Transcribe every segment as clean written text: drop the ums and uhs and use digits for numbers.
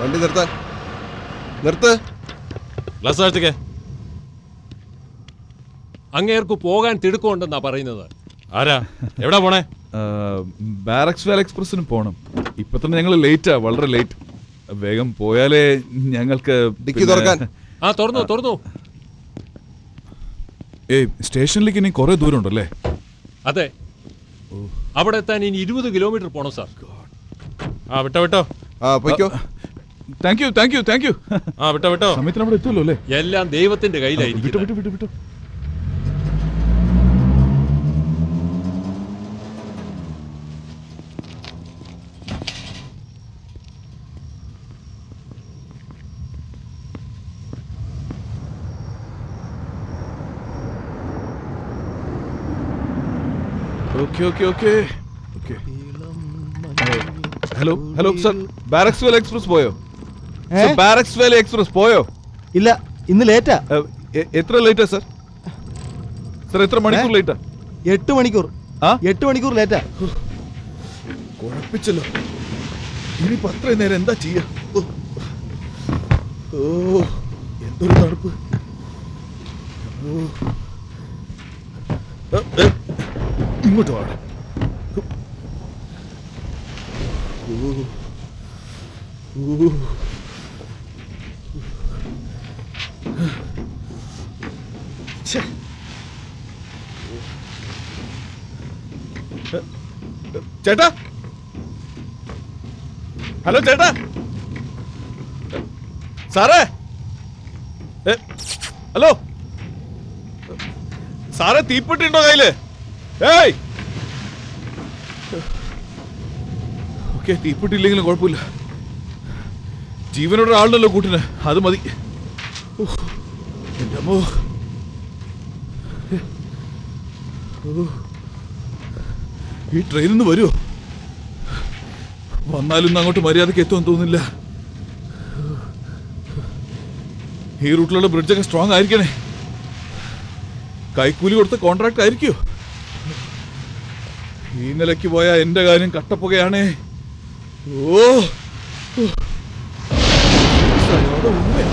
വണ്ടി നിർത്താൻ. നിർത്ത്. ഗ്ലാസ് താഴ്ത്തിക്കേ. അങ്ങേർക്ക് പോകാൻ തിടുക്കമുണ്ടെന്നാ പറയുന്നത്. ആരാ? എവിടാ പോണേ? ബാരക്സ് വാൽ എക്സ്പ്രസിന് പോണം. ഇപ്പൊ തന്നെ ഞങ്ങൾ ലേറ്റാ, വളരെ ലേറ്റ്. വേഗം പോയാലേ ഞങ്ങൾക്ക് ഡിക്കി തുറക്കാൻ. ആ തുറന്നു തുറന്നു. ഏയ് സ്റ്റേഷനിലേക്ക് ഇനി കുറെ ദൂരം ഉണ്ടല്ലേ? അതെ, അവിടെ എത്താൻ ഇനി 20 കിലോമീറ്റർ പോണം സാർ. ആ വിട്ടോ വിട്ടോ. ആ പോയിക്കോ. Thank you thank you thank you. ആ വിട്ടോ വിട്ടോ. സമയത്തിന് അവിടെ എത്തുമല്ലോ അല്ലേ? എല്ലാം ദൈവത്തിന്റെ കയ്യിലായിരിക്കും. വിട്ടോ വിട്ടോ വിട്ടോ വിട്ടോ. Hello hello sir, Barak valley express പോയോ? ബാരക്സ് വാലി എക്സ്പ്രസ് പോയോ? ഇല്ല, ഇന്ന് ലേറ്റാ. എത്ര ലേറ്റാ സർ? സർ എത്ര മണിക്കൂർ ലേറ്റാ? 8 മണിക്കൂർ. 8 മണിക്കൂർ ലേറ്റാ. കുഴപ്പിച്ചല്ലോ. ഇനിയിപ്പോ അത്രയും നേരം എന്താ ചെയ്യാ? ഓ എന്തൊരു തണുപ്പ്. ഇങ്ങോട്ട് വാ. ചേട്ടാ, ഹലോ ചേട്ടാ, സാറേ, ഹലോ സാറേ, തീപ്പെട്ടി ഉണ്ടോ കയ്യില്? ഏയ് ഓക്കെ, തീപ്പെട്ടി ഇല്ലെങ്കിലും കുഴപ്പമില്ല. ജീവനോട് ആളുണ്ടല്ലോ കൂട്ടിന്, അത് മതി. എൻ്റെ അമ്മോ, ഈ ട്രെയിനിൽ നിന്ന് വരുമോ? വന്നാലും അങ്ങോട്ട് മര്യാദക്ക് എത്തുമെന്ന് തോന്നുന്നില്ല. ഈ റൂട്ടിലുള്ള ബ്രിഡ്ജൊക്കെ സ്ട്രോങ് ആയിരിക്കണേ. കൈക്കൂലി കൊടുത്ത കോൺട്രാക്ട് ആയിരിക്കുമോ? ഈ നിലയ്ക്ക് പോയാൽ എൻ്റെ കാര്യം കട്ടപ്പുകയാണേ. ഓ ഉമ്മയാ.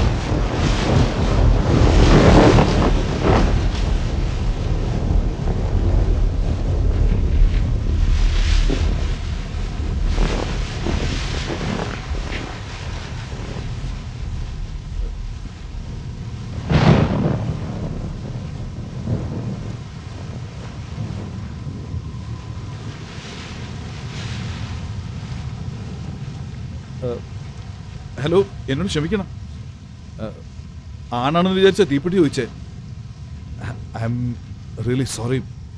ഹലോ, എന്നോട് ക്ഷമിക്കണം. ആണാണെന്ന് വിചാരിച്ച തീപ്പെട്ടി ചോദിച്ചേ. I'm really sorry.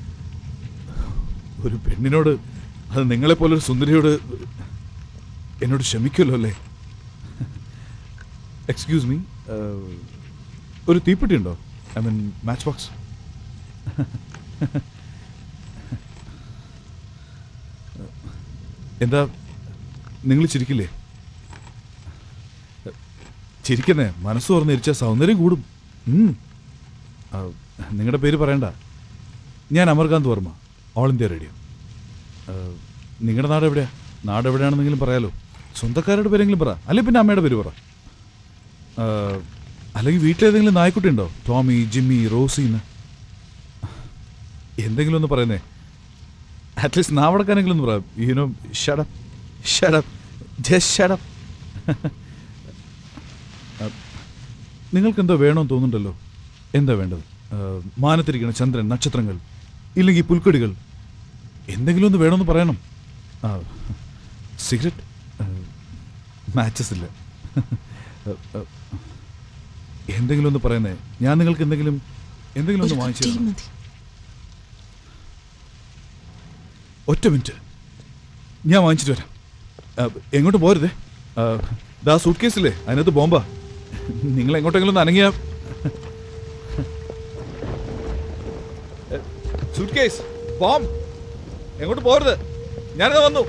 ഒരു പെണ്ണിനോട്, അത് നിങ്ങളെപ്പോലൊരു സുന്ദരിയോട് എന്നോട് ക്ഷമിക്കുമല്ലോ അല്ലേ? എക്സ്ക്യൂസ് മീ, ഒരു തീപ്പെട്ടി ഉണ്ടോ? I mean match box. എന്താ നിങ്ങൾ ചിരിക്കില്ലേ? ചിരിക്കുന്നേ, മനസ്സ് തുറന്നിരിച്ച സൗന്ദര്യം കൂടും. നിങ്ങളുടെ പേര് പറയണ്ട. ഞാൻ Amarkant Varma, All India Radio. നിങ്ങളുടെ നാട് എവിടെയാ? നാട് എവിടെയാണെന്നെങ്കിലും പറയാലോ. സ്വന്തക്കാരുടെ പേരെങ്കിലും പറ, അല്ലെങ്കിൽ പിന്നെ അമ്മയുടെ പേര് പറ. അല്ലെങ്കിൽ വീട്ടിലേതെങ്കിലും നായ്ക്കുട്ടി ഉണ്ടോ? ടോമി, ജിമ്മി, റോസിന്ന് എന്തെങ്കിലും ഒന്ന് പറയുന്നേ. അറ്റ്ലീസ്റ്റ് നാവടക്കാനെങ്കിലും ഒന്ന് പറയാം. You know, shut up shut up just shut up. നിങ്ങൾക്കെന്തോ വേണമെന്ന് തോന്നുന്നുണ്ടല്ലോ. എന്താ വേണ്ടത്? മാനത്തിരിക്കണം ചന്ദ്രൻ, നക്ഷത്രങ്ങൾ, ഇല്ലെങ്കിൽ പുൽക്കൊടികൾ, എന്തെങ്കിലും ഒന്ന് വേണമെന്ന് പറയണം. സിഗരറ്റ്, മാച്ചസ് ഇല്ല, എന്തെങ്കിലും ഒന്ന് പറയുന്നേ. ഞാൻ നിങ്ങൾക്ക് എന്തെങ്കിലും ഒന്ന് വാങ്ങിച്ചു തരാം. ഒറ്റ മിനിറ്റ്, ഞാൻ വാങ്ങിച്ചിട്ട് വരാം. എങ്ങോട്ട് പോരുതേ. ദാ സൂട്ട് കേസില്ലേ, അതിനകത്ത് ബോംബാ. നിങ്ങൾ എങ്ങോട്ടെങ്കിലും ഒന്ന് അനങ്ങിയ. സൂട്ട് കേസ്, ബോംബ്, എങ്ങോട്ട് പോരുത്. ഞാനത് വന്നു.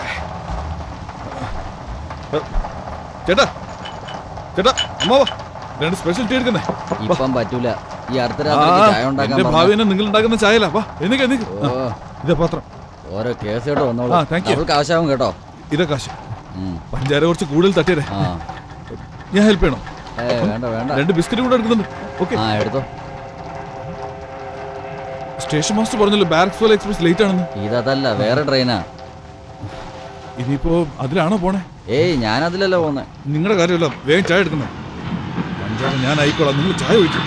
ചേട്ടാ ചേട്ടാ, അമ്മാവാ രണ്ട് സ്പെഷ്യൽ ടീ എടുക്കുന്നേ. ഇപ്പം പറ്റൂല. ഈ അർദ്ധരാത്രി ചായ ഉണ്ടാക്കാൻ എന്റെ ഭാവിനെ നിങ്ങൾ ഉണ്ടാക്കുന്ന ചായല. വാ എനിക്ക് ഇതേ പാത്രം. ഓരോ കേസ് കേട്ടോ വന്നോളൂ. അവർക്ക് ആവശ്യമാവും കേട്ടോ. ഇതാ കാശ്. പഞ്ചാര കുറച്ച് കൂടുതൽ തട്ടിയതേ. ഞാൻ ഹെൽപ്പ് ചെയ്യണോ? വേണ്ട വേണ്ട. 2 ബിസ്ക്കറ്റ് കൂടെ എടുക്കുന്നുണ്ട്. ഓക്കെ എടുത്തോ. സ്റ്റേഷൻ മാസ്റ്റർ പറഞ്ഞല്ലോ ബാരക്സ്വാല എക്സ്പ്രസ് ലേറ്റ് ആണെന്ന്. ഇതല്ല, വേറെ ട്രെയിനാ. ഇനിയിപ്പോ അതിലാണോ പോണേ? ഏയ്, ഞാൻ അതിലല്ല പോന്നെ. നിങ്ങളുടെ കാര്യമല്ല, വേഗം ചായ എടുക്കുന്നേ. പഞ്ചാര ഞാൻ ആയിക്കോളാം, നിങ്ങൾ ചായ ഒഴിച്ചു.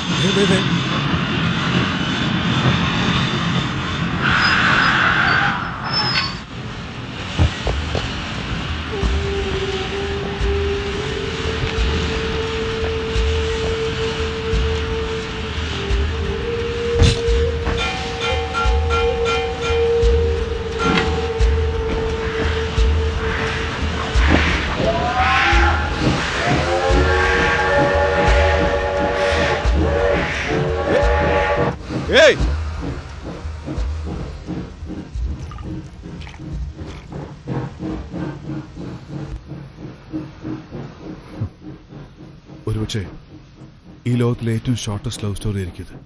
ഒരുപക്ഷെ ഈ ലോകത്തിലെ ഏറ്റവും ഷോർട്ടസ്റ്റ് ലവ് സ്റ്റോറി ആയിരിക്കും ഇത്.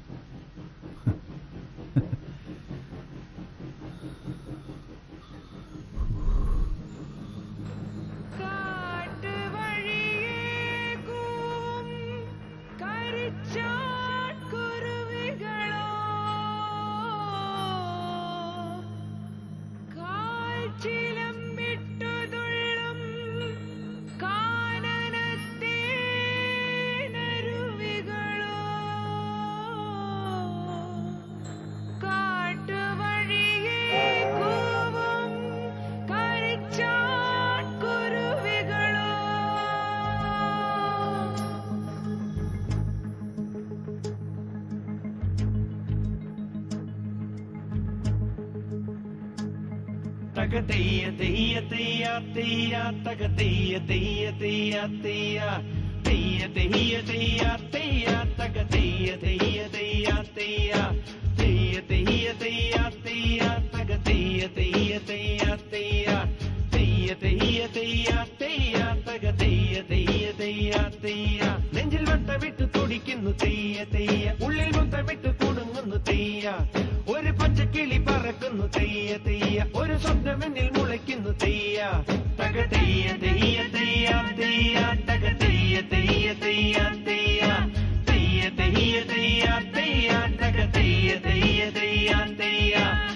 നെഞ്ചിൽ വട്ടമിട്ട് തുടിക്കുന്നു തെയ്യ തെയ്യ, ഉള്ളിൽ മുത്തമിട്ട് കുടുങ്ങുന്നു തെയ്യ, ഒരു പച്ചക്കിളി പറക്കുന്നു തെയ്യ തെയ്യ, ഒരു സ്വപ്നമെന്നിൽ മുളയ്ക്കുന്നു തെയ്യ. തക തെയ്യ തെയ്യ തെയ്യ തെയ്യ, തക തെയ്യ തെയ്യ തെയ്യ തെയ്യ, തെയ്യ തെയ്യ തെയ്യ തെയ്യ, തക തെയ്യ തെയ്യ തെയ്യ തെയ്യ.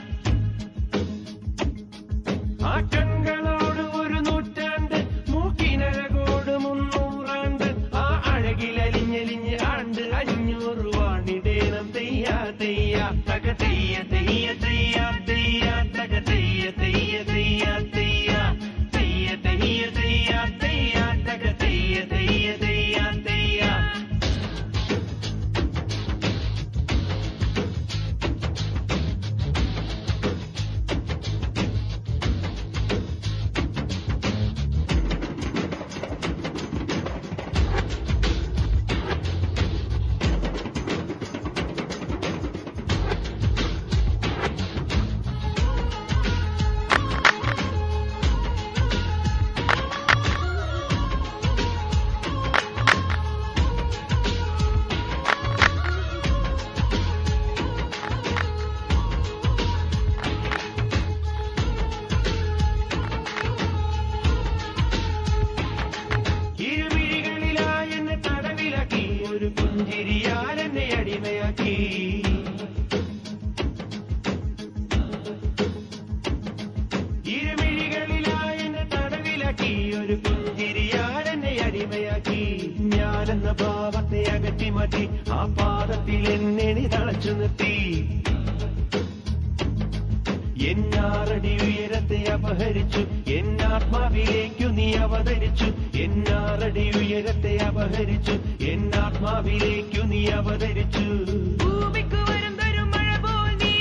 ആ കൺകളോട് ഒരു നൂറ്റാണ്ട്, മൂക്കിനഴകോട് 300 ആണ്ട്, ആ അഴകിലലിഞ്ഞലിഞ്ഞ് ആണ്ട് 500 വാണിടേണം തെയ്യ തെയ്യ. തക തെയ്യ തെയ്യ തെയ്യ തെയ്യ, തക തെയ്യ തെയ്യ തെയ്യ തെയ്യ, തെയ്യ തെയ്യ തെയ്യ തെയ്യ, തക തെയ്യ തെയ്യ തെയ്യ തെയ്യ. പുഞ്ചിരിയാലെന്നെ അടിമയാക്കി, ഇരുമിഴികളിലായെന്നെ തടവിലാക്കി, ഒരു പുഞ്ചിരിയാലെന്നെ അടിമയാക്കി. ഞാനെന്ന ഭാവത്തെ അകറ്റി മാറ്റി, ആ പാദത്തിൽ എന്നെ തളച്ചു നിർത്തി. എന്നാറടി ഉയരത്തെ അപഹരിച്ചു, എന്നാത്മാവിലേക്കു നീ അവതരിച്ചു. എന്നാറടി ഉയരത്തെ അപഹരിച്ചു, എന്നാത്മാവിലേക്കു നീ അവതരിച്ചു. ഭൂമിക്ക് വരും തരും മഴ പോൽ നീ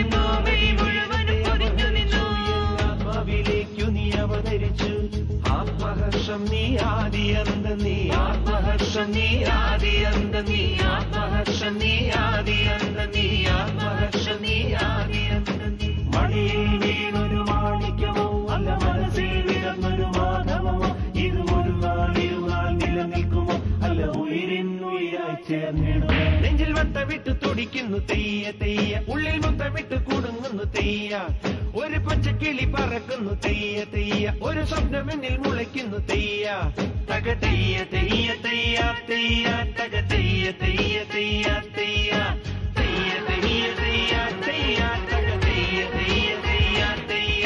എന്നാത്മാവിലേക്കു നീ അവതരിച്ചു. ആത്മഹർഷം നീ ആദിയന്ത നീ, ആത്മഹർഷം നീ ആദിയന്ത നീ, ആത്മഹർഷം നീ ആദിയന്ത നീ, ആത്മഹർഷം നീ ആദിയന്ത നീ. മടിയിൽ വീണൊരു മാണിക്യമോ അല്ല മനസ്സിൽ വിടന്നൊരു മാധവമോ, ഇത് ഒരു നാൾ ഇരുനാൾ നിലനിൽക്കുമോ അല്ല ഉയരിൻ ചേർന്നിടുമേ നെഞ്ചിൽ വട്ടമിട്ട് തുടിക്കുന്നു തെയ്യ തെയ്യ ഉള്ളിൽ മുത്തമിട്ട് കുടുങ്ങുന്നു തെയ്യ ഒരു പച്ചക്കിളി പറക്കുന്നു തെയ്യ തെയ്യ ഒരു സ്വപ്നമെന്നിൽ മുളയ്ക്കുന്നു തെയ്യ തക തെയ്യ തെയ്യ തെയ്യ തെയ്യ തക തെയ്യ തെയ്യ തെയ്യ തെയ്യ തെയ്യ തെയ്യ തെയ്യ തെയ്യ തക തെയ്യ തെയ്യ തെയ്യ തെയ്യ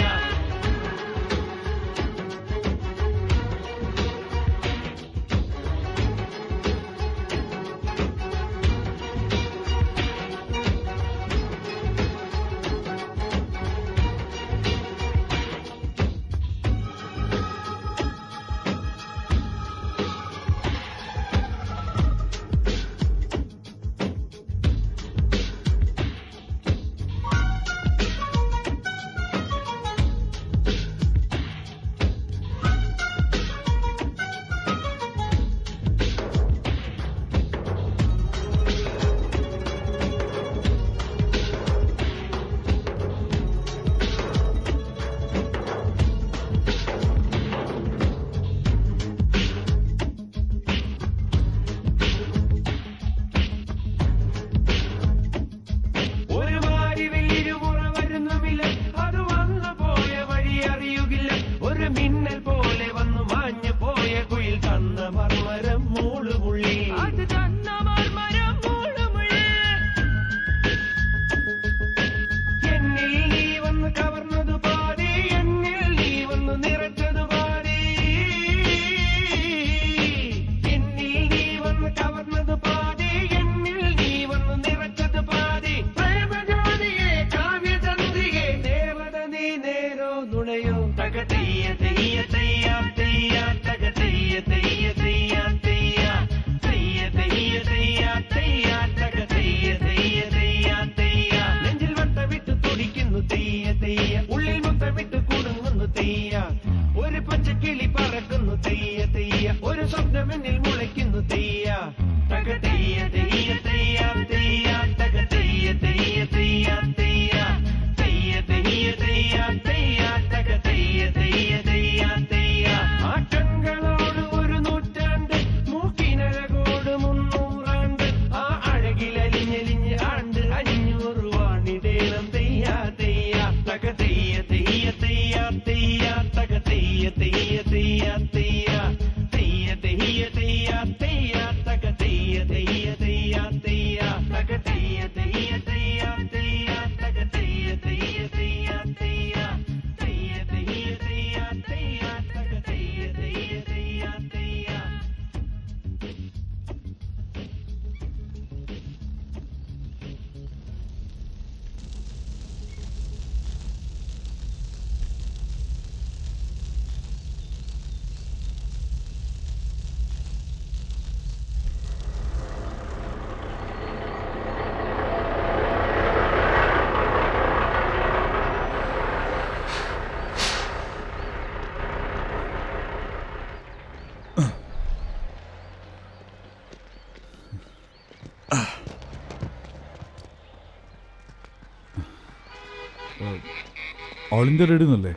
ഓൾ ഇന്ത്യ റേഡിയോ എന്നല്ലേ?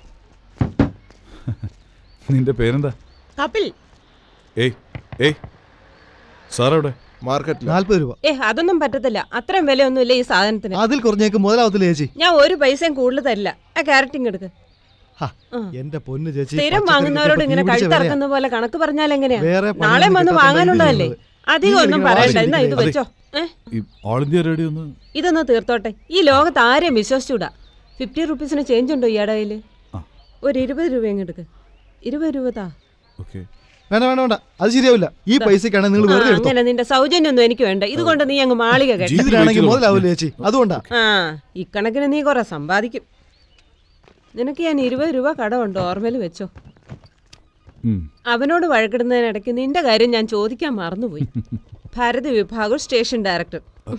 നിന്റെ പേരെന്താ? കപിൽ. ഏയ് ഏയ് സാറെവിടെ? മാർക്കറ്റിൽ 40 രൂപ. അതൊന്നും പറ്റത്തില്ല, അത്രയും വിലയൊന്നുമില്ല ഈ സാധനത്തിന്. അതിൽ കുറഞ്ഞേക്ക് മുതലാവത്തില്ല ചേച്ചി. ഞാൻ ഒരു പൈസയും കൂടുതൽ തരില്ല. ആ ക്യാരറ്റിങ് എടുക്ക്. എന്റെ പൊന്ന് ചേച്ചി, സ്ഥിരം വാങ്ങുന്നവരോട് ഇങ്ങനെ കഴുത്തിറക്കുന്ന പോലെ കണക്ക് പറഞ്ഞാൽ എങ്ങനെയാ? നാളെ വന്ന് വാങ്ങാനുള്ളതല്ലേ? അധികം ഒന്നും പറയണ്ട, എന്നാ ഇത് വെച്ചോ. ഓൾ ഇന്ത്യ റേഡിയോ ഇതൊന്ന് തീർത്തോട്ടെ. ഈ ലോകത്ത് ആരെയും വിശ്വസിച്ചൂടാ. 50 റുപ്പീസിന് ചേഞ്ച് ഉണ്ടോ ഇയാടെ കയ്യില്? ഒരു 20 രൂപ എങ്ങെടുക്ക്. 20 രൂപ താ. വേണ്ട വേണ്ട വേണ്ട, അത് ശരിയാവില്ല. ഈ പൈസക്കാണ് നിങ്ങൾ വെറുതെ എടുത്തോ. അങ്ങനെ നിന്റെ സൗജന്യം ഒന്നും എനിക്ക് വേണ്ട. ഇതുകൊണ്ട് നീ അങ്ങ് മാളിക കേട്ടാണെങ്കിൽ മുതലാവില്ല ചേച്ചി, അതുകൊണ്ടാ. ഇക്കണക്കിന് നീ കുറെ സമ്പാദിക്കും. നിനക്ക് ഞാൻ 20 രൂപ കടമുണ്ടോ? ഓർമ്മയിൽ വെച്ചോ. അവനോട് വഴക്കിടുന്നതിനിടയ്ക്ക് നിന്റെ കാര്യം ഞാൻ ചോദിക്കാൻ മറന്നുപോയി. ഭാരതി വിഭാഗം സ്റ്റേഷൻ ഡയറക്ടർ.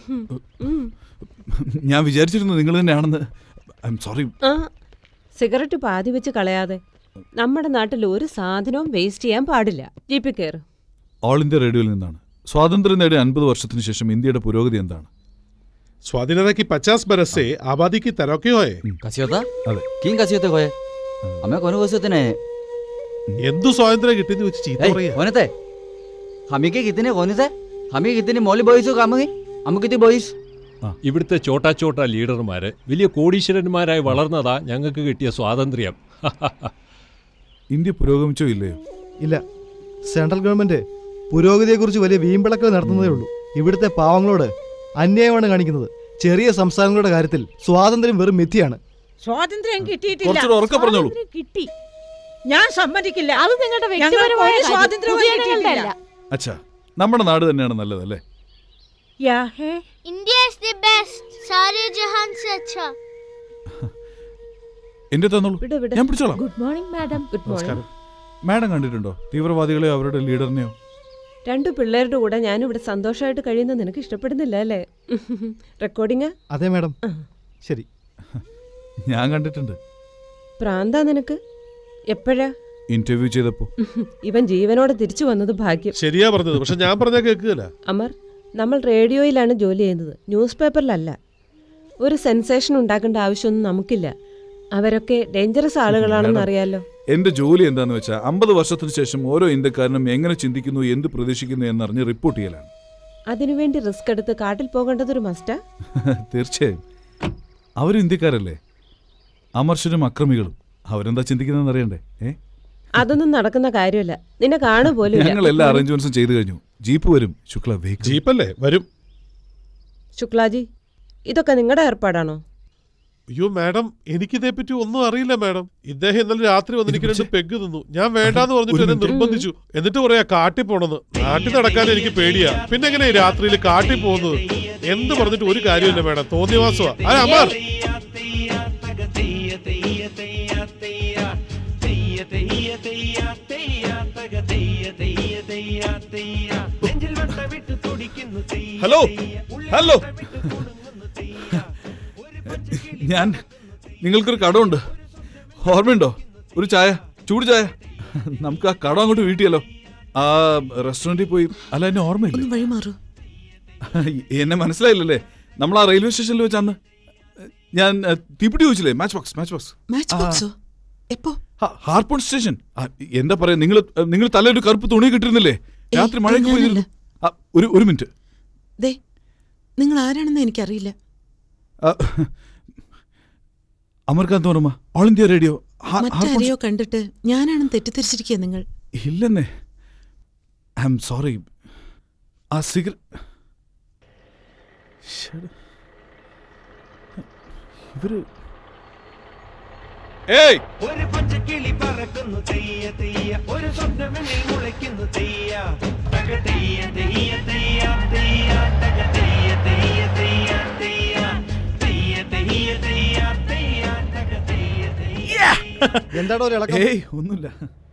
ഞാൻ വിചാരിച്ചിരുന്നു നിങ്ങൾ തന്നെയാണെന്ന്. സോറി. സിഗരറ്റ് പാതി വെച്ച് കളയാതെ. നമ്മുടെ നാട്ടിൽ ഒരു സാധനവും വേസ്റ്റ് ചെയ്യാൻ പാടില്ല. ജീപ്പ് കയറ്. ഓൾ ഇന്ത്യ റേഡിയോയിൽ നിന്നാണ്. സ്വാതന്ത്ര്യം നേടിയ 50 വർഷത്തിന് ശേഷം ഇന്ത്യയുടെ പുരോഗതി എന്താണ്? स्वाधीनता की 50 बरस से आबादी की तरक्की हुए. കസിയോത്ത? അതെ. കിം കസിയോത്ത കോയെ? അമ്മ കൊന കസിയോത്തനെ എന്തു സ്വാതന്ത്ര്യം കിട്ടിയെന്ന് വെച്ച് ചീത്ത പറയാ. കൊനത്തെ? ഹമിക്ക് കിത്തിനെ കൊനത്തെ? हमें कितने मौली बॉयस हो काम है हम कितने बॉयस ഇവിടുത്തെ ചോട്ടാ ലീഡർമാര് വലിയ കോടീശ്വരന്മാരായി വളർന്നതാ ഞങ്ങൾക്ക് കിട്ടിയ സ്വാതന്ത്ര്യം. ഇന്ത്യ പുരോഗമിച്ചോ ഇല്ലയോ? ഇല്ല, സെൻട്രൽ ഗവൺമെന്റ് പുരോഗതിയെക്കുറിച്ച് വലിയ വീമ്പിളക്കൽ നടത്തുന്നതേ ഉള്ളൂ. ഇവിടുത്തെ പാവങ്ങളോട് അന്യായമാണ് കാണിക്കുന്നത്. ചെറിയ സംസ്ഥാനങ്ങളുടെ കാര്യത്തിൽ സ്വാതന്ത്ര്യം വെറും മിഥ്യയാണ്. സ്വാതന്ത്ര്യം കിട്ടിയിട്ടില്ല. കുറച്ചുകൂടെ ഉറക്കെ പറഞ്ഞോളൂ. കിട്ടി, ഞാൻ സമ്മതിക്കില്ല. അത് നിങ്ങളുടെ വ്യക്തിപരമായ സ്വാതന്ത്ര്യം കിട്ടിയിട്ടില്ല. അച്ഛാ, നമ്മുടെ നാട് തന്നെയാണ് നല്ലതല്ലേ? इंडिया इज द बेस्ट, सारे जहान से अच्छा. എന്റെ തന്നോളൂ, ഞാൻ പിടിച്ചോളാം. Good morning madam. Good morning. Madam കണ്ടിട്ടുണ്ടോ തീവ്രവാദികളെയോ അവരുടെ ലീഡറിനെയോ? 2 പിള്ളേരുടെ കൂടെ ഞാനിവിടെ സന്തോഷമായിട്ട് കഴിയുന്നത് നിനക്ക് ഇഷ്ടപ്പെടുന്നില്ല അല്ലേ? റെക്കോർഡിംഗ്? അതെ മാഡം. ശരി, ഞാൻ കണ്ടിട്ടുണ്ട്. പ്രാന്താ നിനക്ക്? എപ്പോഴാ? ഇന്റർവ്യൂ ചെയ്തപ്പോ. ഇവൻ ജീവനോടെ തിരിച്ചു വന്നത് ഭാഗ്യം. ശരിയാ പറഞ്ഞത്, പക്ഷെ ഞാൻ പറഞ്ഞ കേൾക്കുകയല്ല. അമർ, നമ്മൾ റേഡിയോയിലാണ് ജോലി ചെയ്യുന്നത്, ന്യൂസ് പേപ്പറിലല്ല. ഒരു സെൻസേഷൻ ഉണ്ടാക്കേണ്ട ആവശ്യമൊന്നും നമുക്കില്ല. അവരൊക്കെ ഡേഞ്ചറസ് ആളുകളാണെന്ന് അറിയാലോ. എന്റെ ജോലി എന്താന്ന് വെച്ചാൽ 50 വർഷത്തിന് ശേഷം ഓരോ ഇന്ത്യക്കാരനും എങ്ങനെ ചിന്തിക്കുന്നു, എന്ത് പ്രതീക്ഷിക്കുന്നു എന്നറിഞ്ഞ് റിപ്പോർട്ട് ചെയ്യലാണ്. അതിനുവേണ്ടി റിസ്ക് എടുത്ത് കാട്ടിൽ പോകേണ്ടതൊരു മസ്റ്റാ? തീർച്ചയായും. അവരും ഇന്ത്യക്കാരല്ലേ? അമർഷനും അക്രമികളും. അവരെന്താ ചിന്തിക്കുന്നതെന്ന് അറിയണ്ടേ? അതൊന്നും നടക്കുന്ന കാര്യമല്ല. നിന്നെ കാണുപോലും. ഞങ്ങൾ എല്ലാ അറേഞ്ച്മെന്റ്സും ചെയ്തു കഴിഞ്ഞു. ജീപ്പ് വരും. ശുക്ല ജീപ്പല്ലേ വരും. ശുക്ലാജി, ഇതൊക്കെ നിങ്ങളുടെ ഏർപ്പാടാണോ? അയ്യോ മാഡം, എനിക്കിതേപ്പറ്റി ഒന്നും അറിയില്ല മാഡം. ഇദ്ദേഹം ഇന്നലെ രാത്രി വന്ന് എനിക്ക് 2 പെഗ് തന്നു. ഞാൻ വേണ്ടാന്ന് പറഞ്ഞിട്ട് എന്നെ നിർബന്ധിച്ചു. എന്നിട്ട് പറയാ കാട്ടിൽ പോണെന്ന്. നാട്ടിൽ നടക്കാൻ എനിക്ക് പേടിയാ. പിന്നെ എങ്ങനെ രാത്രിയിൽ കാട്ടിൽ പോകുന്നത്? എന്ത് പറഞ്ഞിട്ട് ഒരു കാര്യമില്ല മാഡം, തോന്നിയവാസമാ. അമർ, ഹലോ ഹലോ, ഞാൻ നിങ്ങൾക്കൊരു കടമുണ്ട്, ഓർമ്മയുണ്ടോ? ഒരു ചായ, ചൂട് ചായ. നമുക്ക് ആ കടം അങ്ങോട്ട് വീട്ടിയല്ലോ. ആ റെസ്റ്റോറൻറ്റിൽ പോയി. അല്ല, എന്നെ ഓർമ്മയില്ല. എന്നെ മനസ്സിലായില്ലല്ലേ? നമ്മൾ ആ റെയിൽവേ സ്റ്റേഷനിൽ വെച്ച് അന്ന് ഞാൻ തീപ്പിട്ടി ചോദിച്ചില്ലേ? Match box harpoon station. എന്താ പറയാ, നിങ്ങൾ തലയൊരു കറുപ്പ് തുണി കിട്ടിരുന്നില്ലേ? രാത്രി മഴയ്ക്ക് പോയിരുന്നു. ഒരു മിനിറ്റ്. നിങ്ങൾ ആരാണെന്ന് എനിക്കറിയില്ല. Amarkant Varma, All India Radio. മറ്റാരെയോ കണ്ടിട്ട് ഞാനാണെന്ന് തെറ്റിദ്ധരിച്ചിരിക്കുക നിങ്ങൾ. ഇല്ലെന്നേ, ഐ ആം സോറി. ആ ഇവര് ഒരു പച്ചക്കിളി പറക്കുന്നു തെയ്യ തെയ്യ, ഒരു സ്വപ്നമെന്നിൽ മുളയ്ക്കുന്നു തെയ്യ തക തെയ്യ തെയ്യ തെയ്യ തെയ്യ തക തെയ്യ തെയ്യ തെയ്യ തെയ്യ തെയ്യ തെയ്യ തെയ്യ തെയ്യ തക തെയ്യ തെയ്യ. എന്താടോ ഒരു ഇളക്കം? ഒന്നുമില്ല.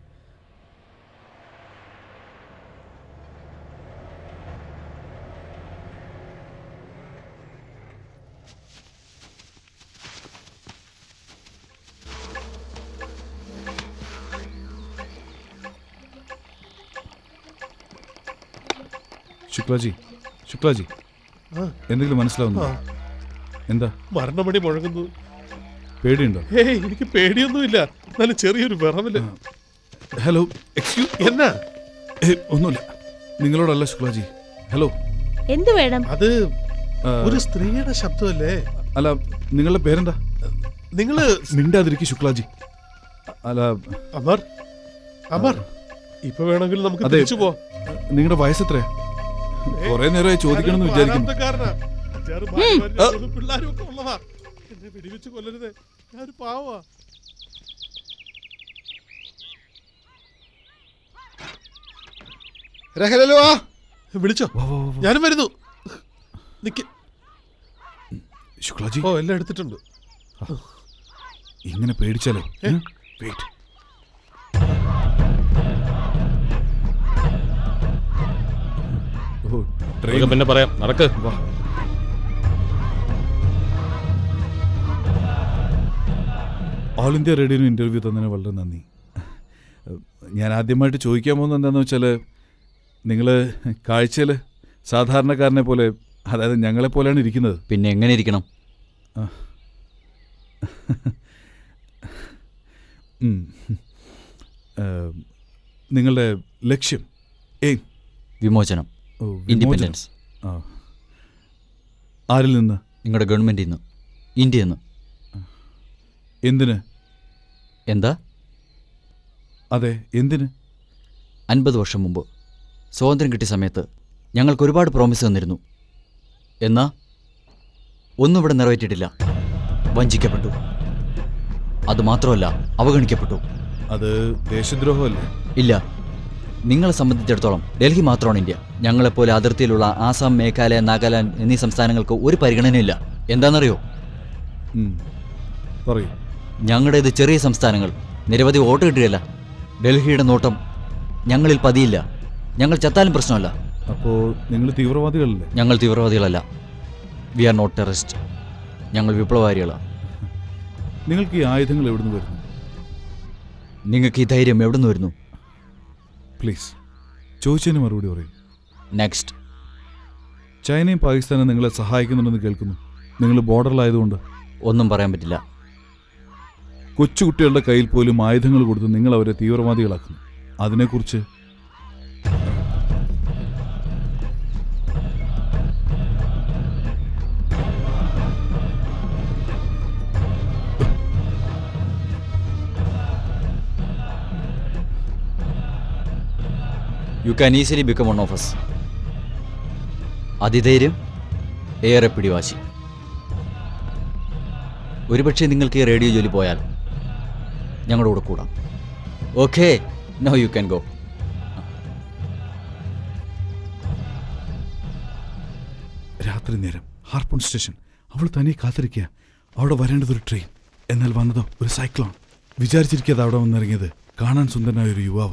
ശുക്ലാജി, എന്തെങ്കിലും മനസ്സിലാവുന്നു? എന്താ മരണമണി മുഴങ്ങുന്നു? പേടിയുണ്ടോ? എനിക്ക് പേടിയൊന്നുമില്ല, നല്ല ചെറിയൊരു വിറവല്. Hello, excuse. എന്നാ? ഒന്നുമില്ല, നിങ്ങളോടല്ല ശുക്ലാജി. ഹലോ, എന്ത് വേണം? അത് ഒരു സ്ത്രീയുടെ ശബ്ദമല്ലേ? അല്ല, നിങ്ങളുടെ പേരെന്താ? നിങ്ങള് മിണ്ടാതിരിക്കും ശുക്ലാജി. അല്ല, അമർ, ഇപ്പൊ വേണമെങ്കിൽ നമുക്ക് തിരിച്ചു പോവാം. നിങ്ങളുടെ വയസ്സെത്രയാ? കുറെ നേരമായി ചോദിക്കണമെന്ന് വിചാരിക്കുന്നു. പിള്ളേരൊക്കെ ഉള്ളതാ. എന്നെ വെടിവെച്ച് കൊല്ലരുതേ, ഞാനൊരു പാവാ. വിളിച്ചോ? ഞാനും വരുന്നു. ശുക്ലാജി, എല്ലാം എടുത്തിട്ടുണ്ട്. ഇങ്ങനെ പേടിച്ചാലോ? വെയിറ്റ്. പിന്നെ പറയാം, നടക്ക്. ഓൾ ഇന്ത്യ റേഡിയോന് ഇന്റർവ്യൂ തന്നതിന് വളരെ നന്ദി. ഞാൻ ആദ്യമായിട്ട് ചോദിക്കാൻ പോകുന്നത് എന്താണെന്ന് വെച്ചാൽ, നിങ്ങൾ കാഴ്ചയിൽ സാധാരണക്കാരനെ പോലെ, അതായത് ഞങ്ങളെ പോലെയാണ് ഇരിക്കുന്നത്. പിന്നെ എങ്ങനെ ഇരിക്കണം? നിങ്ങളുടെ ലക്ഷ്യം? വിമോചനം. ഇൻഡിപെൻഡൻസ്. ആരിൽ നിന്ന്? നിങ്ങളുടെ ഗവൺമെന്റിൽ നിന്ന്, ഇന്ത്യയിൽ നിന്ന്. എന്തിന്? എന്താ? അതെ, എന്തിന്? 50 വർഷം മുമ്പ് സ്വാതന്ത്ര്യം കിട്ടിയ സമയത്ത് ഞങ്ങൾക്ക് ഒരുപാട് പ്രോമിസ് തന്നിരുന്നു. എന്നാ ഒന്നും ഇവിടെ നിറവേറ്റിയിട്ടില്ല. വഞ്ചിക്കപ്പെട്ടു. അതുമാത്രമല്ല, അവഗണിക്കപ്പെട്ടു. അത് ദേശദ്രോഹമല്ലേ? ഇല്ല. നിങ്ങളെ സംബന്ധിച്ചിടത്തോളം ഡൽഹി മാത്രമാണ് ഇന്ത്യ. ഞങ്ങളെപ്പോലെ അതിർത്തിയിലുള്ള ആസാം, മേഘാലയ, നാഗാലാൻഡ് എന്നീ സംസ്ഥാനങ്ങൾക്ക് ഒരു പരിഗണനയില്ല. എന്താണെന്നറിയോ? പറയൂ. ഞങ്ങളുടേത് ചെറിയ സംസ്ഥാനങ്ങൾ. നിരവധി വോട്ട് കിട്ടുകയല്ല. ഡൽഹിയുടെ നോട്ടം ഞങ്ങളിൽ പതിയില്ല. ഞങ്ങൾ ചത്താലും പ്രശ്നമല്ല. അപ്പോൾ നിങ്ങൾ തീവ്രവാദികളല്ലേ? ഞങ്ങൾ തീവ്രവാദികളല്ല. We are not terrorist. ഞങ്ങൾ വിപ്ലവകാരികളാണ്. നിങ്ങൾക്ക് ഈ ആയുധങ്ങൾ എവിടെ നിന്ന് വരുന്നു? നിങ്ങൾക്ക് ഈ ധൈര്യം എവിടെ നിന്ന് വരുന്നു? പ്ലീസ്, ചോദിച്ചതിന് മറുപടി പറയും. നെക്സ്റ്റ്. ചൈനയും പാകിസ്ഥാനും നിങ്ങളെ സഹായിക്കുന്നുണ്ടെന്ന് കേൾക്കുന്നു. നിങ്ങൾ ബോർഡറിലായതുകൊണ്ട് ഒന്നും പറയാൻ പറ്റില്ല. കൊച്ചുകുട്ടികളുടെ കയ്യിൽ പോലും ആയുധങ്ങൾ കൊടുത്ത് നിങ്ങൾ അവരെ തീവ്രവാദികളാക്കുന്നു. അതിനെക്കുറിച്ച് you can easily become one of us. അതിധൈര്യം, ഏറെ പിടിവാശി. ഒരുപക്ഷെ നിങ്ങൾക്ക് ഈ റേഡിയോ ജോലി പോയാൽ ഞങ്ങളുടെ കൂടെ കൂടാം. Okay, now you can go. രാത്രി നേരം ഹാർപ്പൂൺ സ്റ്റേഷൻ. അവൾ തനിയെ കാത്തിരിക്കുക. അവിടെ വരേണ്ടതൊരു ട്രെയിൻ. എന്നാൽ വന്നതോ ഒരു സൈക്ലോൺ. വിചാരിച്ചിരിക്കാതെ അവിടെ വന്നിറങ്ങിയത് കാണാൻ സുന്ദരനായ ഒരു യുവാവ്.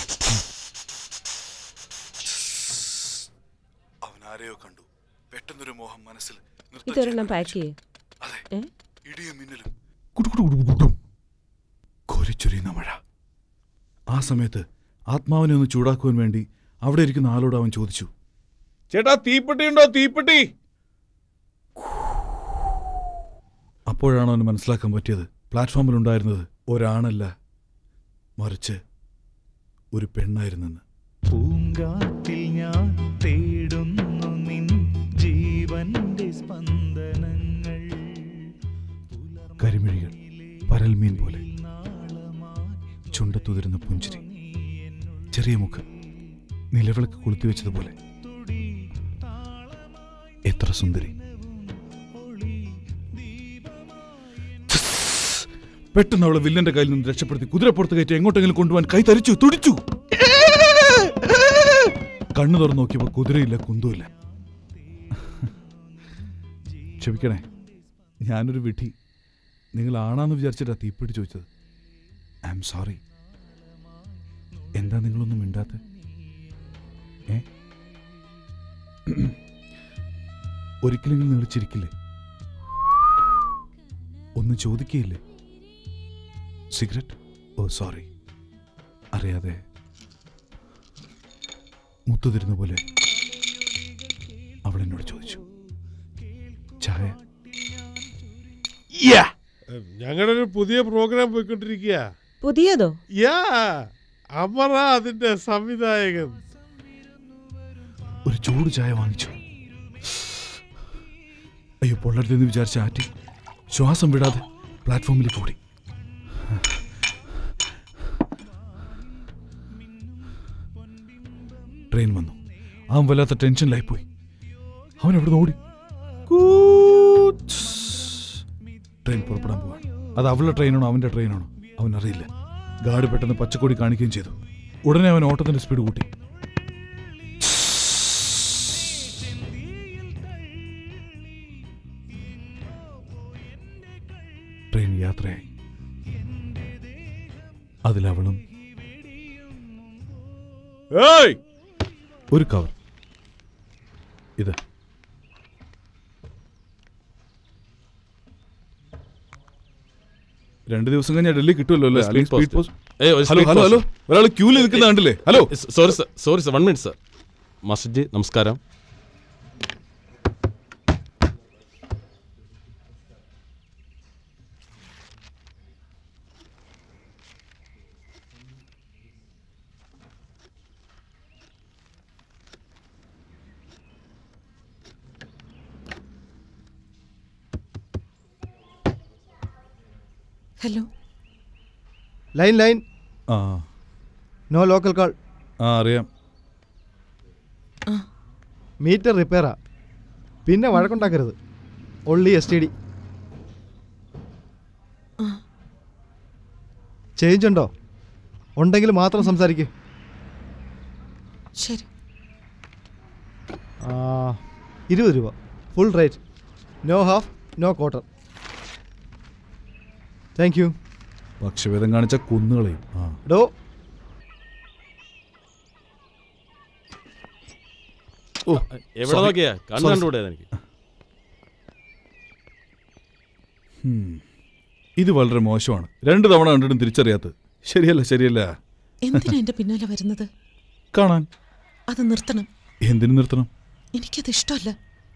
അവൻ ആരെയോ കണ്ടു. പെട്ടെന്നൊരു മോഹം മനസ്സിൽ. ഇതൊരെണ്ണം പാക്ക് ചെയ്യേ. അതെ, ഇടിയും മിന്നലും, കുടുകുടുകുടുകുടും, കോരിച്ചൊരിയുന്ന മഴ. ആ സമയത്ത് ആത്മാവിനെ ഒന്ന് ചൂടാക്കുവാൻ വേണ്ടി അവിടെ ഇരിക്കുന്ന ആളോട് അവൻ ചോദിച്ചു, ചേട്ടാ തീപ്പെട്ടി ഉണ്ടോ? തീപ്പെട്ടി. അപ്പോഴാണ് അവന് മനസ്സിലാക്കാൻ പറ്റിയത് പ്ലാറ്റ്ഫോമിലുണ്ടായിരുന്നത് ഒരാണല്ല, മറിച്ച് ഒരു പെണ്ണായിരുന്നെന്ന്. പൂങ്കാറ്റിൽ ഞാൻ തേടുന്നു നിൻ ജീവന്റെ സ്പന്ദനങ്ങൾ. കരിമിഴികൾ പരൽമീൻ പോലെ, ചുണ്ടത്തുതിരുന്ന പുഞ്ചിരി, ചെറിയ മുഖം നിലവിളക്ക് കൊളുത്തിവെച്ചതുപോലെ. എത്ര സുന്ദരി! പെട്ടെന്ന് അവളെ വില്ലന്റെ കയ്യിൽ നിന്ന് രക്ഷപ്പെടുത്തി കുതിരപ്പുറത്ത് കയറ്റി എങ്ങോട്ടെങ്കിലും കൊണ്ടുപോകാൻ കൈ തരിച്ചു, തുടിച്ചു. കണ്ണു തുറന്നു നോക്കിയപ്പോ കുതിരയില്ല, കുന്തമില്ല. ക്ഷമിക്കണേ, ഞാനൊരു വിധി. നിങ്ങൾ ആണാന്ന് വിചാരിച്ചിട്ടാ തീപ്പെട്ടി ചോദിച്ചത്. I am sorry. എന്താ നിങ്ങളൊന്നും മിണ്ടാത്ത? ഒരിക്കലെങ്കിലും നിങ്ങൾ ചിരിക്കില്ലേ? ഒന്നും ചോദിക്കുകയില്ലേ? സിഗരറ്റ്? ഓ സോറി, അറിയാതെ. മുത്തുതിരുന്ന പോലെ അവൾ എന്നോട് ചോദിച്ചു, ചായ? ഞങ്ങളുടെ ഒരു പുതിയ പ്രോഗ്രാം പോയിക്കൊണ്ടിരിക്കുക. പുതിയതോ? യാ, അമറ അതിന്റെ സംവിധായകൻ. ഒരു ചൂട് ചായ വാങ്ങിച്ചു. അയ്യോ, പൊള്ളരുതെന്ന് വിചാരിച്ച ആറ്റി ശ്വാസം വിടാതെ പ്ലാറ്റ്ഫോമിൽ കൂടി. ട്രെയിൻ വന്നു. അവൻ വല്ലാത്ത ടെൻഷനിലായിപ്പോയി. അവൻ എവിടെ നിന്ന് ഓടി. ട്രെയിൻ പുറപ്പെടാൻ പോവാണ്. അത് അവളുടെ ട്രെയിനാണോ അവന്റെ ട്രെയിനാണോ അവൻ അറിയില്ല. ഗാർഡ് പെട്ടെന്ന് പച്ചക്കൊടി കാണിക്കുകയും ചെയ്തു. ഉടനെ അവൻ ഓട്ടത്തിന്റെ സ്പീഡ് കൂട്ടി. ട്രെയിൻ യാത്രയായി. അതിലവളും. ഒരു കവർ. ഇത് 2 ദിവസം കഴിഞ്ഞാൽ ഡൽഹി കിട്ടുമല്ലോ അല്ലേ? Speed post. Hello hello hello, ഒരാൾ ക്യൂവിൽ നിൽക്കുന്ന കണ്ടില്ലേ? Hello, sorry sir, sorry sir, 1 minute sir. Master ji നമസ്കാരം. ഹലോ. ലൈൻ. ആ, നോ ലോക്കൽ കാൾ. ആ അറിയാം. മീറ്റർ റിപ്പയറാ. പിന്നെ വഴക്കുണ്ടാക്കരുത്. Only STD. ചേഞ്ച് ഉണ്ടോ? ഉണ്ടെങ്കിൽ മാത്രം സംസാരിക്കൂ. ശരി. 20 രൂപ full rate. No half, no quarter. Thank you. പക്ഷഭേദം കാണിച്ച കുന്നുകളെയും. ഡോ എവിടെ നോക്കിയാ കണ്ടുകൂടെ എനിക്ക്? ഇത് വളരെ മോശമാണ്. 2 തവണ കണ്ടിട്ടും തിരിച്ചറിയാത്തത് ശരിയല്ല. എന്തിനാ എന്റെ പിന്നാലെ വരുന്നത്? കാണാൻ. അത് നിർത്തണം. എന്തിനു നിർത്തണം? എനിക്കത് ഇഷ്ടമല്ല.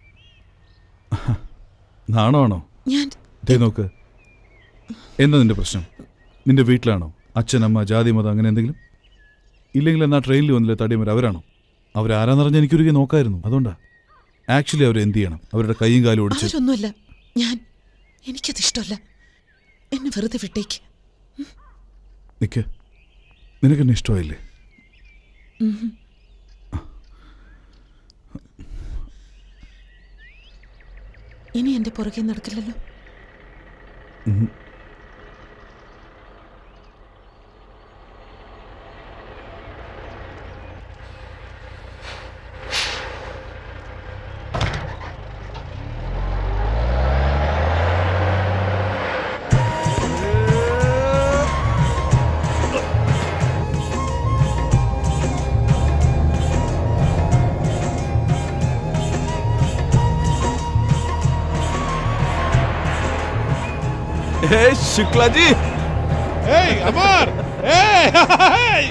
നാണമാണോ? ദേ നോക്ക്. എന്താ നിന്റെ പ്രശ്നം? നിന്റെ വീട്ടിലാണോ? അച്ഛൻ, അമ്മ, ജാതി, മതം അങ്ങനെ എന്തെങ്കിലും? ഇല്ലെങ്കിൽ എന്നാ ട്രെയിനിൽ വന്നില്ലേ തടിയമർ? അവരാണോ? അവരാരാന്നറിഞ്ഞ എനിക്കൊരിക്കൽ നോക്കായിരുന്നു. അതുകൊണ്ടാ. ആക്ച്വലി അവർ എന്ത് ചെയ്യണം? അവരുടെ കൈയും കാലും ഓടിച്ച്. അവരൊന്നുമല്ല. എനിക്കത് ഇഷ്ടമല്ല. എന്നെ വെറുതെ വിട്ടേക്ക്. നിക്ക്. നിനക്കെന്നെ ഇഷ്ടമായില്ലേ? ഇനി എന്റെ പുറകെ നടക്കില്ലല്ലോ. Shukla ji. Hey, Amar! Hey!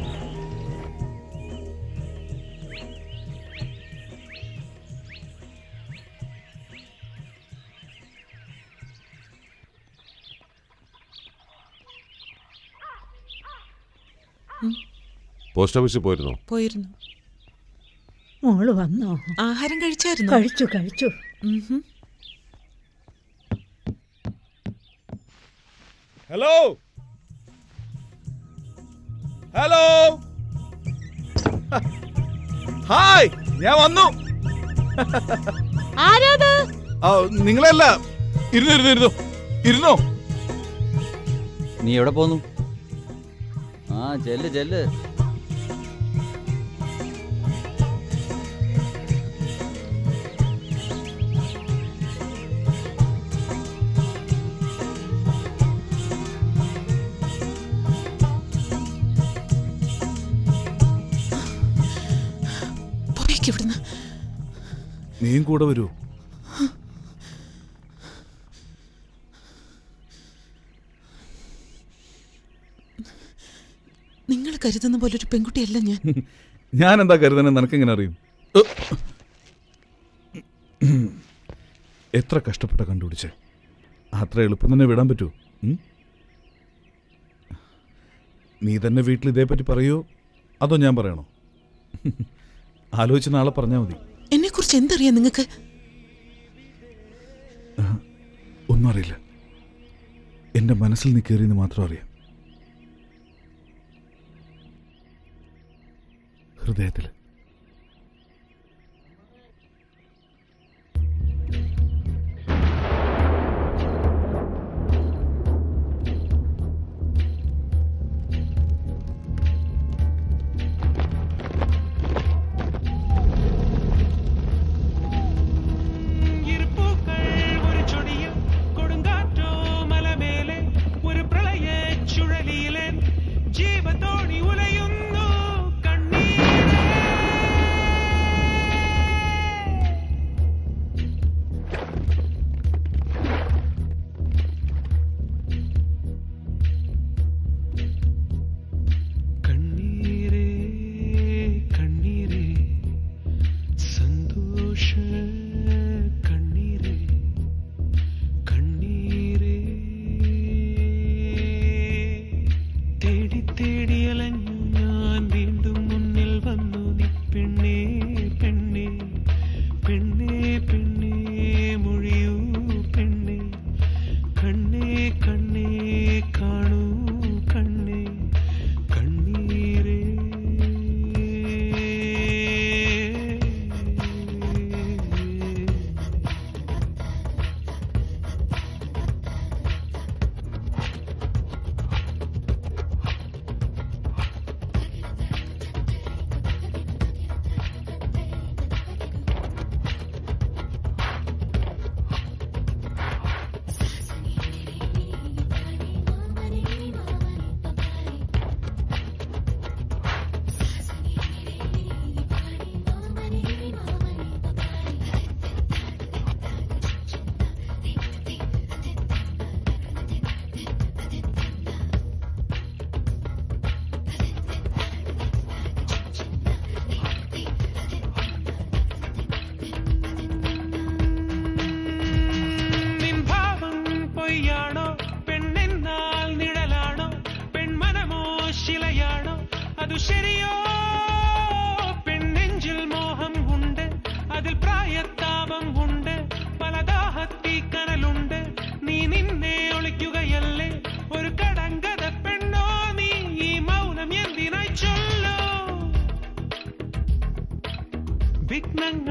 Post ഓഫീസിൽ പോയിരുന്നു. മോള് വന്നോ? ആഹാരം കഴിച്ചായിരുന്നു? കഴിച്ചു. ഹലോ. ഹായ്, ഞാൻ വന്നു. നിങ്ങളല്ല. ഇരുന്നോ. നീ എവിടെ പോന്നു? ചെല്ല്. നീയും കൂടെ വരൂ. നിങ്ങൾ കരുതുന്ന പോലെ ഒരു പെൺകുട്ടിയല്ല ഞാൻ. ഞാൻ എന്താ കരുതുന്നത് നിനക്കെങ്ങനെ അറിയും? എത്ര കഷ്ടപ്പെട്ട കണ്ടുപിടിച്ചേ. അത്ര എളുപ്പം തന്നെ വിടാൻ പറ്റൂ? നീ തന്നെ വീട്ടിൽ ഇതേപ്പറ്റി പറയോ അതോ ഞാൻ പറയണോ? ആലോചിച്ച് നാളെ പറഞ്ഞാൽ മതി. എന്നെ കുറിച്ച് എന്തറിയാം നിങ്ങൾക്ക്? ഒന്നും അറിയില്ല. എന്റെ മനസ്സിൽ നീ കയറിയെന്ന് മാത്രം അറിയാം. ഹൃദയത്തിൽ. ജീവതോണി ഉലയുന്നു കണ്ണീരേ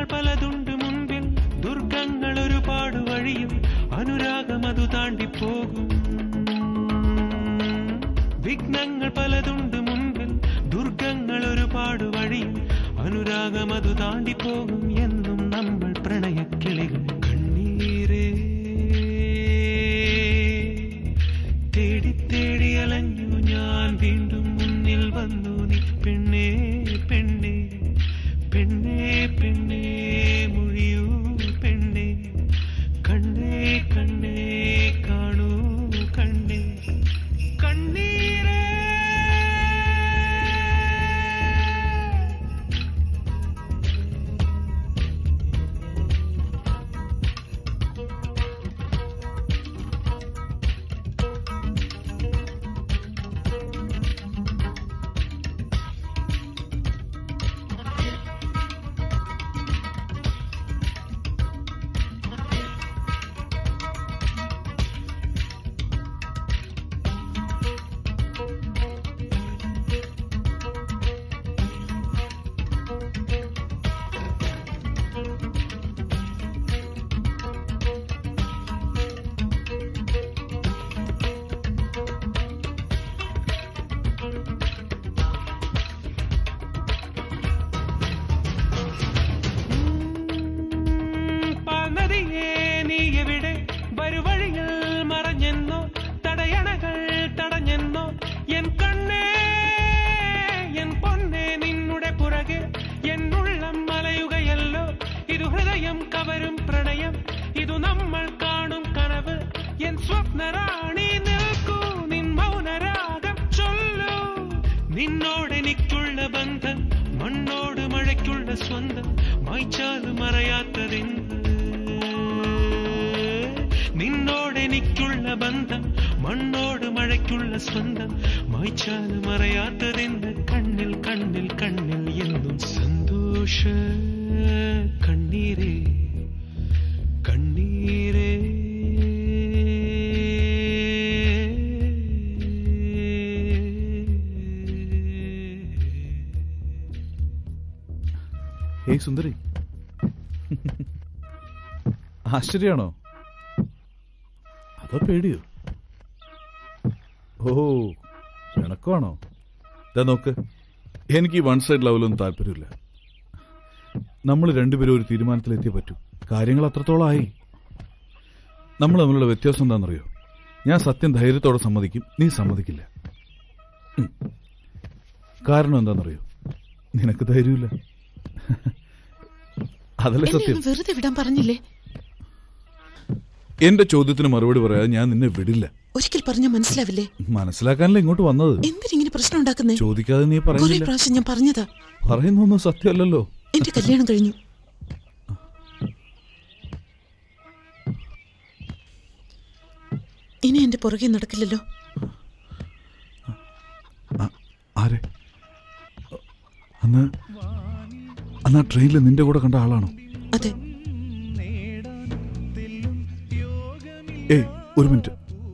പലതുണ്ട് മുൻപിൽ, ദുർഗങ്ങൾ ഒരുപാട് വഴിയും, അനുരാഗം അതു താണ്ടിപ്പോകും. വിഘ്നങ്ങൾ പലതുണ്ട് മുൻപിൽ, ദുർഗങ്ങൾ ഒരുപാട് വഴിയും, അനുരാഗം അതു താണ്ടിപ്പോകും. എന്നും നമ്മൾ പ്രണയക്കിളികൾ. കണ്ണീരേ തേടി തേടി അലഞ്ഞു ഞാൻ, വീണ്ടും മുന്നിൽ വന്നു നീ. പെണ്ണേ പെണ്ണേ പെണ്ണേ പെണ്ണേ മൊഴിയൂ പെണ്ണേ, കണ്ണേ കണ്ണേ കാണൂ കണ്ണേ. കണ്ണീരേ നിന്നോടെനിക്കുള്ള ബന്ധം മണ്ണോട് മഴയ്ക്കുള്ള സ്വന്തം മായ്ച്ചാലും മറയാത്തതെന്ത്. നിന്നോടെനിക്കുള്ള ബന്ധം മണ്ണോട് മഴയ്ക്കുള്ള സ്വന്തം മായ്ച്ചാലും മറയാത്തതെന്ത്. കണ്ണിൽ കണ്ണിൽ കണ്ണിൽ എന്നും സന്തോഷ കണ്ണീരേ കണ്ണീരേ. ഹേയ് സുന്ദരി, ആശ്ചര്യാണോ അതോ പേടിയോ? ഓ പിണക്കമാണോ? ഇതാ നോക്ക്, എനിക്ക് വൺ സൈഡ് ലവിലൊന്നും താല്പര്യമില്ല. നമ്മൾ രണ്ടുപേരും ഒരു തീരുമാനത്തിലെത്തിയേ പറ്റൂ. കാര്യങ്ങൾ അത്രത്തോളമായി. നമ്മൾ തമ്മിലുള്ള വ്യത്യാസം എന്താണെന്നറിയോ? ഞാൻ സത്യം ധൈര്യത്തോടെ സമ്മതിക്കും, നീ സമ്മതിക്കില്ല. കാരണം എന്താണെന്നറിയോ? നിനക്ക് ധൈര്യമില്ല. അതല്ലേ സത്യം. വെറുതെ വിടാൻ പറഞ്ഞില്ലേ? എന്റെ ചോദ്യത്തിന് മറുപടി പറയാതെ ഞാൻ നിന്നെ വിടില്ല. ഒരിക്കൽ പറഞ്ഞാൽ മനസ്സിലാവില്ലേ? മനസ്സിലാക്കാനല്ലേ ഇങ്ങോട്ട് വന്നത്. എന്തിനിങ്ങനെ പ്രശ്നം ഉണ്ടാക്കുന്നേ? ചോദിക്കാതെ നീ കുറെ പ്രാവശ്യം ഞാൻ പറഞ്ഞതാ. പറയുന്നൊന്നും സത്യമല്ലല്ലോ. എന്റെ കല്യാണം കഴിഞ്ഞു. ഇനി എന്റെ പുറകെ നടക്കില്ലല്ലോ. ആരെ? അന്ന് ട്രെയിനിൽ നിന്റെ കൂടെ കണ്ട ആളാണോ? അതെ. ഏയ് ഒരു മിനിറ്റ്.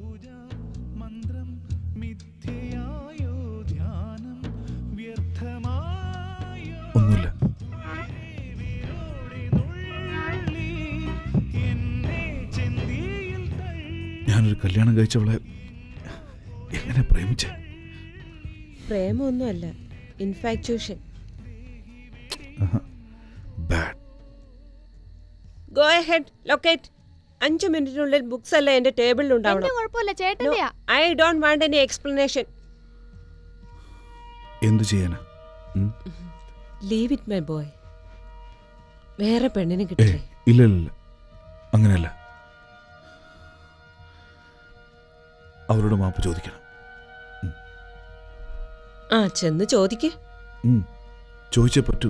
ഒന്നുമില്ല. ഞാനൊരു കല്യാണം കഴിച്ചവളെ എങ്ങനെ പ്രേമിച്ചേ? പ്രേമൊന്നുമല്ല, ഇൻഫാക്ച്വേഷൻ. Go ahead, locate. 5 മിനിറ്റിനുള്ളിൽ ബുക്സ് എല്ലാം എന്റെ ടേബിളിൽ ഉണ്ടാവണം. I don't want any explanation. എന്തു ചെയ്യാനാ? Leave it, my boy. വേറെ പെണ്ണിനെ കിട്ടില്ലേ? ഇല്ല, അങ്ങനെയല്ല. അവരോട് മാപ്പ് ചോദിക്കണം. ചെന്ന് ചോദിക്കേ. ചോദിച്ചേ പറ്റൂ.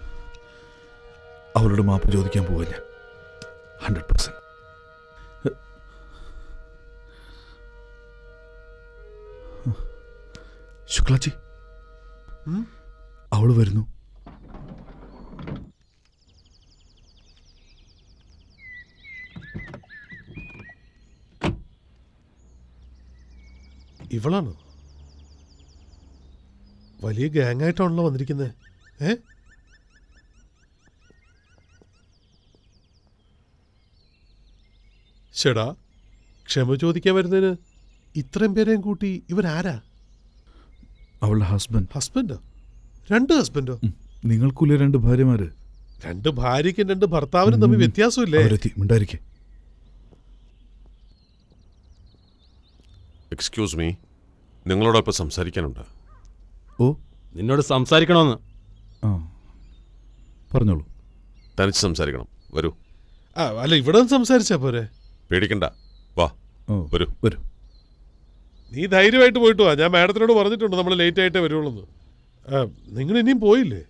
അവരോട് മാപ്പ് ചോദിക്കാൻ പോവാ ഞാൻ 100%. ശുക്ലാജി, അവള് വരുന്നു. ഇവളാണോ? വലിയ ഗ്യാങ് ആയിട്ടാണല്ലോ വന്നിരിക്കുന്നത്. ചേടാ, ക്ഷമ ചോദിക്കാൻ വരുന്നതിന് ഇത്രയും പേരെയും കൂട്ടി ഇവരാരാ? അവളുടെ ഹസ്ബൻഡ്. ഹസ്ബൻഡോ? 2 ഹസ്ബൻഡോ? നിങ്ങൾക്കുള്ള 2 ഭാര്യമാര്. 2 ഭാര്യയ്ക്കും 2 ഭർത്താവിനും തമ്മിൽ വ്യത്യാസമില്ലേ? മിണ്ടായിരിക്കെ. എക്സ്ക്യൂസ് മീ, നിങ്ങളോടൊപ്പം സംസാരിക്കാനുണ്ട്. ഓ, നിന്നോട് സംസാരിക്കണമെന്ന്. പറഞ്ഞോളൂ. തനിച്ച് സംസാരിക്കണം. വരൂ. അല്ല, ഇവിടെ സംസാരിച്ചാ പോരെ? പേടിക്കണ്ട, വാ വരൂ. വരൂ. നീ ധൈര്യമായിട്ട് പോയിട്ട് വാ. ഞാൻ മാഡത്തിനോട് പറഞ്ഞിട്ടുണ്ട് നമ്മൾ ലേറ്റ് ആയിട്ടേ വരുള്ളൂ. നിങ്ങൾ ഇനിയും പോയില്ലേ?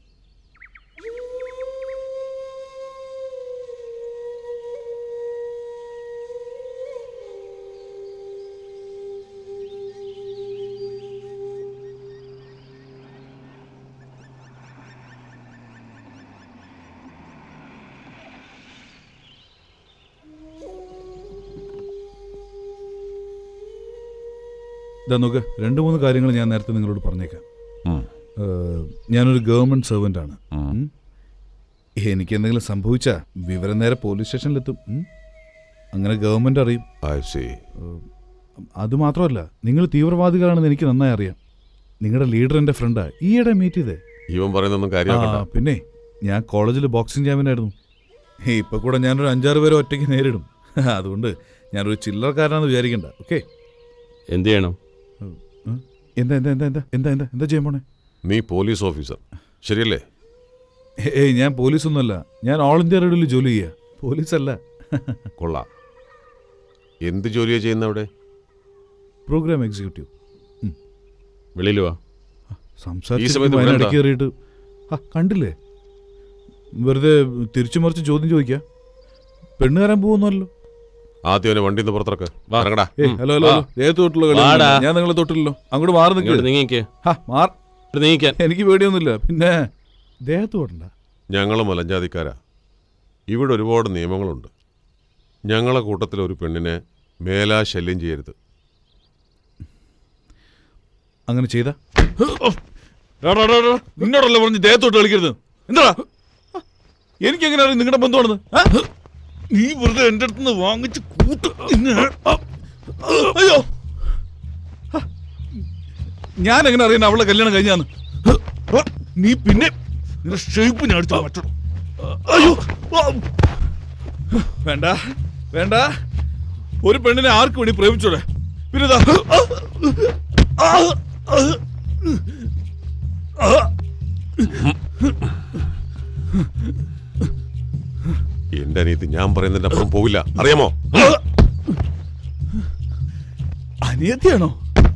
ഇതാ നോക്ക്, 2-3 കാര്യങ്ങൾ ഞാൻ നേരത്തെ നിങ്ങളോട് പറഞ്ഞേക്കാം. ഞാനൊരു ഗവൺമെന്റ് സെർവൻ്റ് ആണ്. എനിക്ക് എന്തെങ്കിലും സംഭവിച്ചാൽ വിവരം നേരെ പോലീസ് സ്റ്റേഷനിലെത്തും. അങ്ങനെ ഗവൺമെന്റ് അറിയും. അതുമാത്രമല്ല, നിങ്ങൾ തീവ്രവാദികളാണെന്ന് എനിക്ക് നന്നായി അറിയാം. നിങ്ങളുടെ ലീഡർ എൻ്റെ ഫ്രണ്ടാ. ഈയിടെ മീറ്റ് ചെയ്തേ. ഇവൻ പറയുന്നൊന്നും കാര്യമാക്കണ്ട. പിന്നെ ഞാൻ കോളേജിൽ ബോക്സിംഗ് ചാമ്പ്യനായിരുന്നു. ഇപ്പൊ കൂടെ ഞാനൊരു 5-6 പേരെ ഒറ്റയ്ക്ക് നേരിടും. അതുകൊണ്ട് ഞാനൊരു ചില്ലറക്കാരനാണെന്ന് വിചാരിക്കണ്ട. ഓക്കെ? എന്ത് ചെയ്യണം? എന്താ എന്താ എന്താ എന്താ എന്താ എന്താ എന്താ ചെയ്യാൻ പോണേ? നീ പോലീസ് ഓഫീസർ ശരിയല്ലേ? ഏയ്, ഞാൻ പോലീസൊന്നുമല്ല. ഞാൻ ഓൾ ഇന്ത്യ റേഡിയോയിൽ ജോലി ചെയ്യുക. പോലീസല്ല. കൊള്ളാം. എന്ത് ജോലിയാണ് ചെയ്യുന്ന അവിടെ? Programme executive. വെളിയിൽ വാ. സംസാരിച്ച് കയറിയിട്ട് കണ്ടില്ലേ? വെറുതെ തിരിച്ചു മറിച്ച് ചോദ്യം ചോദിക്കുക. പെണ്ണ് കയറാൻ പോകുന്നല്ലോ. ആദ്യം അവനെ വണ്ടിന്ന് പുറത്തിറക്ക്. ഹലോ ഹലോ, ദേഹത്ത് തൊട്ടുള്ള കളി. ഞാൻ നിങ്ങളെ തൊട്ടില്ലല്ലോ. അങ്ങോട്ട് മാറി നിൽക്കുക. എനിക്ക് പേടിയൊന്നുമില്ല. പിന്നെ ദേഹത്ത് തൊട്ടണ്ട. ഞങ്ങൾ മലഞ്ചാതിക്കാരാ. ഇവിടെ ഒരുപാട് നിയമങ്ങളുണ്ട്. ഞങ്ങളെ കൂട്ടത്തിൽ ഒരു പെണ്ണിനെ മേലാ ശല്യം ചെയ്യരുത്. അങ്ങനെ ചെയ്ത നിന്നോടല്ലേ പറഞ്ഞ് ദേഹത്തോട്ട് കളിക്കരുത്. എന്താ എനിക്കെങ്ങനെ അറിയാം നിങ്ങളുടെ ബന്ധമാണെന്ന്? നീ വെറുതെ എൻ്റെ അടുത്തുനിന്ന് വാങ്ങിച്ച് കൂട്ട്. അയ്യോ, ഞാൻ എങ്ങനെ അറിയാൻ അവളെ കല്യാണം കഴിഞ്ഞാന്ന്? നീ പിന്നെ നിന്റെ ഷേപ്പ് ഞാൻ അടിച്ചു മാറ്റണം. അയ്യോ, വേണ്ട വേണ്ട. ഒരു പെണ്ണിനെ ആർക്ക് വേണ്ടി പ്രേമിച്ചോടെ? പിന്നെ എന്റെ അനിയത്തി ഞാൻ പറയുന്നതിന്റെ അപ്പുറം പോവില്ല, അറിയാമോ? അനിയത്തിയാണോ?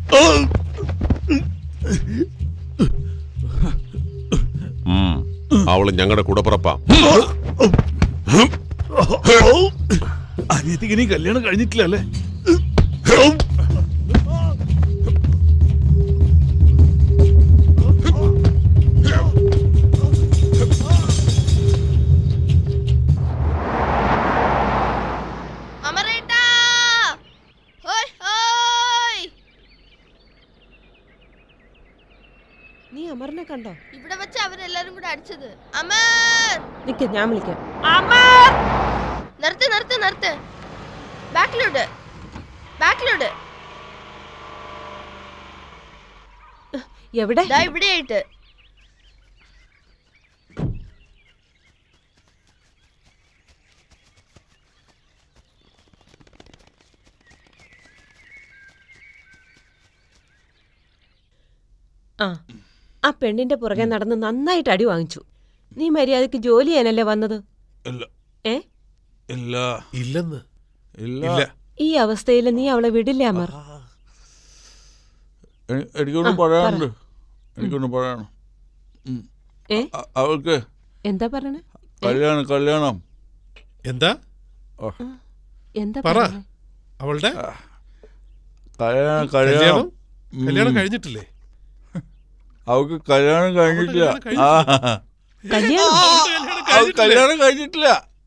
അവള് ഞങ്ങളുടെ കൂടപ്പിറപ്പാ. അനിയത്തിക്ക് ഇനി കല്യാണം കഴിഞ്ഞിട്ടില്ല അല്ലേ? നീ അമറിനെ കണ്ടോ? ഇവിടെ വെച്ച് അവരെല്ലാരും കൂടെ അടിച്ചത്. അമർ, നിക്ക്, ഞാൻ വിളിക്കാം. അമർ, നിർത്ത് നിർത്ത് നിർത്ത്. ബാക്കിലോട്ട് ബാക്കിലോട്ട്. എവിടെ? ദാ ഇവിടെയായിട്ട്. ആ പെണ്ണിന്റെ പുറകെ നടന്ന് നന്നായിട്ട് അടി വാങ്ങിച്ചു. നീ മര്യാദക്ക് ജോലി ചെയ്യാനല്ലേ വന്നത്? ഇല്ലെന്ന്. ഈ അവസ്ഥയിൽ നീ അവളെ വിടില്ല അമർ. എനിക്കൊന്ന് പറയാനുണ്ട്. എനിക്കൊന്ന് പറയണം. അവൾക്ക് എന്താ പറയണേ? കല്യാണം. എന്താ എന്താ അവളുടെ കല്യാണം കഴിഞ്ഞിട്ടില്ലേ? അവൾക്ക് കല്യാണം കഴിഞ്ഞിട്ടില്ല. കല്യാണം കഴിഞ്ഞിട്ടില്ല.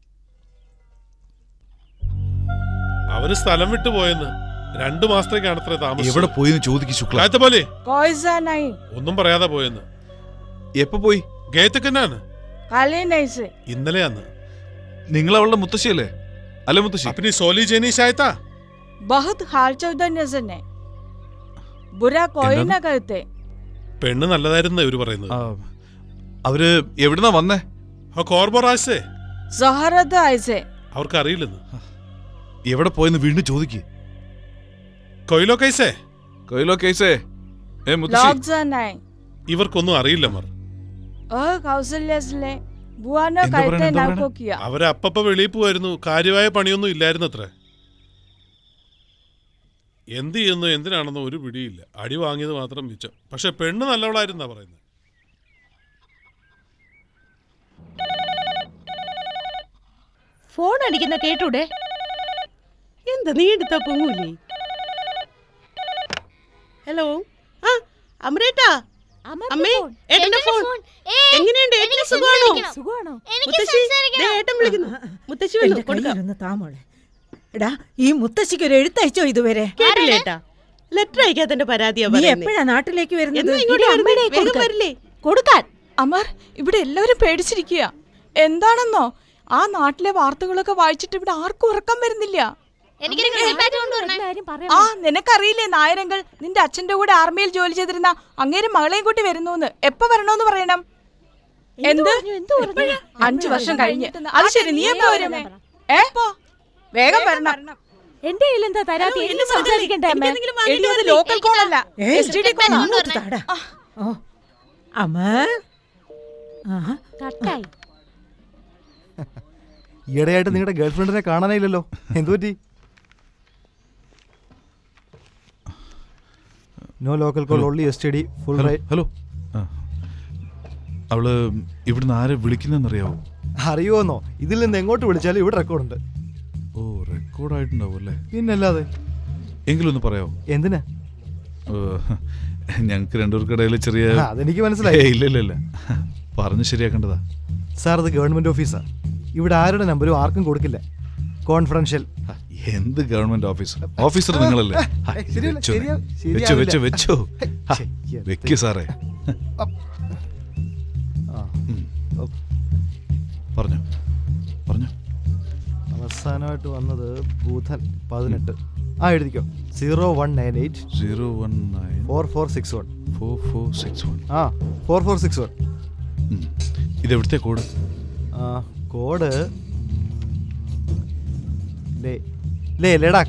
അവര് സ്ഥലം വിട്ടു പോയെന്ന്. 2 മാസത്തേക്കാണ് അത്ര താമസം. എവിടെ പോയെന്ന് ചോദിക്കും ശുക്ല. പോലെ ഒന്നും പറയാതെ പോയെന്ന്. എപ്പോ പോയി? ഗേറ്റക്കന്നാണ്. ഇന്നലെയാന്ന്. നിങ്ങൾ അവളുടെ മുത്തശ്ശിയല്ലേ? അല്ലേ മുത്തശ്ശി? अपनी सोली जेनी शायता बहुत हाल चौदन्य ने बुरा कोई ना कहते. പെണ്ണ് നല്ലതായിരുന്നു ഇവര് പറയുന്നത്. അവര് എവിടുന്നാ വന്നേ? കോർബോറാസേ. സഹറത്ത് ആയിസേ. അവർക്ക് അറിയില്ലെന്ന്. എവിടെ പോയെന്ന് വീണ്ടും ചോദിക്ക്. കൊയിലോ കൈസേ? കൊയിലോ കൈസേ? ലോക്സനായി. ഇവർക്കൊന്നും അറിയില്ല മർ. കൗസല്യസിലെ ബുവാനോ കൈത്തെ നാക്കോ കിയ. അവരെ അപ്പപ്പ വെളിയിൽ പോവായിരുന്നു. കാര്യമായ പണിയൊന്നും ഇല്ലായിരുന്നു അത്ര. എന്ത് ചെയ്യുന്നു എന്തിനാണെന്നോ ഒരു പിടിയില്ല. അടി വാങ്ങിയത് മാത്രം മിച്ചം. പക്ഷെ പെണ്ണ് നല്ലവളായിരുന്നാ പറയുന്നത്. ഫോൺ അടിക്കുന്ന കേട്ടൂടെ? എന്താ നീ എടുത്താ പൊങ്ങൂലേ? ഹലോ, ആ അമരേട്ടാ. അമ്മേ, ഏട്ടന്റെ ഫോൺ. എങ്ങനെയുണ്ട്? ഏട്ടന് സുഖമാണോ? മുത്തശ്ശി, ദേ ഏട്ടൻ വിളിക്കുന്നു. മുത്തശ്ശി വന്നു, കൊടുക്കാം. താമോളെ. എടാ, ഈ മുത്തശ്ശിക്ക് ഒരു എഴുത്തയച്ചോ ഇതുവരെ? കേട്ടില്ലേട്ടാ? ലെറ്റർ അയക്കാത്തന്റെ പരാതിയാ നീ എപ്പോഴാ നാട്ടിലേക്ക് വരുന്നത്? വരില്ലേ? കൊടുക്കാൻ. അമർ, ഇവിടെ എല്ലാവരും പേടിച്ചിരിക്കുക. എന്താണെന്നോ, ആ നാട്ടിലെ വാർത്തകളൊക്കെ വായിച്ചിട്ട് ഇവിടെ ആർക്കും ഉറക്കം വരുന്നില്ല. ആ നിനക്കറിയില്ലേ നായരങ്ങൾ നിന്റെ അച്ഛന്റെ കൂടെ ആർമിയിൽ ജോലി ചെയ്തിരുന്ന അങ്ങേരും മകളെയും കൂട്ടി വരുന്നു. എപ്പോ വരണോന്ന് പറയണം. എന്ത് 5 വർഷം കഴിഞ്ഞ്? അത് ശരി, നീ എപ്പോ വരും? വേഗം വരണം. എന്റെ കയ്യിൽ എന്താ തരാത്തി? സംസാരിക്കണ്ടേ? Local കോളല്ല, STD കോളാ. ഈയിടെയായിട്ട് നിങ്ങളുടെ ഗേൾഫ്രണ്ടിനെ കാണാനായില്ലല്ലോ, എന്തുപറ്റി? No local call, only STD, full right. Hello, അവള് ഇവിടുന്ന് ആരെ വിളിക്കുന്നറിയാവോ? അറിയുമോന്നോ? ഇതിൽ നിന്ന് എങ്ങോട്ട് വിളിച്ചാലും ഇവിടെ റെക്കോർഡുണ്ട്. ഓ, റെക്കോർഡായിട്ടുണ്ടാവും അല്ലേ? പിന്നല്ലാതെ. എങ്കിലും ഒന്ന് പറയാവോ? എന്തിനാ? ഞങ്ങൾക്ക് രണ്ടുപേർക്കിടയിൽ ചെറിയ... അതെനിക്ക് മനസ്സിലായി. ഇല്ല, പറഞ്ഞ് ശരിയാക്കേണ്ടതാ. സാർ, അത് ഗവൺമെന്റ് ഓഫീസാ. ഇവിടെ ആരുടെ നമ്പരും ആർക്കും കൊടുക്കില്ല. കോൺഫിഡൻഷ്യൽ. എന്ത് ഗവൺമെന്റ് ഓഫീസർ? ഓഫീസർ നിങ്ങളല്ലേ? വെച്ചോ വെക്ക് സാറേ. പറഞ്ഞോ. അവസാനമായിട്ട് വന്നത് ബുധൻ 18. എഴുതിക്കോ. 0198 4461 4461. 4461. ഇതെവിടുത്തെ കോഡ്? കോഡ് ലഡാക്ക്.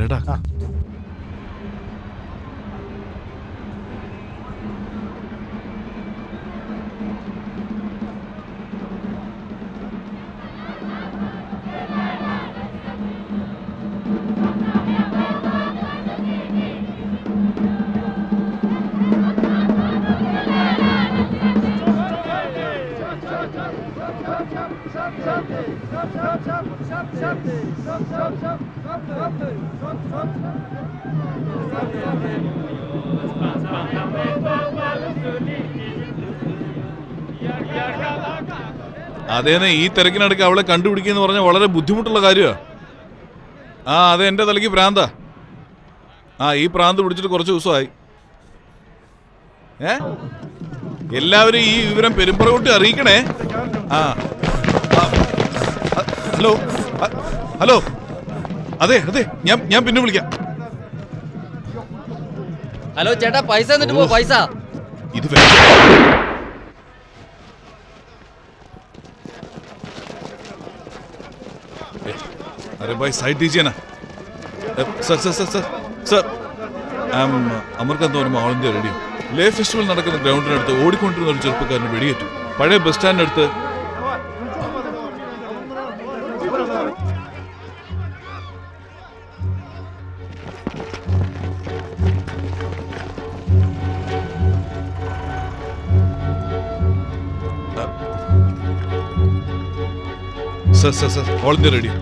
അതേന്നെ, ഈ തിരക്കിനടുക്ക് അവളെ കണ്ടുപിടിക്കുക പറഞ്ഞാൽ വളരെ ബുദ്ധിമുട്ടുള്ള കാര്യമാണ്. അതെ, എൻ്റെ തലയ്ക്ക് പ്രാന്താ. ഈ പ്രാന്ത് പിടിച്ചിട്ട് കുറച്ച് ദിവസമായി. എല്ലാവരും ഈ വിവരം പെരുമ്പറകുട്ടി അറിയിക്കണേ. ഹലോ, അതെ, ഞാൻ പിന്നെ വിളിക്കാം. ഹലോ ചേട്ടാ, പൈസ എന്നിട്ട് പോ. പൈസ ഇത് अरे भाई साइड दीजिए ना. Sir Amarkant Varma All India Radio. Leh festival നടക്കുന്ന ഗ്രൗണ്ടിനടുത്ത് ഓടിക്കൊണ്ടിരുന്ന ഒരു ചെറുപ്പക്കാരന് വെടിയേറ്റു. പഴയ ബസ് സ്റ്റാൻഡിനടുത്ത്. Sir all India radio.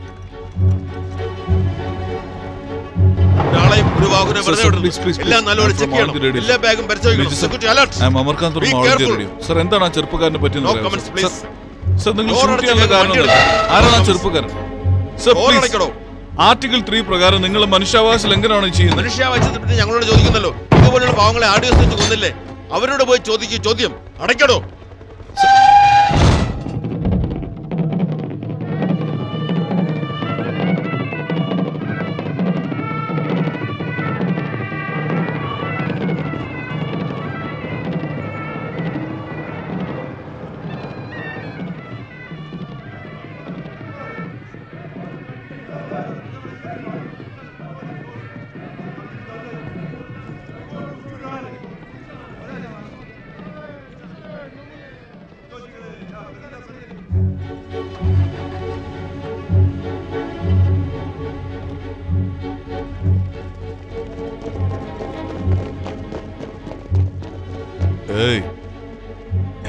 Sir, എന്താണ് ആ ചെറുപ്പക്കാരനെ പറ്റി? സർ, നിങ്ങൾ ഷൂട്ട് ചെയ്യാനുള്ള കാരണം ആരാണ് ആ ചെറുപ്പക്കാരൻ? സർ, ആർട്ടിക്കിൾ 3 പ്രകാരം നിങ്ങൾ മനുഷ്യാവകാശ ലംഘനമാണ് ചെയ്യുന്നത്. മനുഷ്യാവകാശത്തെ പറ്റി ഞങ്ങളോട് ചോദിക്കുന്നല്ലോ. ഇതുപോലുള്ള പാവങ്ങളെ ആഡിയോ വെച്ച് കൊന്നില്ലേ? അവരോട് പോയി ചോദിക്കും. ചോദ്യം അടയ്ക്കടോ.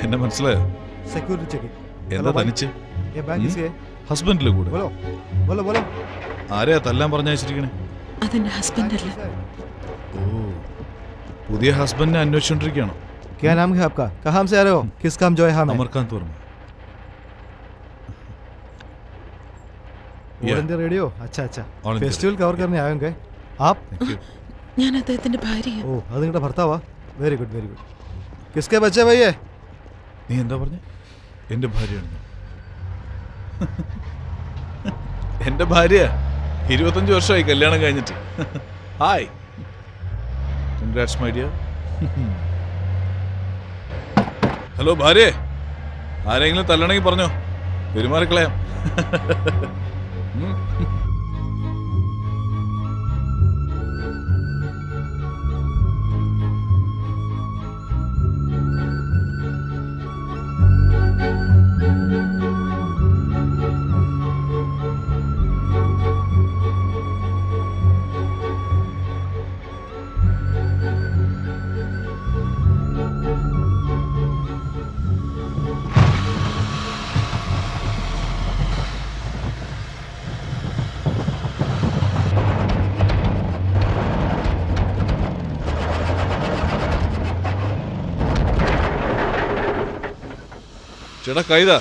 എന്നെ മനസ്സിലായോ? Security check. എന്താ തനിച്ച്? ये बैग किसके है? ഹസ്ബൻഡിലെ കൂടെ. बोलो बोलो बोलो. ആരെയാ തല്ലാൻ പറഞ്ഞയച്ചിരിക്കണേ? അതെന്റെ ഹസ്ബൻഡ് അല്ല. ഓ, പുതിയ ഹസ്ബൻഡിനെ അന്വേഷിച്ചോണ്ടിരിക്കുകയാണോ? क्या नाम है आपका? कहाँ से आ रहे हो? किस काम जो है? हाँ, Amarkant Varma. All India Radio. अच्छा अच्छा. All India फेस्टिवल कवर करने आए होंगे आप? ഞാൻ അദ്ദേഹത്തിന്റെ ഭാര്യയാണ്. ഓ, അത് നിങ്ങളുടെ ഭർത്താവാ? Very good very good. കിസ്കെ ബच्चे भाई है? നീ എന്താ പറഞ്ഞേ? എന്റെ ഭാര്യയാണ്. എന്റെ ഭാര്യ 25 വർഷമായി കല്യാണം കഴിഞ്ഞിട്ട്. Hi, congrats my dear. Hello ഭാര്യ, ആരെങ്കിലും തല്ലണമെങ്കിൽ പറഞ്ഞോ, പെരുമാറിക്കളയാം. ചേട്ടാ കൈതാ.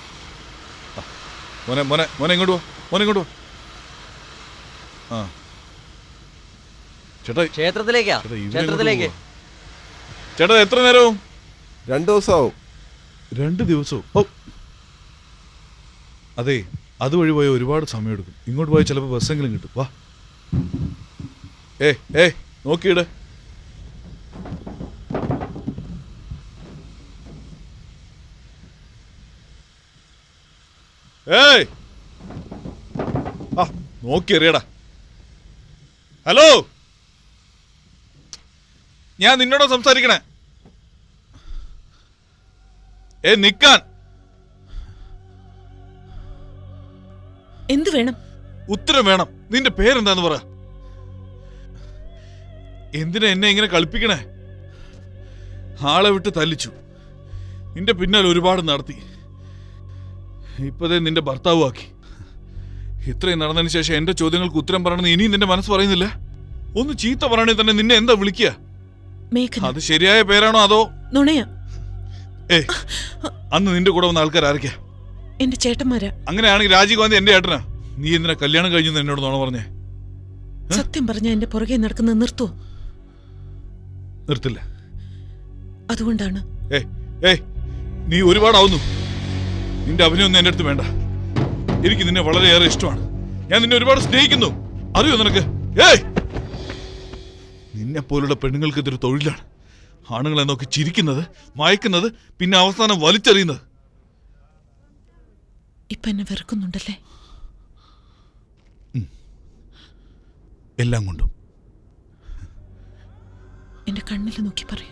മോനെ മോനെ മോനെ ഇങ്ങോട്ട് പോ, മോനെ ഇങ്ങോട്ട് പോ. ആ ചേട്ടാ ക്ഷേത്രത്തിലേക്കാ. ക്ഷേത്രത്തിലേക്ക്. ചേട്ടാ എത്ര നേരവും? 2 ദിവസമാവും. 2 ദിവസവും? ഓ, അതെ, അതുവഴി പോയ ഒരുപാട് സമയമെടുക്കും. ഇങ്ങോട്ട് പോയാൽ ചിലപ്പോൾ ബസ്സെങ്കിലും കിട്ടും. വാ. ഏ നോക്കിയിട്. ഏയ്, ആ നോക്കി എറിയടാ. ഹലോ, ഞാൻ നിന്നോട് സംസാരിക്കണേ. നിക്കാൻ. എന്ത് വേണം? ഉത്തരം വേണം. നിന്റെ പേരെന്താന്ന് പറ. എന്തിനാ എന്നെ ഇങ്ങനെ കളിപ്പിക്കണേ? ആളെ വിട്ട് തല്ലിച്ചു, നിന്റെ പിന്നാലെ ഒരുപാട് നടത്തി, ഇപ്പതേ നിന്റെ ഭർത്താവുമാക്കി. ഇത്രയും നടന്നതിന് ശേഷം എന്റെ ചോദ്യങ്ങൾക്ക് ഉത്തരം പറയണമെന്ന് ഇനിയും നിന്റെ മനസ്സ് പറയുന്നില്ല? ഒന്ന് ചീത്ത പറയണേ തന്നെ നിന്നെ എന്താ വിളിക്കുക? അത് ശരിയായ പേരാണോ അതോ നുണയാ? അന്ന് നിന്റെ കൂടെ വന്ന ആൾക്കാർ ആരൊക്കെയാ? എന്റെ ചേട്ടന്മാരാ. അങ്ങനെയാണെങ്കിൽ രാജീവ് ഗാന്ധി എന്റെ ഏട്ടനാ. നീ എന്തിനാ കല്യാണം കഴിഞ്ഞു എന്നോട് നുണ പറഞ്ഞേ? സത്യം പറഞ്ഞ എന്റെ പുറകെ നടക്കുന്നത് നിർത്തുവോ? നിർത്തില്ല. അതുകൊണ്ടാണ്. നീ ഒരുപാടാവുന്നു. നിന്റെ അഭിനയൊന്നും എന്റെ അടുത്ത് വേണ്ട. എനിക്ക് നിന്നെ വളരെയേറെ ഇഷ്ടമാണ്. ഞാൻ നിന്നെ ഒരുപാട് സ്നേഹിക്കുന്നു. അറിയോ നിനക്ക്? നിന്നെ പോലുള്ള പെണ്ണുങ്ങൾക്ക് ഇതൊരു തൊഴിലാണ്. ആണുങ്ങളെ നോക്കി ചിരിക്കുന്നത്, മയക്കുന്നത്, പിന്നെ അവസാനം വലിച്ചെറിയുന്നത്. ഇപ്പൊ എന്നെ വെറുക്കുന്നുണ്ടല്ലേ? എല്ലാം കൊണ്ടും. എന്റെ കണ്ണിൽ നോക്കി പറയൂ.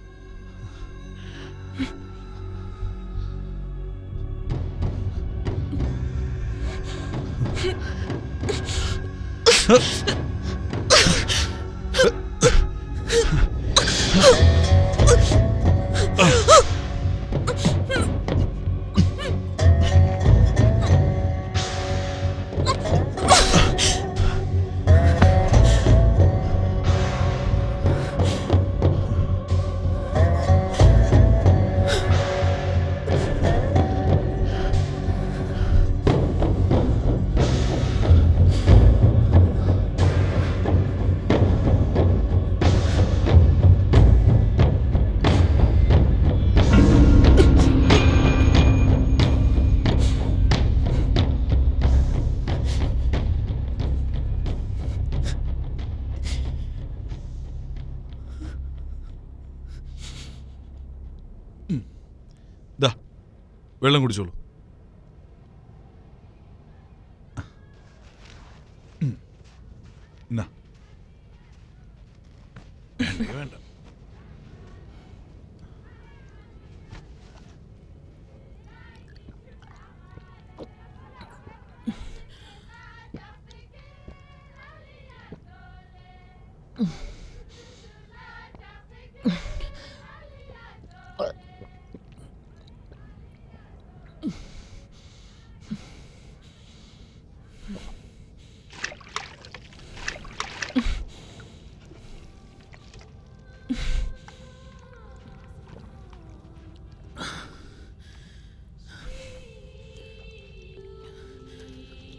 വെള്ളം കുടിച്ചോളൂ. വേണ്ട.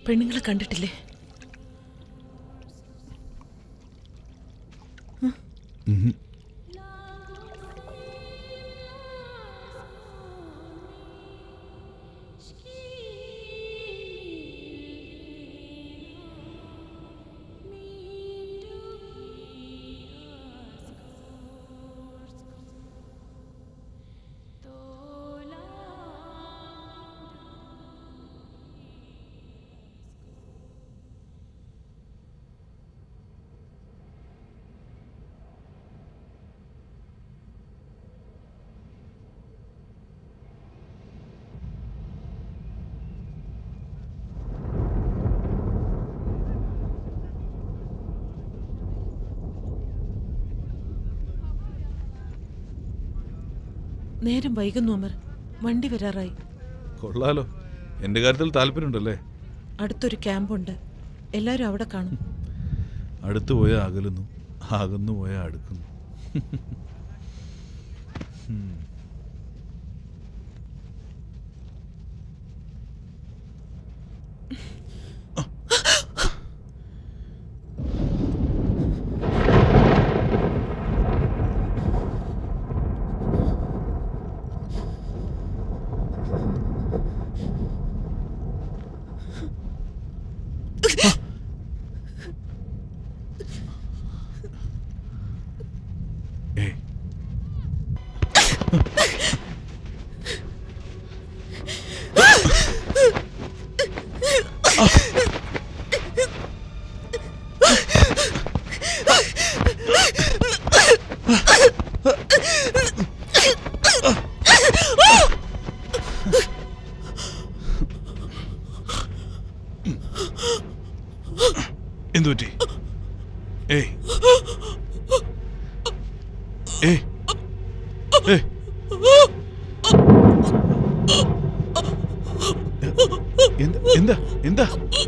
പെണ്ണുങ്ങളെ കണ്ടിട്ടില്ലേ? നേരം വൈകുന്നു അമർ. വണ്ടി വരാറായി. കൊള്ളാലോ, എന്റെ കാര്യത്തിൽ താല്പര്യമുണ്ടല്ലേ? അടുത്തൊരു ക്യാമ്പുണ്ട്, എല്ലാരും അവിടെ കാണും. അടുത്തു പോയാൽ അകലുന്നു, അകന്നു പോയാൽ അടുക്കുന്നു. എന്തുപറ്റി? എന്താ എന്താ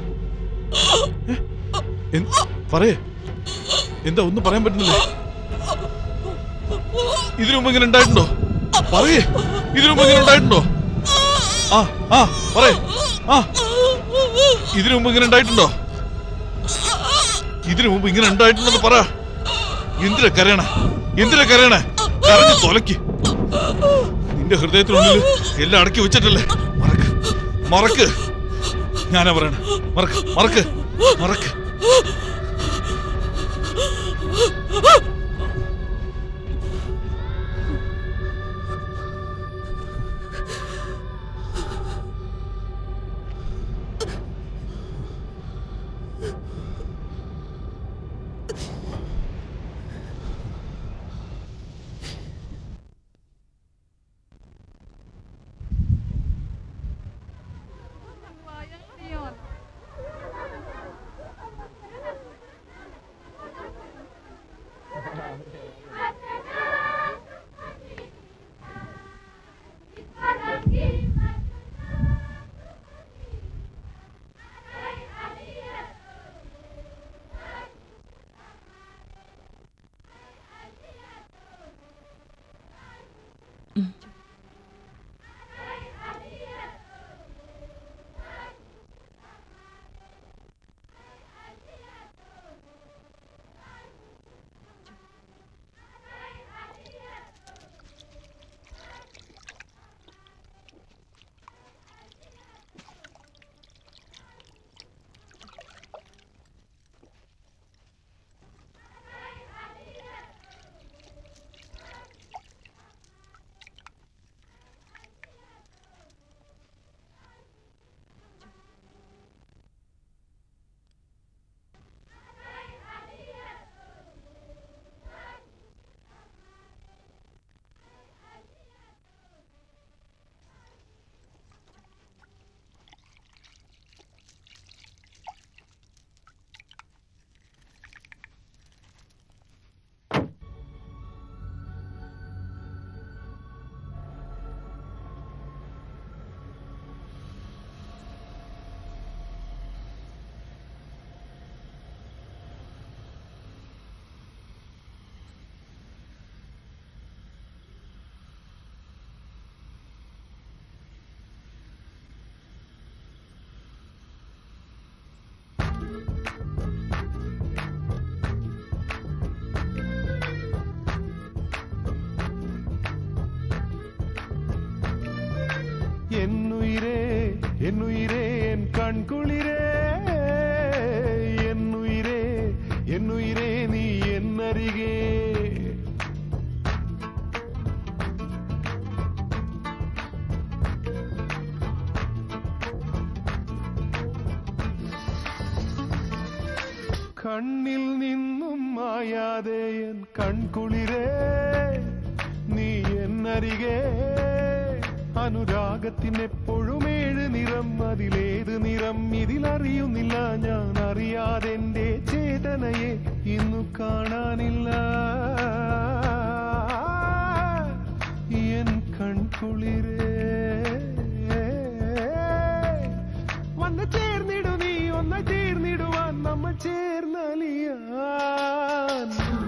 പറയേ, എന്താ ഒന്നും പറയാൻ പറ്റുന്നില്ല. ഇതിനു മുമ്പ് ഇങ്ങനെ ഉണ്ടായിട്ടുണ്ടോ? പറയേ, ഇതിനു മുമ്പ് ഇങ്ങനെ ഉണ്ടായിട്ടുണ്ടോ? പറയേ, ഇതിനു മുമ്പ് ഇങ്ങനെ ഉണ്ടായിട്ടുണ്ടോ? ഇതിനു മുമ്പ് ഇങ്ങനെ ഉണ്ടായിട്ടുണ്ടെന്ന് പറ. എന്തിനാ കരയണ? എന്തിനാ കരയണ? കരഞ്ഞു തൊലക്ക്. നിന്റെ ഹൃദയത്തിനുള്ളിൽ എല്ലാം അടക്കി വെച്ചിട്ടല്ലേ? മറക്ക്, മറക്ക്. ഞാനാ പറയണ, മറക്ക്, മറക്ക്, മറക്ക്. കണ്ണിൽ നിന്നും മായാതെ എൻ കൺകുളിരേ നീ എന്നരികെ അനുരാഗത്തിനെപ്പോഴും 7 നിറം അതിലേത് നിറം ഇതിലറിയുന്നില്ല ഞാൻ അറിയാതെന്റെ ചേതനയെ ഇന്നു കാണാനില്ല എൻ കൺകുളിരേ വന്ന് ചേർന്നിടു നീ ഒന്ന് ചേർന്നിടുവാൻ നമ്മൾ ചേർന്നലിയാൻ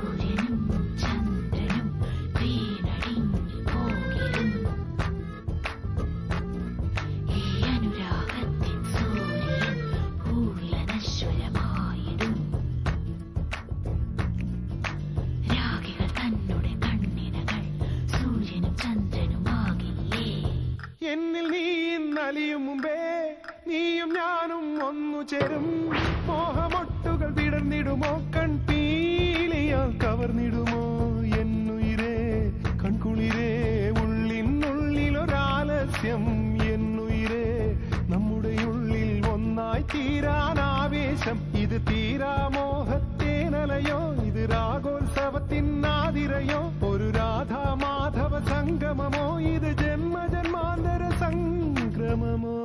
എന്നിൽ നീ ഇന്നലിയും മുമ്പേ നീയും ഞാനും ഒന്നു ചേരും മോഹമൊട്ടുകൾ വിടർന്നിടുമോ കൺപീലിയാൽ കവർന്നിടുമോ എന്നുയിരേ കൺകുളിരേ ഉള്ളിനുള്ളിലൊരാലസ്യം എന്നുയിരേ നമ്മുടെ ഉള്ളിൽ ഒന്നായി തീരാനാവേശം ഇത് തീരാമോഹത്തേനലയോ ഇത് രാഗോത്സവത്തിനാതിരയോ ഒരു രാധാമാധവ സംഗമമോ ഇത് ജന്മജന്മാന്തര സംക്രമമോ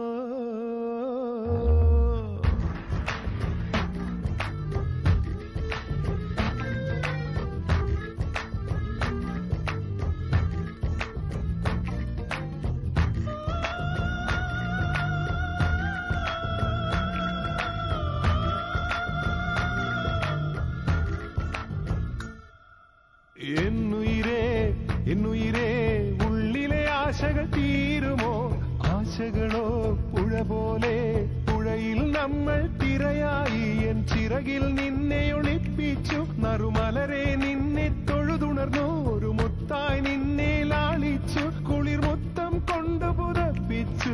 എന്നുയിരേ ഉള്ളിലെ ആശകൾ തീരുമോ ആശകളോ പുഴ പോലെ പുഴയിൽ നമ്മൾ തിരയായി എൻ ചിറകിൽ നിന്നെ ഒളിപ്പിച്ചു നറുമലരെ നിന്നെ തൊഴുതുണർന്നു ഒരു മുത്തായി നിന്നെ ലാളിച്ചു കുളിർ മൊത്തം കൊണ്ടു പുതപ്പിച്ചു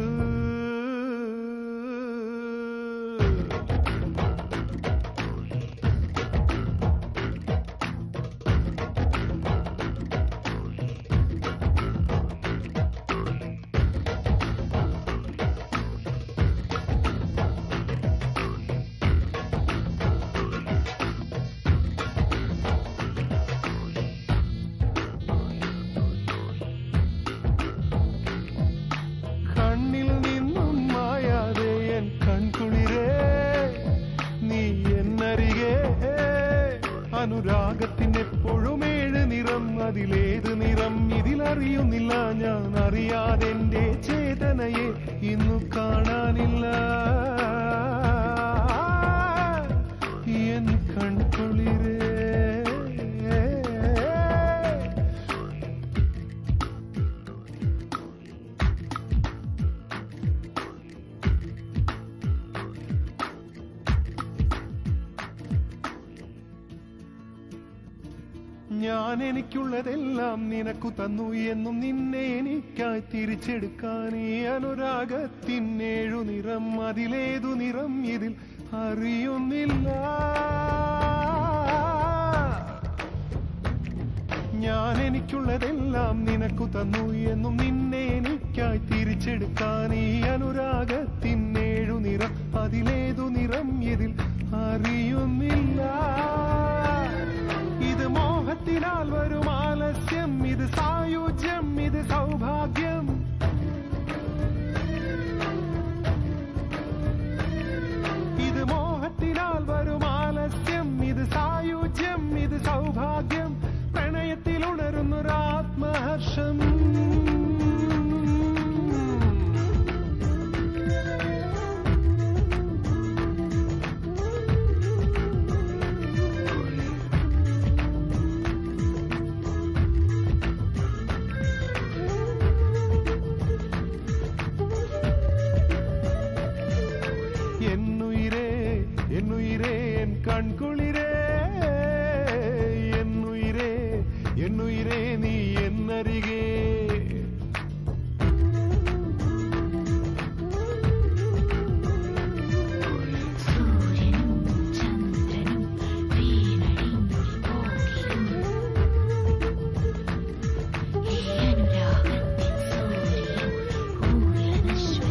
കണ്ണിൽ നിന്നും മായാതെ എൻ കൺകുളിരേ നീ എന്നരികെ അനുരാഗത്തിനെപ്പോഴും 7 നിറം അതിലേത് നിറം ഇതിലറിയുന്നില്ല ഞാൻ അറിയാതെന്റെ ചേതനയെ ഇന്നു കാണാനില്ല എൻ കൺകുളിരേ ഞാൻ എനിക്കുള്ളതെല്ലാം നിനക്കു തന്നു എന്നും നിന്നെ എനിക്കായി തിരിച്ചെടുക്കാൻ ഈ അനുരാഗത്തിൻ 7 നിറം അതിലേതു നിറം ഇതിൽ അറിയുന്നില്ല ഞാൻ എനിക്കുള്ളതെല്ലാം നിനക്കു തന്നു എന്നും നിന്നെ എനിക്കായി തിരിച്ചെടുക്കാൻ ഈ അനുരാഗത്തിൻ 7 നിറം അതിലേതു നിറം ഇതിൽ അറിയുന്നില്ല ഇത് മോഹത്തിനാൽ വരും ആലസ്യം ഇത് സായുജ്യം ഇത് സൗഭാഗ്യം ഇത് മോഹത്തിനാൽ വരും ആലസ്യം ഇത് സായുജ്യം ഇത് സൗഭാഗ്യം പ്രണയത്തിൽ ഉണരുന്നൊരാത്മഹർഷം എന്നുയിരേ എൻ കൺകുളിരേ എന്നുയിരേ നീ എന്നരികെ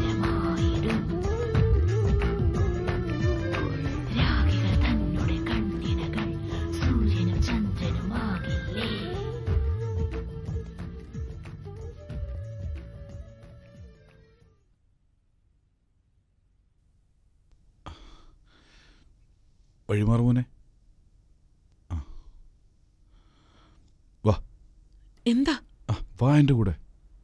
കണ്ണുടെ വഴിമാറുമോനെ. വാ. എന്താ? വാ എൻ്റെ കൂടെ.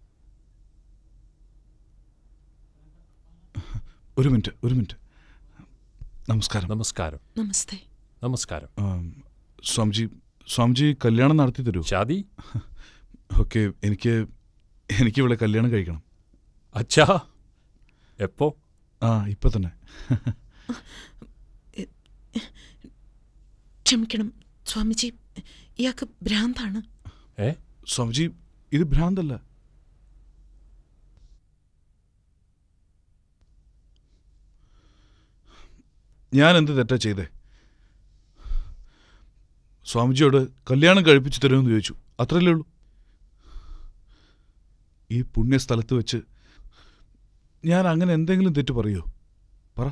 ഒരു മിനിറ്റ്. നമസ്കാരം. നമസ്കാരം. നമസ്തേ. നമസ്കാരം. സ്വാമിജി കല്യാണം നടത്തി തരൂ. ഷാദി? ഓക്കെ, എനിക്ക് ഇവിടെ കല്യാണം കഴിക്കണം. അച്ഛാ, എപ്പോ? ഇപ്പൊ തന്നെ. ക്ഷമിക്കണം സ്വാമിജി, ഇയാൾക്ക് ഭ്രാന്താണ്. സ്വാമിജി, ഇത് ഭ്രാന്തല്ല. ഞാൻ എന്ത് തെറ്റാ ചെയ്തേ? സ്വാമിജിയോട് കല്യാണം കഴിപ്പിച്ചു തരുമെന്ന് ചോദിച്ചു, അത്രയല്ലേ ഉള്ളൂ. ഈ പുണ്യസ്ഥലത്ത് വെച്ച് ഞാൻ അങ്ങനെ എന്തെങ്കിലും തെറ്റ് പറയോ? പറ.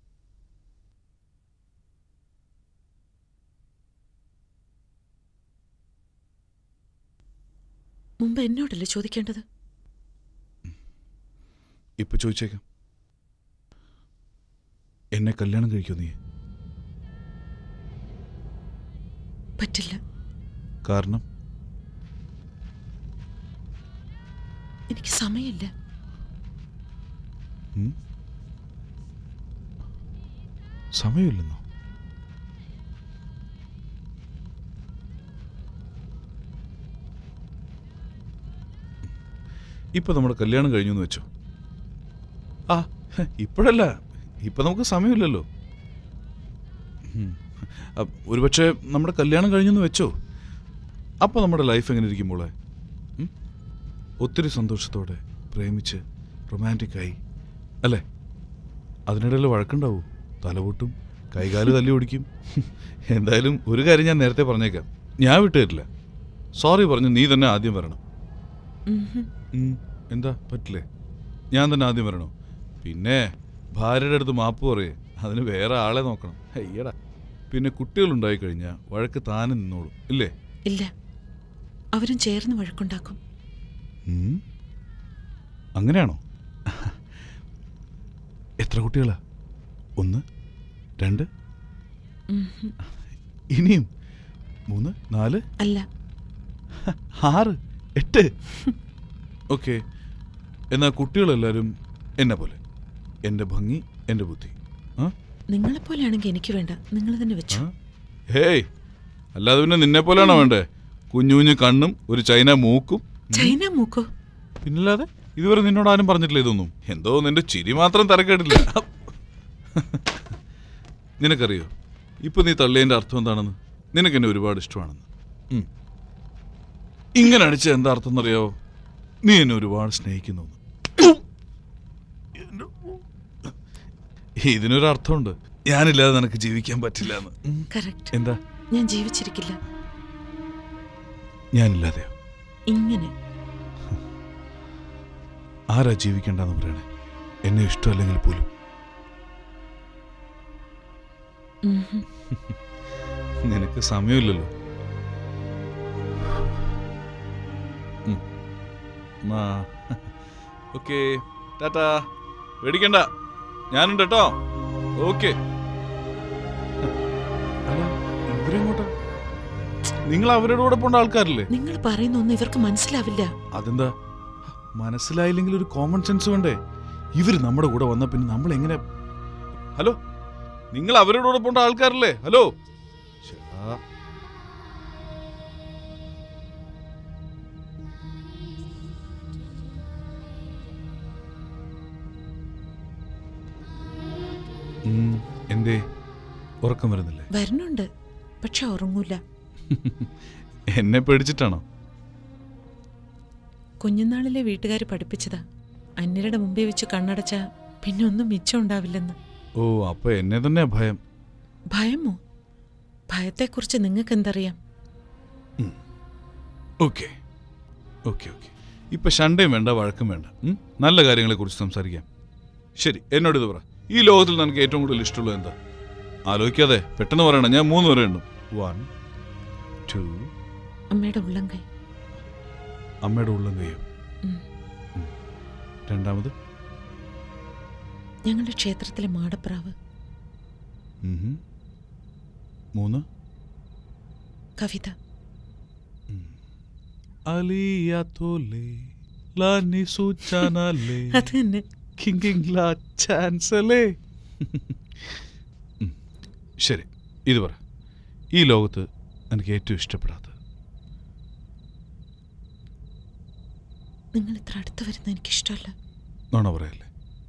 മുമ്പ് എന്നോടല്ലേ ചോദിക്കേണ്ടത്? ഇപ്പൊ ചോദിച്ചേക്കാം. എന്നെ കല്യാണം കഴിക്കോ നീ? പറ്റില്ല. കാരണം? എനിക്ക് സമയമില്ല. സമയമില്ലെന്നോ? ഇപ്പൊ നമ്മുടെ കല്യാണം കഴിഞ്ഞു എന്ന് വെച്ചോ. ഇപ്പോഴല്ല, ഇപ്പൊ നമുക്ക് സമയമില്ലല്ലോ. ഒരുപക്ഷെ നമ്മുടെ കല്യാണം കഴിഞ്ഞെന്ന് വെച്ചോ, അപ്പൊ നമ്മുടെ ലൈഫ് എങ്ങനെ ഇരിക്കും മോളെ? ഒത്തിരി സന്തോഷത്തോടെ പ്രേമിച്ച് റൊമാൻറ്റിക്കായി അല്ലേ? അതിനിടയിൽ വഴക്കുണ്ടാവൂ, തലപൊട്ടും, കൈകാല് തല്ലി ഓടിക്കും. എന്തായാലും ഒരു കാര്യം ഞാൻ നേരത്തെ പറഞ്ഞേക്കാം, ഞാൻ വിട്ടുതരില്ല. സോറി പറഞ്ഞു നീ തന്നെ ആദ്യം വരണം. എന്താ പറ്റില്ലേ? ഞാൻ തന്നെ ആദ്യം വരണോ? പിന്നെ ഭാര്യയുടെ അടുത്ത് മാപ്പ് പറയേ, അതിന് വേറെ ആളെ നോക്കണം. അയ്യടാ, പിന്നെ കുട്ടികളുണ്ടായി കഴിഞ്ഞാൽ വഴക്ക് താനെ നിന്നോളും ഇല്ലേ? ഇല്ല, അവരും ചേർന്ന് വഴക്കുണ്ടാക്കും. അങ്ങനെയാണോ? എത്ര കുട്ടികളാ? 1, 2, ഇനിയും 3, 4 അല്ല 6, 8. ഓക്കെ, എന്നാ കുട്ടികളെല്ലാരും എന്നെ പോലെ, എന്റെ ഭംഗി, എന്റെ ബുദ്ധി. നിങ്ങളെപ്പോലെയാണെങ്കിൽ എനിക്ക് വേണ്ട, നിങ്ങൾ തന്നെ വെച്ചു. ഹേയ്, അല്ലാതെ പിന്നെ നിന്നെ പോലെയാണോ വേണ്ടേ? കുഞ്ഞു കുഞ്ഞു കണ്ണും ഒരു ചൈന മൂക്കും. ചൈന മൂക്കോ? പിന്നല്ലാതെ, ഇതുവരെ നിന്നോട് ആരും പറഞ്ഞിട്ടില്ല ഇതൊന്നും. എന്തോ നിന്റെ ചിരി മാത്രം തരക്കേട്ടില്ല. നിനക്കറിയോ ഇപ്പൊ നീ തള്ളിയതിന്റെ അർത്ഥം എന്താണെന്ന്? നിനക്കെന്നെ ഒരുപാട് ഇഷ്ടമാണെന്ന്. ഇങ്ങനെ അടിച്ച എന്താ അർത്ഥം എന്നറിയാവോ? നീ എന്നെ ഒരുപാട് സ്നേഹിക്കുന്നു. ഇതിനൊരർത്ഥമുണ്ട്, ഞാനില്ലാതെ നിനക്ക് ജീവിക്കാൻ പറ്റില്ല എന്ന്. എന്താ? ഞാൻ ജീവിച്ചിരിക്കില്ല. ഞാനില്ലാതെയോ? ഇങ്ങനെ ആരാ ജീവിക്കണ്ടെന്ന് പറയണേ? എന്നെ ഇഷ്ടമല്ലെങ്കിൽ പോലും. നിനക്ക് സമയമില്ലല്ലോ. ഓക്കെ, ടാറ്റാ. പേടിക്കണ്ട, ഞാനുണ്ട് കേട്ടോ. ഓക്കെ. ഇവരെങ്ങോട്ടാ? നിങ്ങൾ അവരുടെ കൂടെ പോണ്ട ആൾക്കാരല്ലേ? നിങ്ങൾ പറയുന്നൊന്നും ഇവർക്ക് മനസ്സിലാവില്ല. അതെന്താ? മനസ്സിലായില്ലെങ്കിൽ ഒരു കോമൺ സെൻസ് വേണ്ടേ? ഇവര് നമ്മുടെ കൂടെ വന്ന പിന്നെ നമ്മൾ എങ്ങനെ? ഹലോ, നിങ്ങൾ അവരുടെ കൂടെ പോണ്ട ആൾക്കാരല്ലേ? ഹലോ. എന്തേ ഉറക്കം വരുന്നില്ലേ? വരുന്നുണ്ട്, പക്ഷെ ഉറങ്ങൂല. എന്നെ പേടിച്ചിട്ടാണോ? കുഞ്ഞുനാളിലെ വീട്ടുകാർ പഠിപ്പിച്ചതാ, അന്യരുടെ മുമ്പേ വെച്ച് കണ്ണടച്ച പിന്നെ ഒന്നും മിച്ചം ഉണ്ടാവില്ലെന്ന്. ഓ, അപ്പൊ എന്നെ തന്നെ ഭയം. ഭയമോ? ഭയത്തെക്കുറിച്ച് നിങ്ങൾക്ക് എന്തറിയാം? ഓക്കെ ഓക്കെ ഓക്കെ, ഇപ്പൊ ശണ്ടയും വേണ്ട, വഴക്കും വേണ്ട. നല്ല കാര്യങ്ങളെ കുറിച്ച് സംസാരിക്കാം. ശരി, എന്നോട് ഇത് പറ, ഈ ലോകത്തിൽ നിനക്ക് ഏറ്റവും കൂടുതൽ ഇഷ്ടമുള്ളത് എന്താ? ആലോചിക്കാതെ പെട്ടെന്ന് പറയണം. ഞാൻ 3 വരെ എണ്ണും. 1, 2. അമ്മയുടെ ഉള്ളംകൈ. അമ്മയുടെ ഉള്ളംകൈയോ? രണ്ടാമത്? ഞങ്ങളുടെ ക്ഷേത്രത്തിലെ മാടപ്രാവ്. 3 കവിത. അലിയാത്തോലേ ലാനി സൂചാനാലേ അത് തന്നെ. കിങ്കിങ് ലാ ചാൻസലേ. ശരി, ഇത് പറ, ഈ ലോകത്ത് എനിക്ക് ഏറ്റവും ഇഷ്ടപ്പെടാത്തത്? നിങ്ങൾ ഇത്ര അടുത്ത് വരുന്ന എനിക്കിഷ്ടമല്ല. നോണ പറയല്ലേ?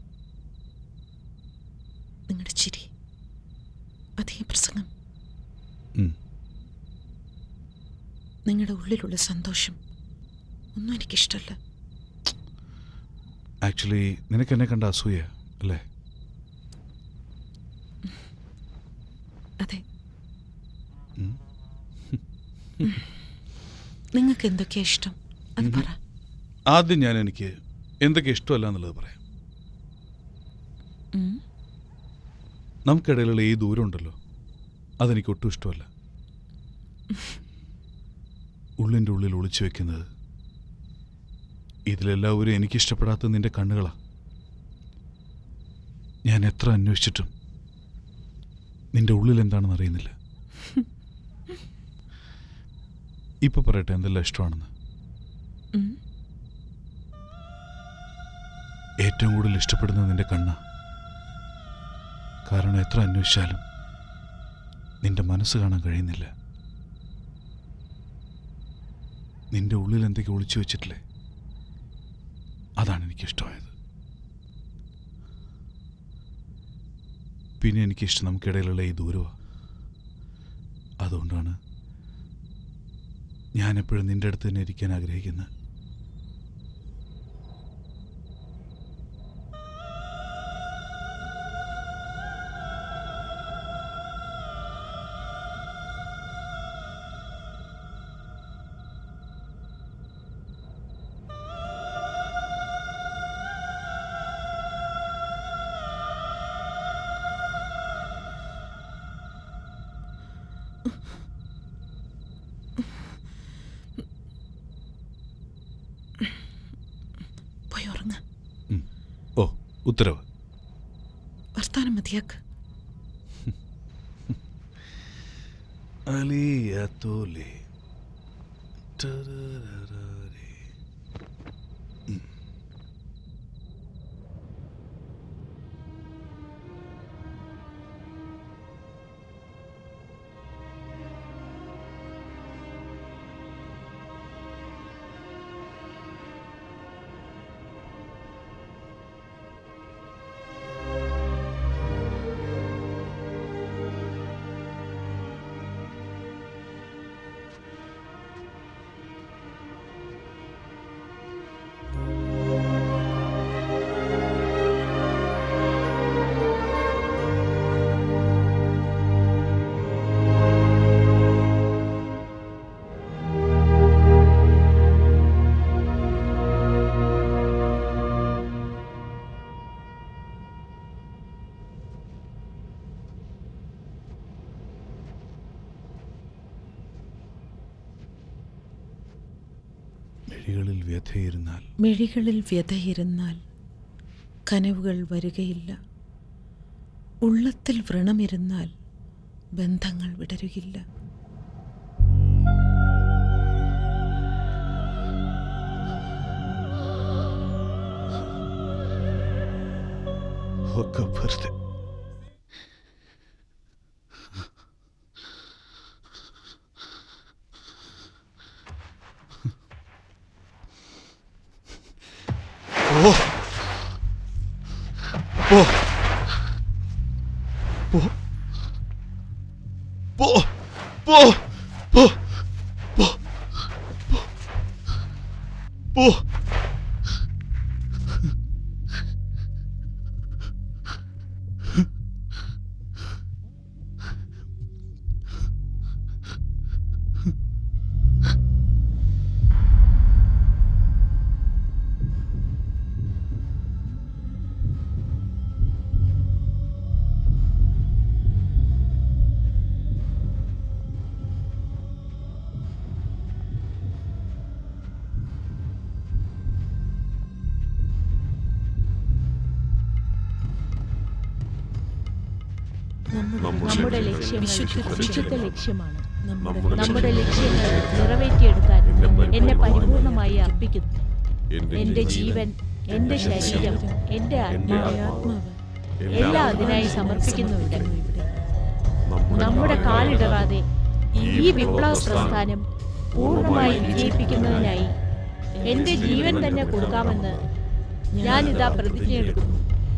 നിങ്ങളുടെ ചിരി, അതേ പ്രസംഗം, നിങ്ങളുടെ ഉള്ളിലുള്ള സന്തോഷം ഒന്നും എനിക്കിഷ്ടമല്ല. ആക്ച്വലി നിനക്ക് എന്നെ കണ്ട അസൂയ അല്ലേ? അതെ. നിങ്ങൾക്ക് എന്തൊക്കെയാ ഇഷ്ടം അത് പറ. ആദ്യം ഞാൻ എനിക്ക് എന്തൊക്കെ ഇഷ്ടമല്ല എന്നുള്ളത് പറയാം. നമുക്കിടയിലുള്ള ഈ ദൂരം ഉണ്ടല്ലോ, അതെനിക്ക് ഒട്ടും ഇഷ്ടമല്ല. ഉള്ളിൻ്റെ ഉള്ളിൽ ഒളിച്ചു വെക്കുന്നത്. ഇതിലെല്ലാവരും എനിക്കിഷ്ടപ്പെടാത്ത നിന്റെ കണ്ണുകളാ. ഞാൻ എത്ര അന്വേഷിച്ചിട്ടും നിന്റെ ഉള്ളിൽ എന്താണെന്ന് അറിയുന്നില്ല. ഇപ്പൊ പറയട്ടെ എന്തെല്ലാം ഇഷ്ടമാണെന്ന്. ഏറ്റവും കൂടുതൽ ഇഷ്ടപ്പെടുന്നത് നിന്റെ കണ്ണാ. കാരണം എത്ര അന്വേഷിച്ചാലും നിന്റെ മനസ്സ് കാണാൻ കഴിയുന്നില്ല. നിന്റെ ഉള്ളിൽ എന്തൊക്കെ ഒളിച്ചു വെച്ചിട്ടില്ലേ, അതാണ് എനിക്കിഷ്ടമായത്. പിന്നെ എനിക്കിഷ്ടം നമുക്കിടയിലുള്ള ഈ ദൂരമാണ്. അതുകൊണ്ടാണ് ഞാനെപ്പോഴും നിന്റെ അടുത്ത് തന്നെ ഇരിക്കാൻ ആഗ്രഹിക്കുന്നത്. ഉത്തരവ്. വർത്താനം മതിയാക്ക്. അലിയാത്തോലേ മിഴികളിൽ വ്യഥയിരുന്നാൽ കനവുകൾ വരികയില്ല. ഉള്ളത്തിൽ വ്രണമിരുന്നാൽ ബന്ധങ്ങൾ വിടരുകില്ല. ഒക്കെ വെറുതെ. നമ്മുടെ ലക്ഷ്യങ്ങൾ വിശുദ്ധ ലക്ഷ്യമാണ്. നമ്മുടെ ലക്ഷ്യങ്ങൾ നിറവേറ്റിയെടുക്കാൻ എന്നെ പരിപൂർണമായി അർപ്പിക്കുന്നു. എന്റെ ജീവൻ, എന്റെ ശരീരം, എന്റെ ആത്മാവ് എല്ലാം അതിനായി സമർപ്പിക്കുന്നുണ്ട്. നമ്മുടെ കാലിടറാതെ ഈ വിപ്ലവ പ്രസ്ഥാനം പൂർണ്ണമായി വിജയിപ്പിക്കുന്നതിനായി എന്റെ ജീവൻ തന്നെ കൊടുക്കാമെന്ന് ഞാനിതാ പ്രതിജ്ഞയെടുക്കുന്നു.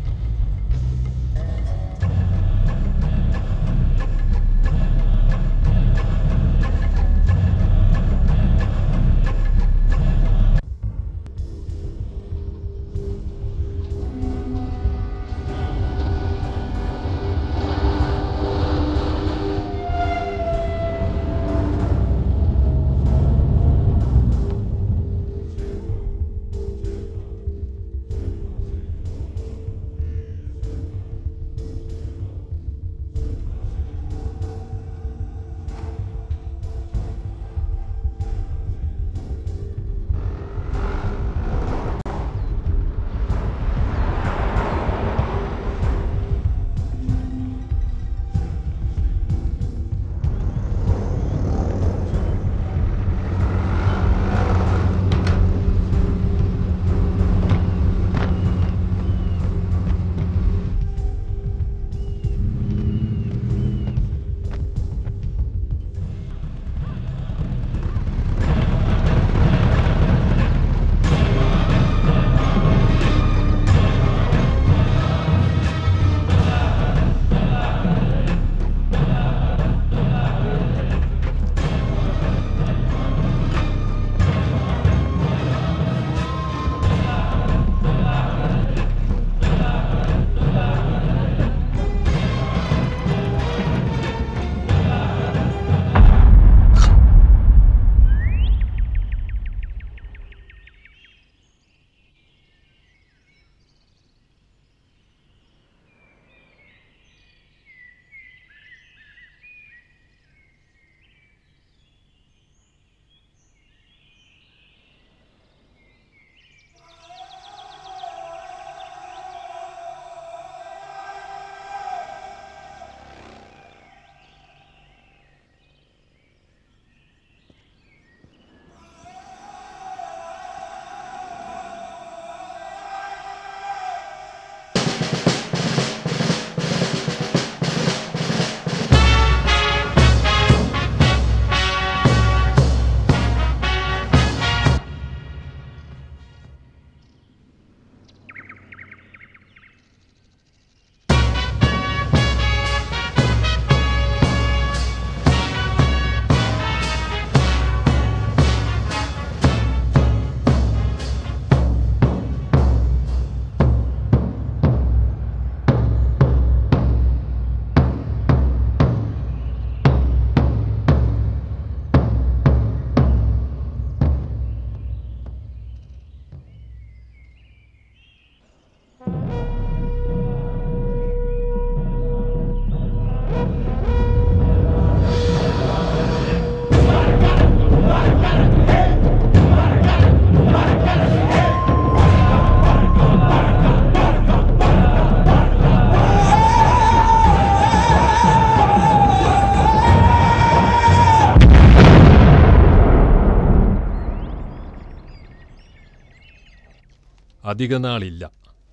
അധിക നാളില്ല.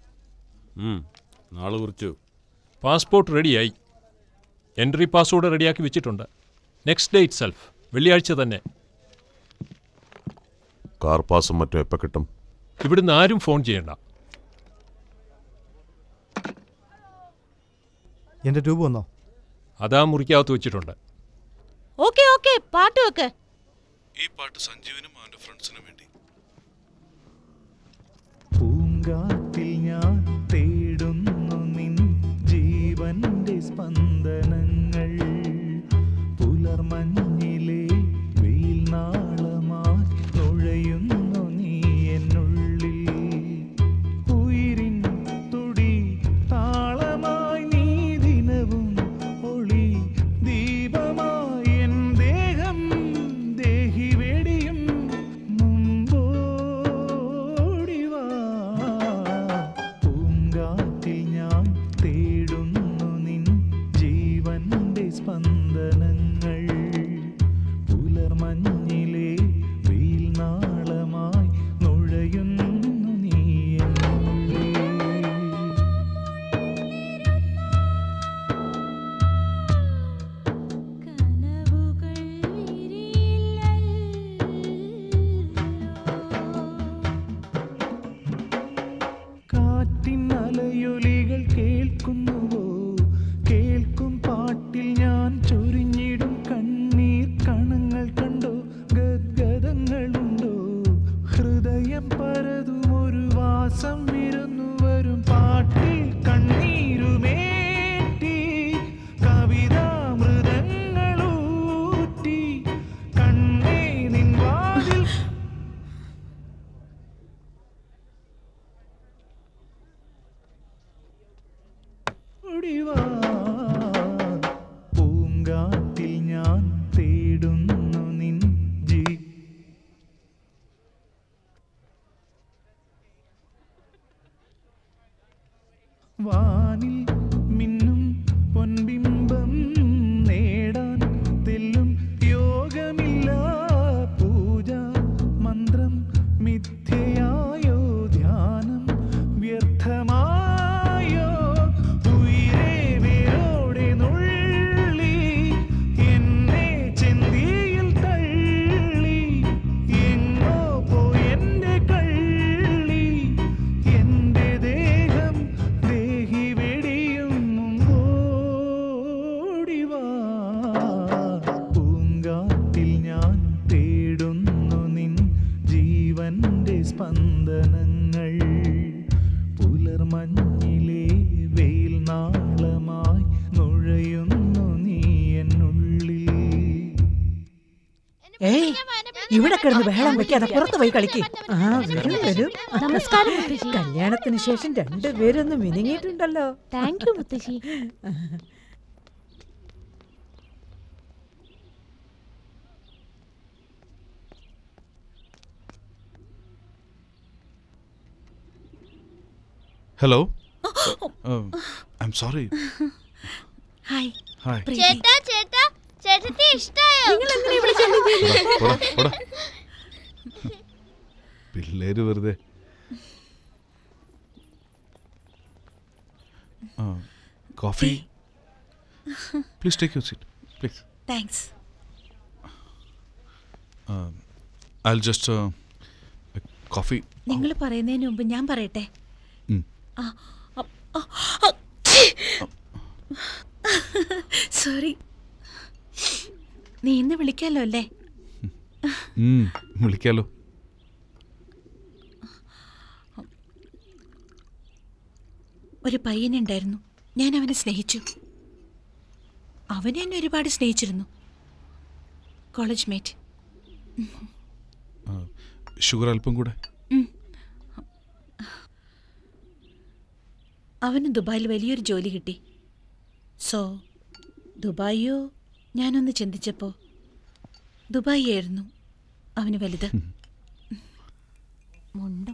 നാളെ കുറിച്ചു. പാസ്പോർട്ട് റെഡിയായി. എൻട്രി പാസ്വേഡ് റെഡിയാക്കി വെച്ചിട്ടുണ്ട്. നെക്സ്റ്റ് ഡേ ഇറ്റ്സെൽഫ്, വെള്ളിയാഴ്ച തന്നെ. കാർ പാസും മറ്റും എപ്പോൾ കിട്ടും? ഇവിടുന്ന് ആരും ഫോൺ ചെയ്യണ്ട. എന്റെ ട്യൂബ് വന്നോ? അതാ മുറിക്കകത്ത് വെച്ചിട്ടുണ്ട്. ഓക്കേ ഓക്കേ, പാട്ട് വെക്ക്. ഈ പാട്ട് സഞ്ജീവനും അവന്റെ ഫ്രണ്ട്സിനും വേണ്ടി. പൂങ്കാറ്റിൽ ഞാൻ തേടുന്നു നിൻ ജീവന്റെ സ്പന്ദനങ്ങൾ. പുലർമഞ്ഞിലെ വെയിൽ നാളമായി നുഴയുന്നു നീ എന്നുള്ളിൽ. ഉയിരിൻ തുടി താളമായി നീ ദിനവും ഒളി ദീപമായി എൻ ദേഹം ദേഹി വെടിയും മുമ്പോടിവാ. പൂങ്കാറ്റിൽ ഞാൻ തേടുന്നു നിൻ ജീവന്റെ ഏയ് ഇവിടെ കിടന്ന് ബഹളം വെക്കാതെ പുറത്ത് പോയി കളിക്ക്. വരും. നമസ്കാരം മുത്തശ്ശി. കല്യാണത്തിന് ശേഷം രണ്ടുപേരൊന്ന് മിനിങ്ങിയിട്ടുണ്ടല്ലോ. താങ്ക് യു മുത്തശ്ശി. Hello. I M sorry. Hi. Hi. ചേട്ടാ ചേട്ടാ ചേട്ടത്തി ഇഷ്ടായോ? നിങ്ങൾ എങ്ങനെ ഇവിടെ ചെല്ലുന്നു? പിള്ളേര് വെറുതെ. Coffee please take your seat please. Thanks. I'll just coffee. നിങ്ങൾ പറയുന്നതിന് മുമ്പ് ഞാൻ പറയട്ടെ. സോറി. നീ ഇന്ന് വിളിക്കാലോ അല്ലേ? വിളിക്കാലോ. ഒരു പയ്യനുണ്ടായിരുന്നു, ഞാൻ അവനെ സ്നേഹിച്ചു. അവനെ എന്നെ ഒരുപാട് സ്നേഹിച്ചിരുന്നു. College mate. ഷുഗർ അല്പം കൂടെ. അവന് ദുബായിൽ വലിയൊരു ജോലി കിട്ടി. സോ ദുബായിയോ ഞാനൊന്ന് ചിന്തിച്ചപ്പോൾ ദുബായി ആയിരുന്നു അവന് വലുത്. മുണ്ടം.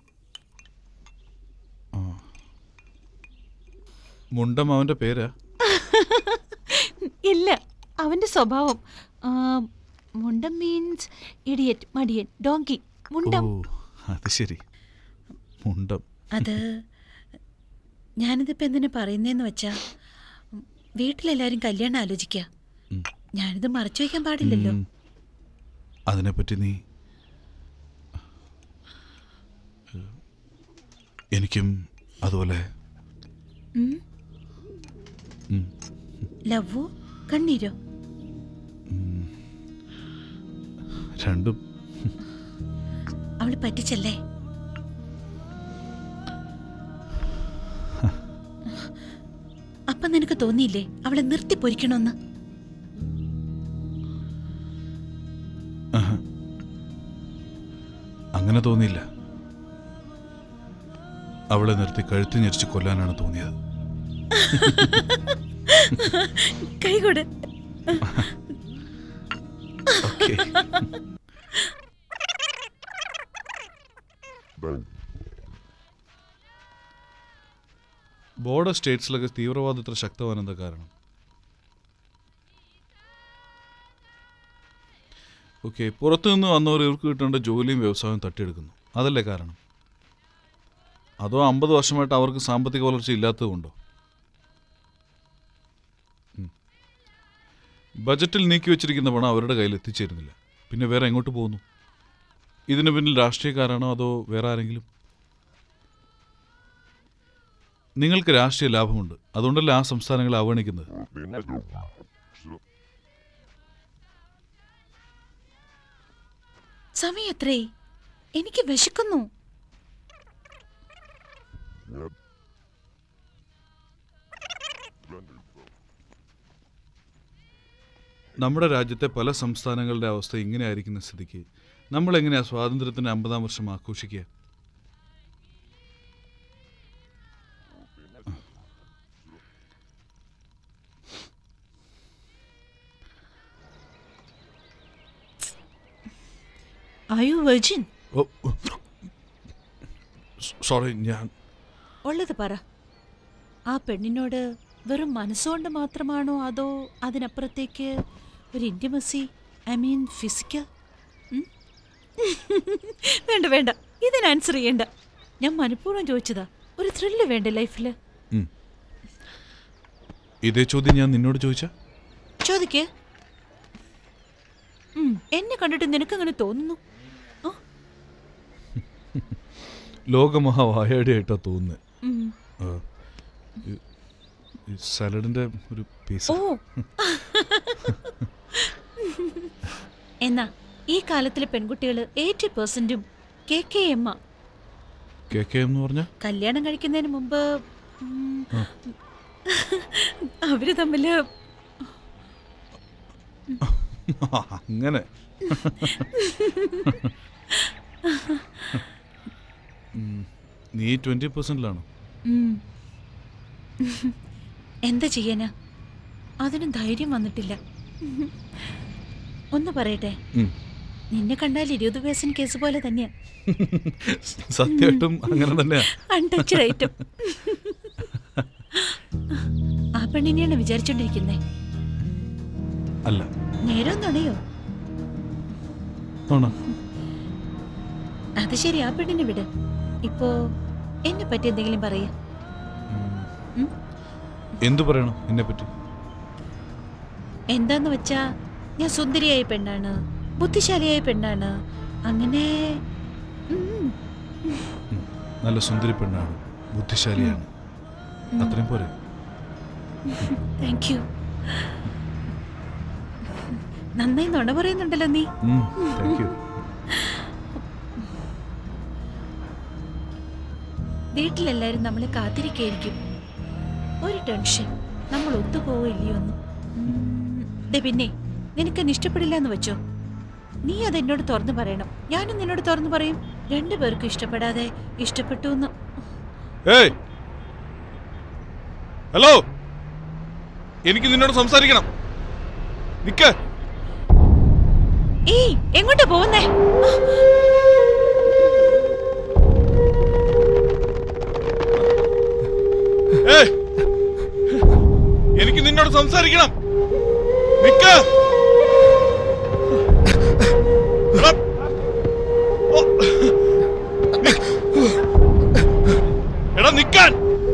മുണ്ടം അവന്റെ പേരാ? ഇല്ല, അവന്റെ സ്വഭാവം. മുണ്ടം മീൻസ് ഇഡിയറ്റ്, മടിയൻ, ഡോങ്കി. മുണ്ടം. അത് ശരി, മുണ്ടം. അത് ഞാനിതിപ്പോൾ എന്തിനാ പറയുന്നതെന്ന് വെച്ചാ, വീട്ടിലെല്ലാവരും കല്യാണം ആലോചിക്കുക. ഞാനിത് മറച്ചു വയ്ക്കാൻ പാടില്ലല്ലോ. അതിനെപ്പറ്റി നീ എനിക്കും അതുപോലെ. ലവോ കണ്ണീരോ? രണ്ടും. അവള് പറ്റിച്ചല്ലേ? അപ്പൊ നിനക്ക് തോന്നിയില്ലേ അവളെ നിർത്തി പൊരിക്കണമെന്ന്? അങ്ങനെ തോന്നിയില്ല. അവളെ നിർത്തി കഴുത്തി ഞെരിച്ച് കൊല്ലാനാണ് തോന്നിയത്. കൈകൊട്. ബോർഡർ സ്റ്റേറ്റ്സിലൊക്കെ തീവ്രവാദം ഇത്ര ശക്തമാണെന്താ കാരണം? ഓക്കെ, പുറത്തുനിന്ന് വന്നവർ ഇവർക്ക് കിട്ടേണ്ട ജോലിയും വ്യവസായവും തട്ടിയെടുക്കുന്നു, അതല്ലേ കാരണം? അതോ 50 വർഷമായിട്ട് അവർക്ക് സാമ്പത്തിക വളർച്ച ഇല്ലാത്തതുകൊണ്ടോ? ബജറ്റിൽ നീക്കി വെച്ചിരിക്കുന്ന പണം അവരുടെ കയ്യിൽ എത്തിച്ചേരുന്നില്ല, പിന്നെ വേറെ എങ്ങോട്ട് പോകുന്നു? ഇതിന് പിന്നിൽ രാഷ്ട്രീയക്കാരാണോ അതോ വേറെ ആരെങ്കിലും? നിങ്ങൾക്ക് രാഷ്ട്രീയ ലാഭമുണ്ട്, അതുകൊണ്ടല്ലേ ആ സംസ്ഥാനങ്ങളെ അവഗണിക്കുന്നത്. സമയം എത്രേ? എനിക്ക് വിശക്കുന്നു. നമ്മുടെ രാജ്യത്തെ പല സംസ്ഥാനങ്ങളുടെ അവസ്ഥ ഇങ്ങനെ ആയിരിക്കുന്ന സ്ഥിതിക്ക് നമ്മളെങ്ങനെയാണ് സ്വാതന്ത്ര്യത്തിന് 50-ാം വർഷം ആഘോഷിക്കുക? Are you virgin? സോറി, ഞാൻ ഉള്ളത് പറ. ആ പെണ്ണിനോട് വെറും മനസ്സുകൊണ്ട് മാത്രമാണോ അതോ അതിനപ്പുറത്തേക്ക് ഒരു ഇന്റിമസി, ഐ മീൻ ഫിസിക്കൽ? വേണ്ട വേണ്ട, ഇതിന് ആൻസർ ചെയ്യണ്ട. ഞാൻ മനഃപൂർവ്വം ചോദിച്ചതാ. ഒരു ത്രില്ല് വേണ്ടേ ലൈഫിൽ? ഇതേ ചോദ്യം ഞാൻ നിന്നോട് ചോദിച്ചാ? ചോദിക്കേ. എന്നെ കണ്ടിട്ട് നിനക്കങ്ങനെ തോന്നുന്നു? ലോകമഹാവായാടിയായിട്ടാ തോന്നുന്നത്. സാലഡിന്റെ ഒരു പീസ്. ഓ എന്നാ ഈ കാലത്തിലെ പെൺകുട്ടികൾ 80% KKM. KKM എന്ന് പറഞ്ഞാ കല്യാണം കഴിക്കുന്നതിന് മുമ്പ് അവര് തമ്മില് അങ്ങനെ നീ 20%ലാണോ? എന്താ ചെയ്യാനാ, അതിനും ധൈര്യം വന്നിട്ടില്ല. ഒന്ന് പറയട്ടെ, നിന്നെ കണ്ടാൽ 20 വയസ്സിന് കേസ് പോലെ തന്നെയാ. സത്യമായിട്ടും അങ്ങനെ തന്നെയാ. Untouched item. ആ പെണ്ണിനെയാണ് വിചാരിച്ചോണ്ടിരിക്കുന്നേ? അല്ല. നേരോ നുണയോ? അത് ശരി, ആ പെണ്ണിനെ വിട്. ഇപ്പോ എന്നെ പറ്റി എന്തെങ്കിലും പറയ. എന്തു പറയണം എന്നെ പറ്റി? എന്താന്ന് വെച്ചാ, ഞാൻ സുന്ദരിയായ പെണ്ണാണ്, ബുദ്ധിശാലിയായ പെണ്ണാണ്, അങ്ങനെ. നല്ല സുന്ദരി പെണ്ണാണ്, ബുദ്ധിശാലിയാണ്, അത്രയും പോരെ? Thank you. നന്നായി നുണ പറയുന്നുണ്ടല്ലോ നീ. വീട്ടിലെല്ലാരും നമ്മളെ കാത്തിരിക്കായിരിക്കും. ഒരു ടെൻഷൻ, നമ്മൾ ഒത്തുപോവില്ലയോന്ന്. പിന്നെ നിനക്കെന്നെ ഇഷ്ടപ്പെടില്ല എന്ന് വെച്ചോ, നീ അതെന്നോട് തുറന്നു പറയണം, ഞാനും നിന്നോട് തുറന്നു പറയും. രണ്ടുപേർക്കും ഇഷ്ടപ്പെടാതെ ഇഷ്ടപ്പെട്ടു എന്ന്. ഹലോ, എനിക്ക് നിന്നോട് സംസാരിക്കണം. നിക്ക്. ഏയ്, എങ്ങോട്ടാ പോകുന്നേ? എനിക്ക് നിന്നോട് സംസാരിക്കണം. നിക്ക്. എടാ നിക്കാൻ.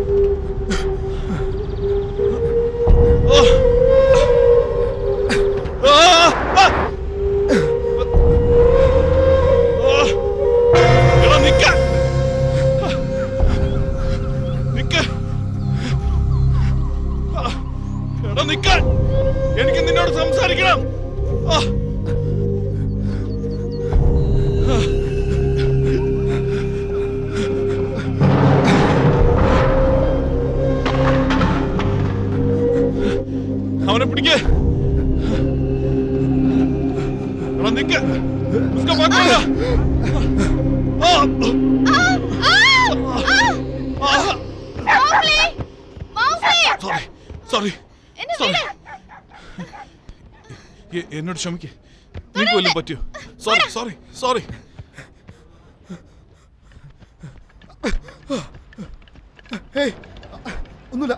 എനിക്ക് നിന്നോട് സംസാരിക്കണം. അവനെ പിടിക്കേ. നിക്ക. സോറി. എന്നോട് ക്ഷമിക്കേ. നിനക്ക് വല്ലതും പറ്റിയോ? സോറി. ഒന്നുമില്ല.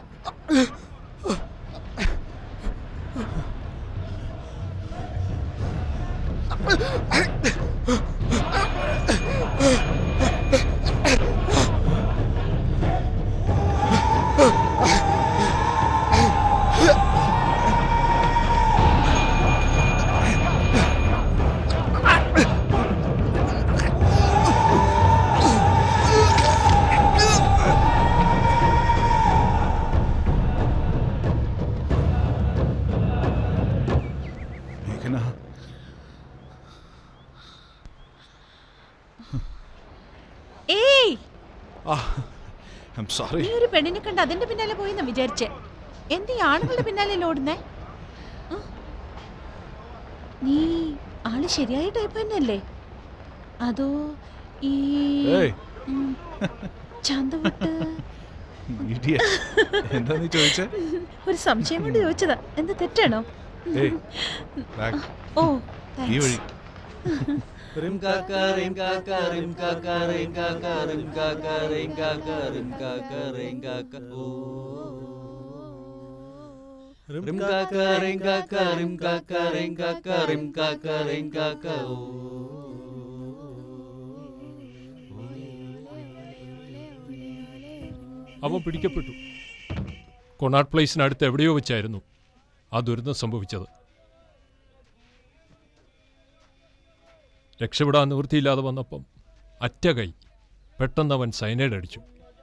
നീ ഒരു പെണ്ണിനെ കണ്ട് അതിന്റെ പിന്നാലെ പോയിന്ന് വിചാരിച്ചേ. എന്ത് ആണുങ്ങളുടെ പിന്നാലെ ഓടുന്നേ? നീ ആള് ശരിയായ ടൈപ്പ് തന്നെയല്ലേ, അതോ ഈ ചന്തവിട്ട്? എന്താ നീ ചോദിച്ചേ? ഒരു സംശയം കൊണ്ട് ചോദിച്ചതാ. എന്താ തെറ്റാണോ? ഓ, thanks. Rim kaka rim kaka rim kaka rim kaka rim kaka rim kaka rim kaka rim kaka rim kaka rim kaka rim kaka rim kaka rim kaka rim kaka അവൻ പിടിക്കപ്പെട്ടു. കൊണാട്ട് പ്ലേസിനടുത്ത് എവിടെയോ വെച്ചായിരുന്നു ആ ദുരന്തം സംഭവിച്ചത്. രക്ഷപ്പെടാൻ നിവൃത്തിയില്ലാതെ വന്നപ്പം അറ്റ കൈ പെട്ടെന്ന് അവൻ സൈനൈഡ് അടിച്ചു.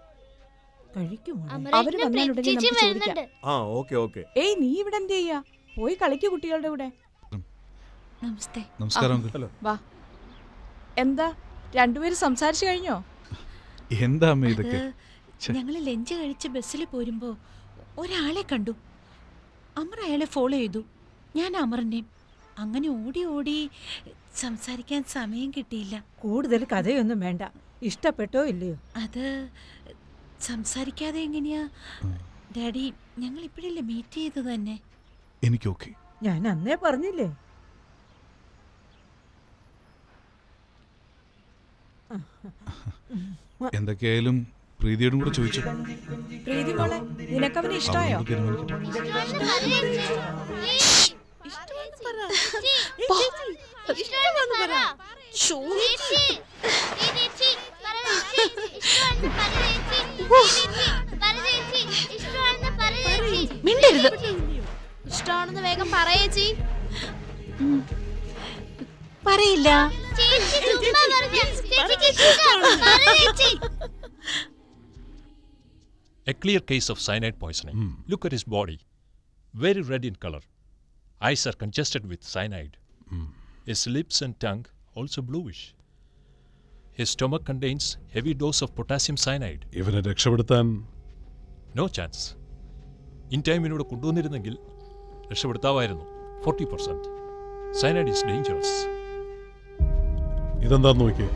ഏയ്, നീ ഇവിടെ എന്ത് ചെയ്യാ? പോയി കളിക്കു കുട്ടികളുടെ കൂടെ. നമസ്കാരം. വാ. എന്താ രണ്ടുപേരും സംസാരിച്ചു കഴിഞ്ഞോ? എന്താ ഇതൊക്കെ? ഞങ്ങള് ലഞ്ച് കഴിച്ച് ബസ്സിൽ പോരുമ്പോ ഒരാളെ കണ്ടു. അമർ അയാളെ ഫോളോ ചെയ്തു. ഞാൻ അമറിനെയും. അങ്ങനെ ഓടി ഓടി സംസാരിക്കാൻ സമയം കിട്ടിയില്ല. കൂടുതൽ കഥയൊന്നും വേണ്ട. ഇഷ്ടപ്പെട്ടോ ഇല്ലയോ? അത് സംസാരിക്കാതെ എങ്ങനെയാ ഡാഡി? ഞങ്ങൾ ഇപ്പോഴല്ലേ മീറ്റ് ചെയ്തത് തന്നെ. എനിക്ക് ഓക്കെ. ഞാൻ അന്നേ പറഞ്ഞില്ലേ. എന്തൊക്കെയായാലും പ്രീതിയോടും കൂടെ ചോദിച്ചു. പ്രീതി മോളെ, നിനക്കവനെ ഇഷ്ടമായോ? മിണ്ടരുത്. ഇഷ്ടമാണെന്ന് വേഗം പറയേച്ചി. പറയില്ല. A clear case of cyanide poisoning. Look at his body. Very red in color. Eyes are congested with cyanide. His lips and tongue also bluish. His stomach contains heavy dose of potassium cyanide. ഇവനെ രക്ഷപ്പെടുത്താൻ No chance. In time ഇവനോട് കൊണ്ടുവന്നിരുന്നെങ്കിൽ രക്ഷപ്പെടുത്താമായിരുന്നു. 40%. Cyanide is dangerous. ഇതെന്താന്ന് നോക്കിയേ.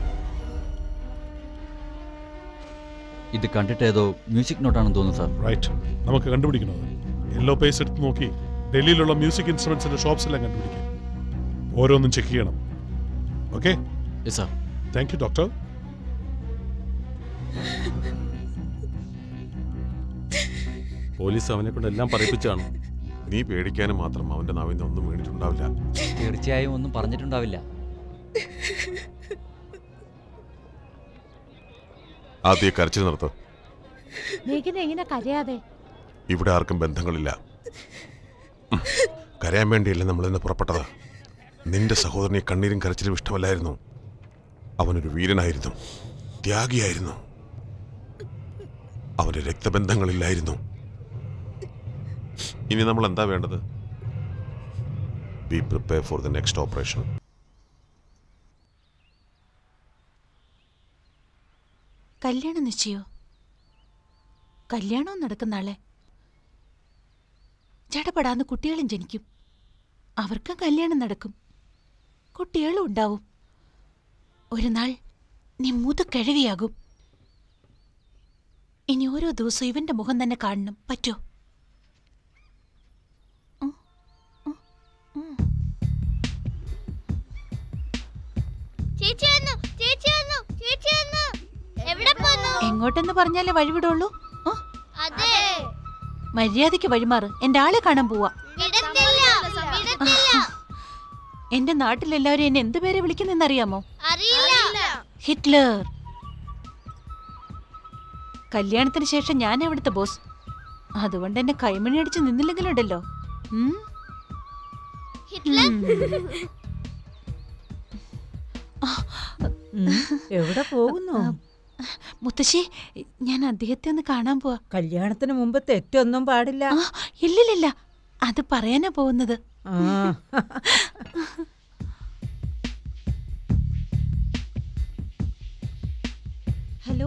ഇത് കണ്ടിട്ട് ഏതോ music നോട്ടാണെന്ന് തോന്നുന്നു sir. Right, നമുക്ക് കണ്ടുപിടിക്കണത്. യെല്ലോ പേസ് എടുത്ത് നോക്കി ഡൽഹിയിലുള്ള മ്യൂസിക് ഇൻസ്ട്രുമെന്റ്സിന്റെ ഷോപ്സ് എല്ലാം കണ്ടുപിടിക്കും. ഓരോന്നും ചെക്ക് ചെയ്യണം. Okay sir. Thank you doctor. Police അവനെ കൊണ്ട് എല്ലാം പറയിപ്പിച്ചാണ്. നീ പേടിക്കാനും മാത്രം അവന്റെ നാവിന്ന് ഒന്നും വീണിട്ടുണ്ടാവില്ല. തീർച്ചയായും ഒന്നും പറഞ്ഞിട്ടുണ്ടാവില്ല. ആദ്യ കരച്ചിൽ നിർത്ത്. എങ്ങനെ കരയാതെ? ഇവിടെ ആർക്കും ബന്ധങ്ങളില്ല. കരയാൻ വേണ്ടിയല്ലേ നമ്മൾ ഇന്ന് പുറപ്പെട്ടത്. നിന്റെ സഹോദരനെ കണ്ണീരും കരച്ചിലും ഇഷ്ടമല്ലായിരുന്നു. അവനൊരു വീരനായിരുന്നു, ത്യാഗിയായിരുന്നു. അവന് രക്തബന്ധങ്ങളില്ലായിരുന്നു. ഇനി നമ്മൾ എന്താ വേണ്ടത്? Be prepare for the next operation. കല്യാണം നിശ്ചയോ? കല്യാണവും നടക്കുന്ന ആളെ ചടപടാന്ന് കുട്ടികളും ജനിക്കും. അവർക്കും കല്യാണം നടക്കും, കുട്ടികളും ഉണ്ടാവും. ഒരു നാൾ നീ മുതുകിഴവിയാകും. ഇനി ഓരോ ദിവസവും ഇവന്റെ മുഖം തന്നെ കാണണം. പറ്റോ? എങ്ങോട്ടെന്ന് പറഞ്ഞാലേ വഴിവിടുള്ളൂ. മര്യാദയ്ക്ക് വഴിമാറ്. എന്റെ ആളെ കാണാൻ പോവാ. എന്റെ നാട്ടിലെല്ലാവരും എന്നെ എന്ത് പേരെ വിളിക്കുന്നെന്നറിയാമോ? ഹിറ്റ്ലർ. കല്യാണത്തിന് ശേഷം ഞാൻ അവിടുത്തെ ബോസ്. അതുകൊണ്ട് എന്നെ കൈമണി അടിച്ച് നിന്നില്ലെങ്കിലുണ്ടല്ലോ. എവിടെ പോകുന്നു മുത്തശ്ശി? ഞാൻ അദ്ദേഹത്തെ ഒന്ന് കാണാൻ പോവാ. കല്യാണത്തിന് മുമ്പ് തെറ്റൊന്നും പാടില്ല. ഇല്ലില്ല, അത് പറയാനാ പോകുന്നത്. ഹലോ.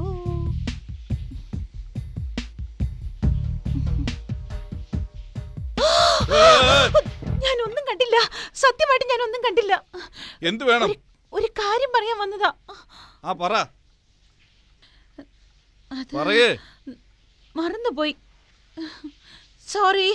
ഞാനൊന്നും കണ്ടില്ല. സത്യമായിട്ട് ഞാനൊന്നും കണ്ടില്ല. എന്ത് വേണം? ഒരു കാര്യം പറയാൻ വന്നതാ. ആ പറ. പറയേ. മറന്നുപോയി. സോറി.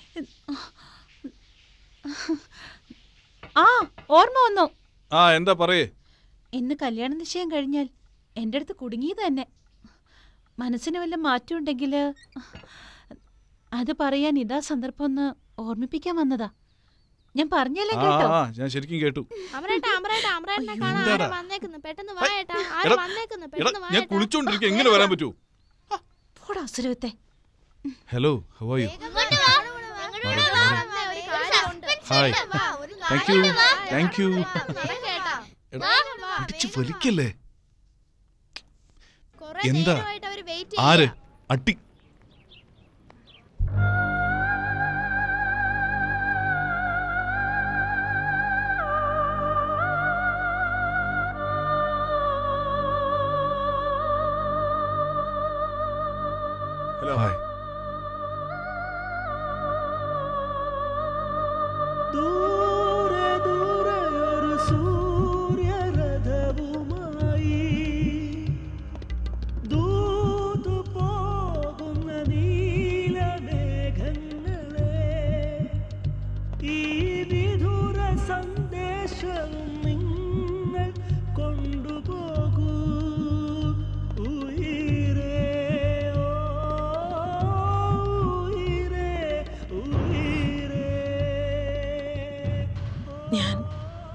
ആ, ഓർമ്മ വന്നു. ആ, എന്താ പറയേ. ഇന്ന് കല്യാണ നിശ്ചയം കഴിഞ്ഞാൽ എൻ്റെ അടുത്ത് കുടുങ്ങിയത് തന്നെ. മനസ്സിന് വല്ല മാറ്റം ഉണ്ടെങ്കിൽ അത് പറയാൻ ഇതാ സന്ദർഭം ഒന്ന് ഓർമ്മിപ്പിക്കാൻ വന്നതാ. ഞാൻ പറഞ്ഞല്ലേ കേട്ടോ? ഞാൻ ശരിക്കും കേട്ടു. ഞാൻ കുളിച്ചോണ്ടിരിക്കുക, എങ്ങനെ വരാൻ പറ്റൂ? അസുരത്തെ. Hello, how are you? Hi. Thank you, thank you. പിടിച്ചു വലിക്കല്ലേ. എന്താ? ആര്? അട്ടി. ഹലോ. ഹായ്. ദൂരെ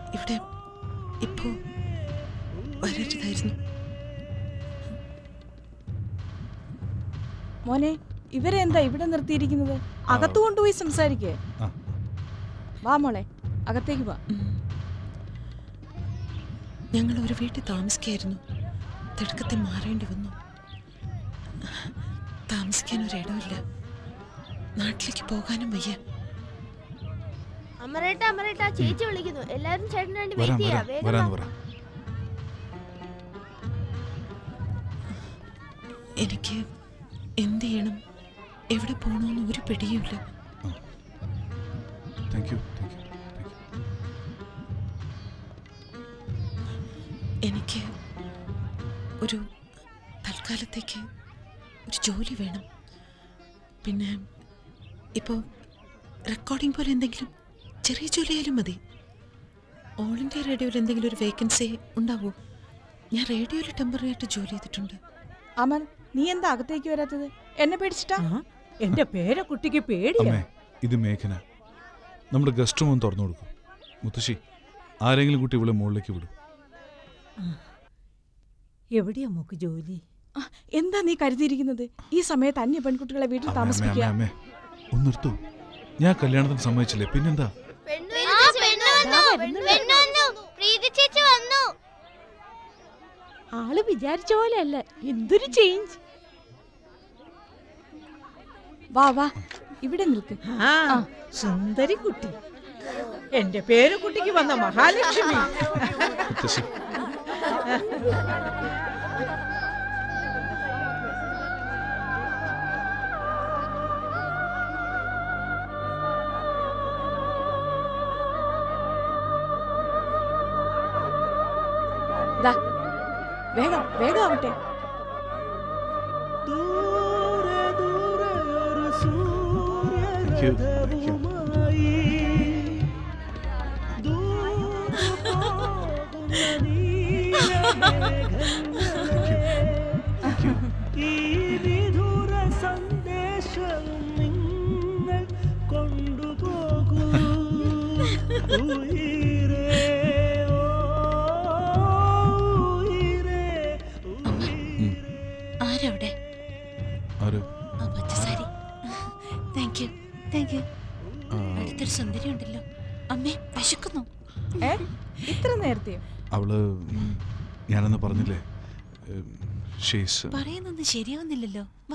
ഇവിടെ ഇപ്പോ വരരുതായിരുന്നു. മോനെ, ഇവരെ എന്താ ഇവിടെ നിർത്തിയിരിക്കുന്നത്? അകത്തു കൊണ്ടുപോയി സംസാരിക്കേ. വാ മോളെ, അകത്തേക്ക് വാ. ഞങ്ങൾ ഒരു വീട്ടിൽ താമസിക്കായിരുന്നു. തിടുക്കത്തിൽ മാറേണ്ടി വന്നു. താമസിക്കാൻ ഒരിടമില്ല. നാട്ടിലേക്ക് പോകാനും വയ്യ. അമരേട്ട ചേച്ചി വിളിക്കുന്നു. എല്ലാരും ചേട്ടന് വേണ്ടി വെയിറ്റ് ചെയ്യാ. വേഗം. എനിക്ക് എന്ത് ചെയ്യണം, എവിടെ പോകണമെന്ന് ഒരു പിടിയുമില്ല. എനിക്ക് ഒരു തൽക്കാലത്തേക്ക് ഒരു ജോലി വേണം. പിന്നെ ഇപ്പോൾ റെക്കോർഡിംഗ് പോലെ എന്തെങ്കിലും ചെറിയ ജോലിയായാലും മതി. ഓൾ ഇന്ത്യ റേഡിയോയിൽ എന്തെങ്കിലും ഒരു വേക്കൻസി ഉണ്ടാവോ? ഞാൻ റേഡിയോയിൽ ടെമ്പററി ആയിട്ട് ജോലി ചെയ്തിട്ടുണ്ട്. അമർ, നീ എന്താ അകത്തേക്ക് വരാത്തത്? എന്നെ പേടിച്ചിട്ടാ? എന്റെ പേരക്കുട്ടിക്ക് പേടിയാ. ഇത് മേഘന. നമ്മുടെ ഗസ്റ്റ് റൂം തുറന്നു കൊടുക്കും. മുത്തശ്ശി, ആരെങ്കിലും കുട്ടി ഇവിടെ മുകളിലേക്ക് വിടും. എവിടെയാ മോക്ക് ജോലി? എന്താ നീ കരുതിയിരിക്കുന്നത്? ഈ സമയത്ത് അന്യ പെൺകുട്ടികളെ വീട്ടിൽ താമസിപ്പിക്കുക. ഒന്ന് നിർത്തൂ. ഞാൻ കല്യാണത്തിന് സമ്മതിച്ചില്ലേ, പിന്നെന്താ? ആള് വിചാരിച്ച പോലെ അല്ല. എന്തൊരു ചേഞ്ച്. വാ വാ, ഇവിടെ നിൽക്ക്. സുന്ദരി കുട്ടി, എന്റെ പേരക്കുട്ടിക്ക് വന്ന മഹാലക്ഷ്മി. വേഗം വേഗം ആവട്ടെ. സന്ദേശവും നിങ്ങൾ കൊണ്ടുപോകൂ. ആരവിടെ? പച്ചസാരി. Thank you. അടുത്തൊരു സുന്ദരി ഉണ്ടല്ലോ. അമ്മേ, വിശക്കുന്നു. ഇത്ര നേരത്തെയോ? അവള് ഞാനെന്ന് പറഞ്ഞില്ലേ, പറയുന്നൊന്നും ശരിയാവുന്നില്ലല്ലോ. വാ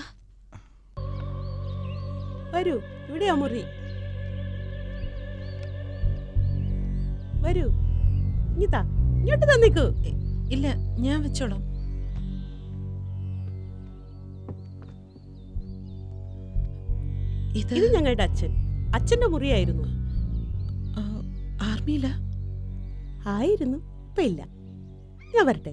വരൂ, ഇവിടെയാ മുറി. വരൂ, ഇങ്ങോട്ട് തന്നിക്കൂ. ഇല്ല, ഞാൻ വെച്ചോളാം. ഇത് ഞങ്ങളുടെ അച്ഛന്റെ മുറിയായിരുന്നു. ആർമിയില ആയിരുന്നു, ഇപ്പൊ ഇല്ല. ഞാൻ വരട്ടെ.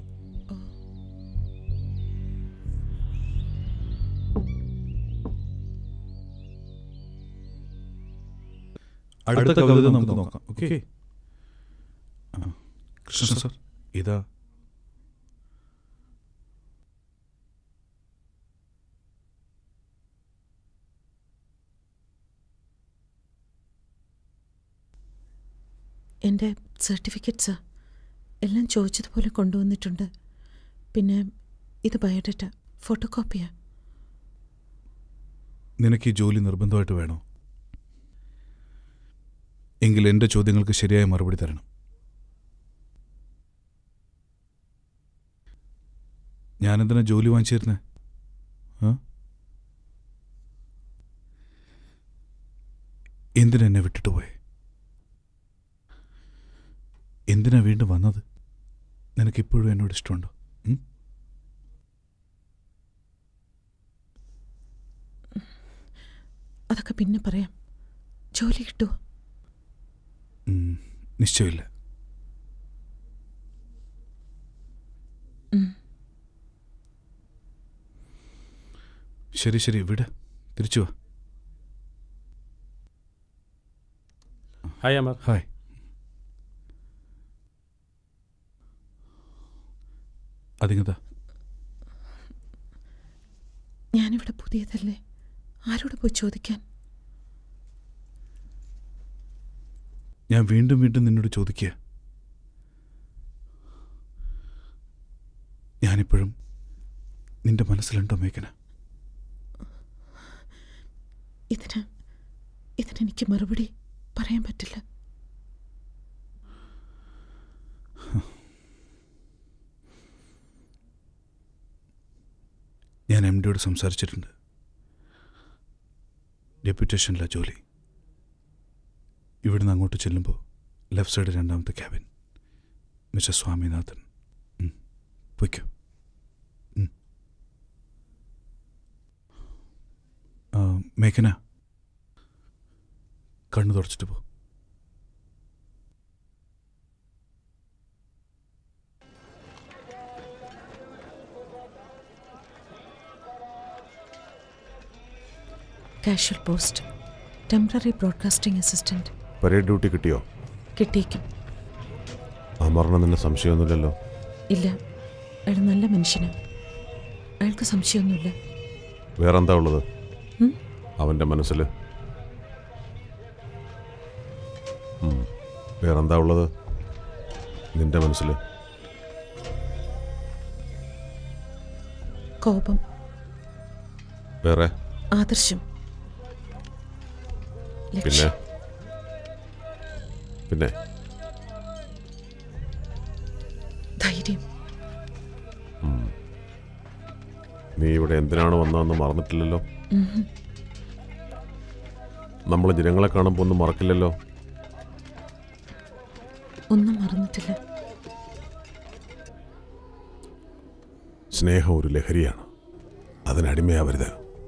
അടുത്ത കവിത നമുക്ക് നോക്കാം. ഓക്കെ, കൃഷ്ണ സാർ, ഇതാ എൻ്റെ സർട്ടിഫിക്കറ്റ്സാ. എല്ലാം ചോദിച്ചതുപോലെ കൊണ്ടുവന്നിട്ടുണ്ട്. പിന്നെ ഇത് ബയോഡേറ്റ, ഫോട്ടോ കോപ്പിയാ. നിനക്ക് ഈ ജോലി നിർബന്ധമായിട്ട് വേണോ? എങ്കിൽ എൻ്റെ ചോദ്യങ്ങൾക്ക് ശരിയായ മറുപടി തരണം. ഞാനെന്തിനാ ജോലി വാങ്ങിച്ചിരുന്നേ? എന്തിനാ എന്നെ വിട്ടിട്ട് പോയേ? എന്തിനാ വീണ്ടും വന്നത്? നിനക്കിപ്പോഴും എന്നോട് ഇഷ്ടമുണ്ടോ? അതൊക്കെ പിന്നെ പറയാം. ജോലി കിട്ടുമോ? നിശ്ചയമില്ല. ശരി ശരി, വിട്, തിരിച്ചു വാ. ഹായ് അമർ. ഹായ്. അതിങ്ങതാ. ഞാനിവിടെ പുതിയതല്ലേ, ആരോട് പോയി ചോദിക്കാൻ? ഞാൻ വീണ്ടും വീണ്ടും നിന്നോട് ചോദിക്കുക, ഞാനിപ്പോഴും നിന്റെ മനസ്സിലുണ്ടോ മേഘന? ഇതിനെനിക്ക് മറുപടി പറയാൻ പറ്റില്ല. ഞാൻ MD-യോട് സംസാരിച്ചിട്ടുണ്ട്. ഡെപ്യൂട്ടേഷനിലെ ജോലി. ഇവിടുന്ന് അങ്ങോട്ട് ചെല്ലുമ്പോൾ ലെഫ്റ്റ് സൈഡ് 2ാമത്തെ ക്യാബിൻ. മിസ്റ്റർ സ്വാമിനാഥൻ. പൊയ്ക്കോ. മേഘന, കണ്ണു തുടച്ചിട്ട് പോ. Casual post, temporary broadcasting assistant. Parade duty കിട്ടിയോ? കിട്ടിയേക്കും. അമറിന് നിന്നെ സംശയമൊന്നുമില്ലല്ലോ? ഇല്ല, അയാൾ നല്ല മനുഷ്യനാണ്. അയാൾക്ക് സംശയമൊന്നുമില്ല. വേറെന്താ ഉള്ളത് അവൻ്റെ മനസ്സിൽ? വേറെന്താ ഉള്ളത് നിന്റെ മനസ്സിൽ? കോപം. വേറെ? ആദർശം. പിന്നെ പിന്നെ ധൈര്യം. നീ ഇവിടെ എന്തിനാണ് വന്നതെന്ന് മറന്നിട്ടില്ലല്ലോ? നമ്മൾ ജനങ്ങളെ കാണുമ്പോൾ ഒന്നും മറക്കില്ലല്ലോ? ഒന്നും മറന്നിട്ടില്ല. സ്നേഹം ഒരു ലഹരിയാണ്, അതിനടിമയാവരുത്.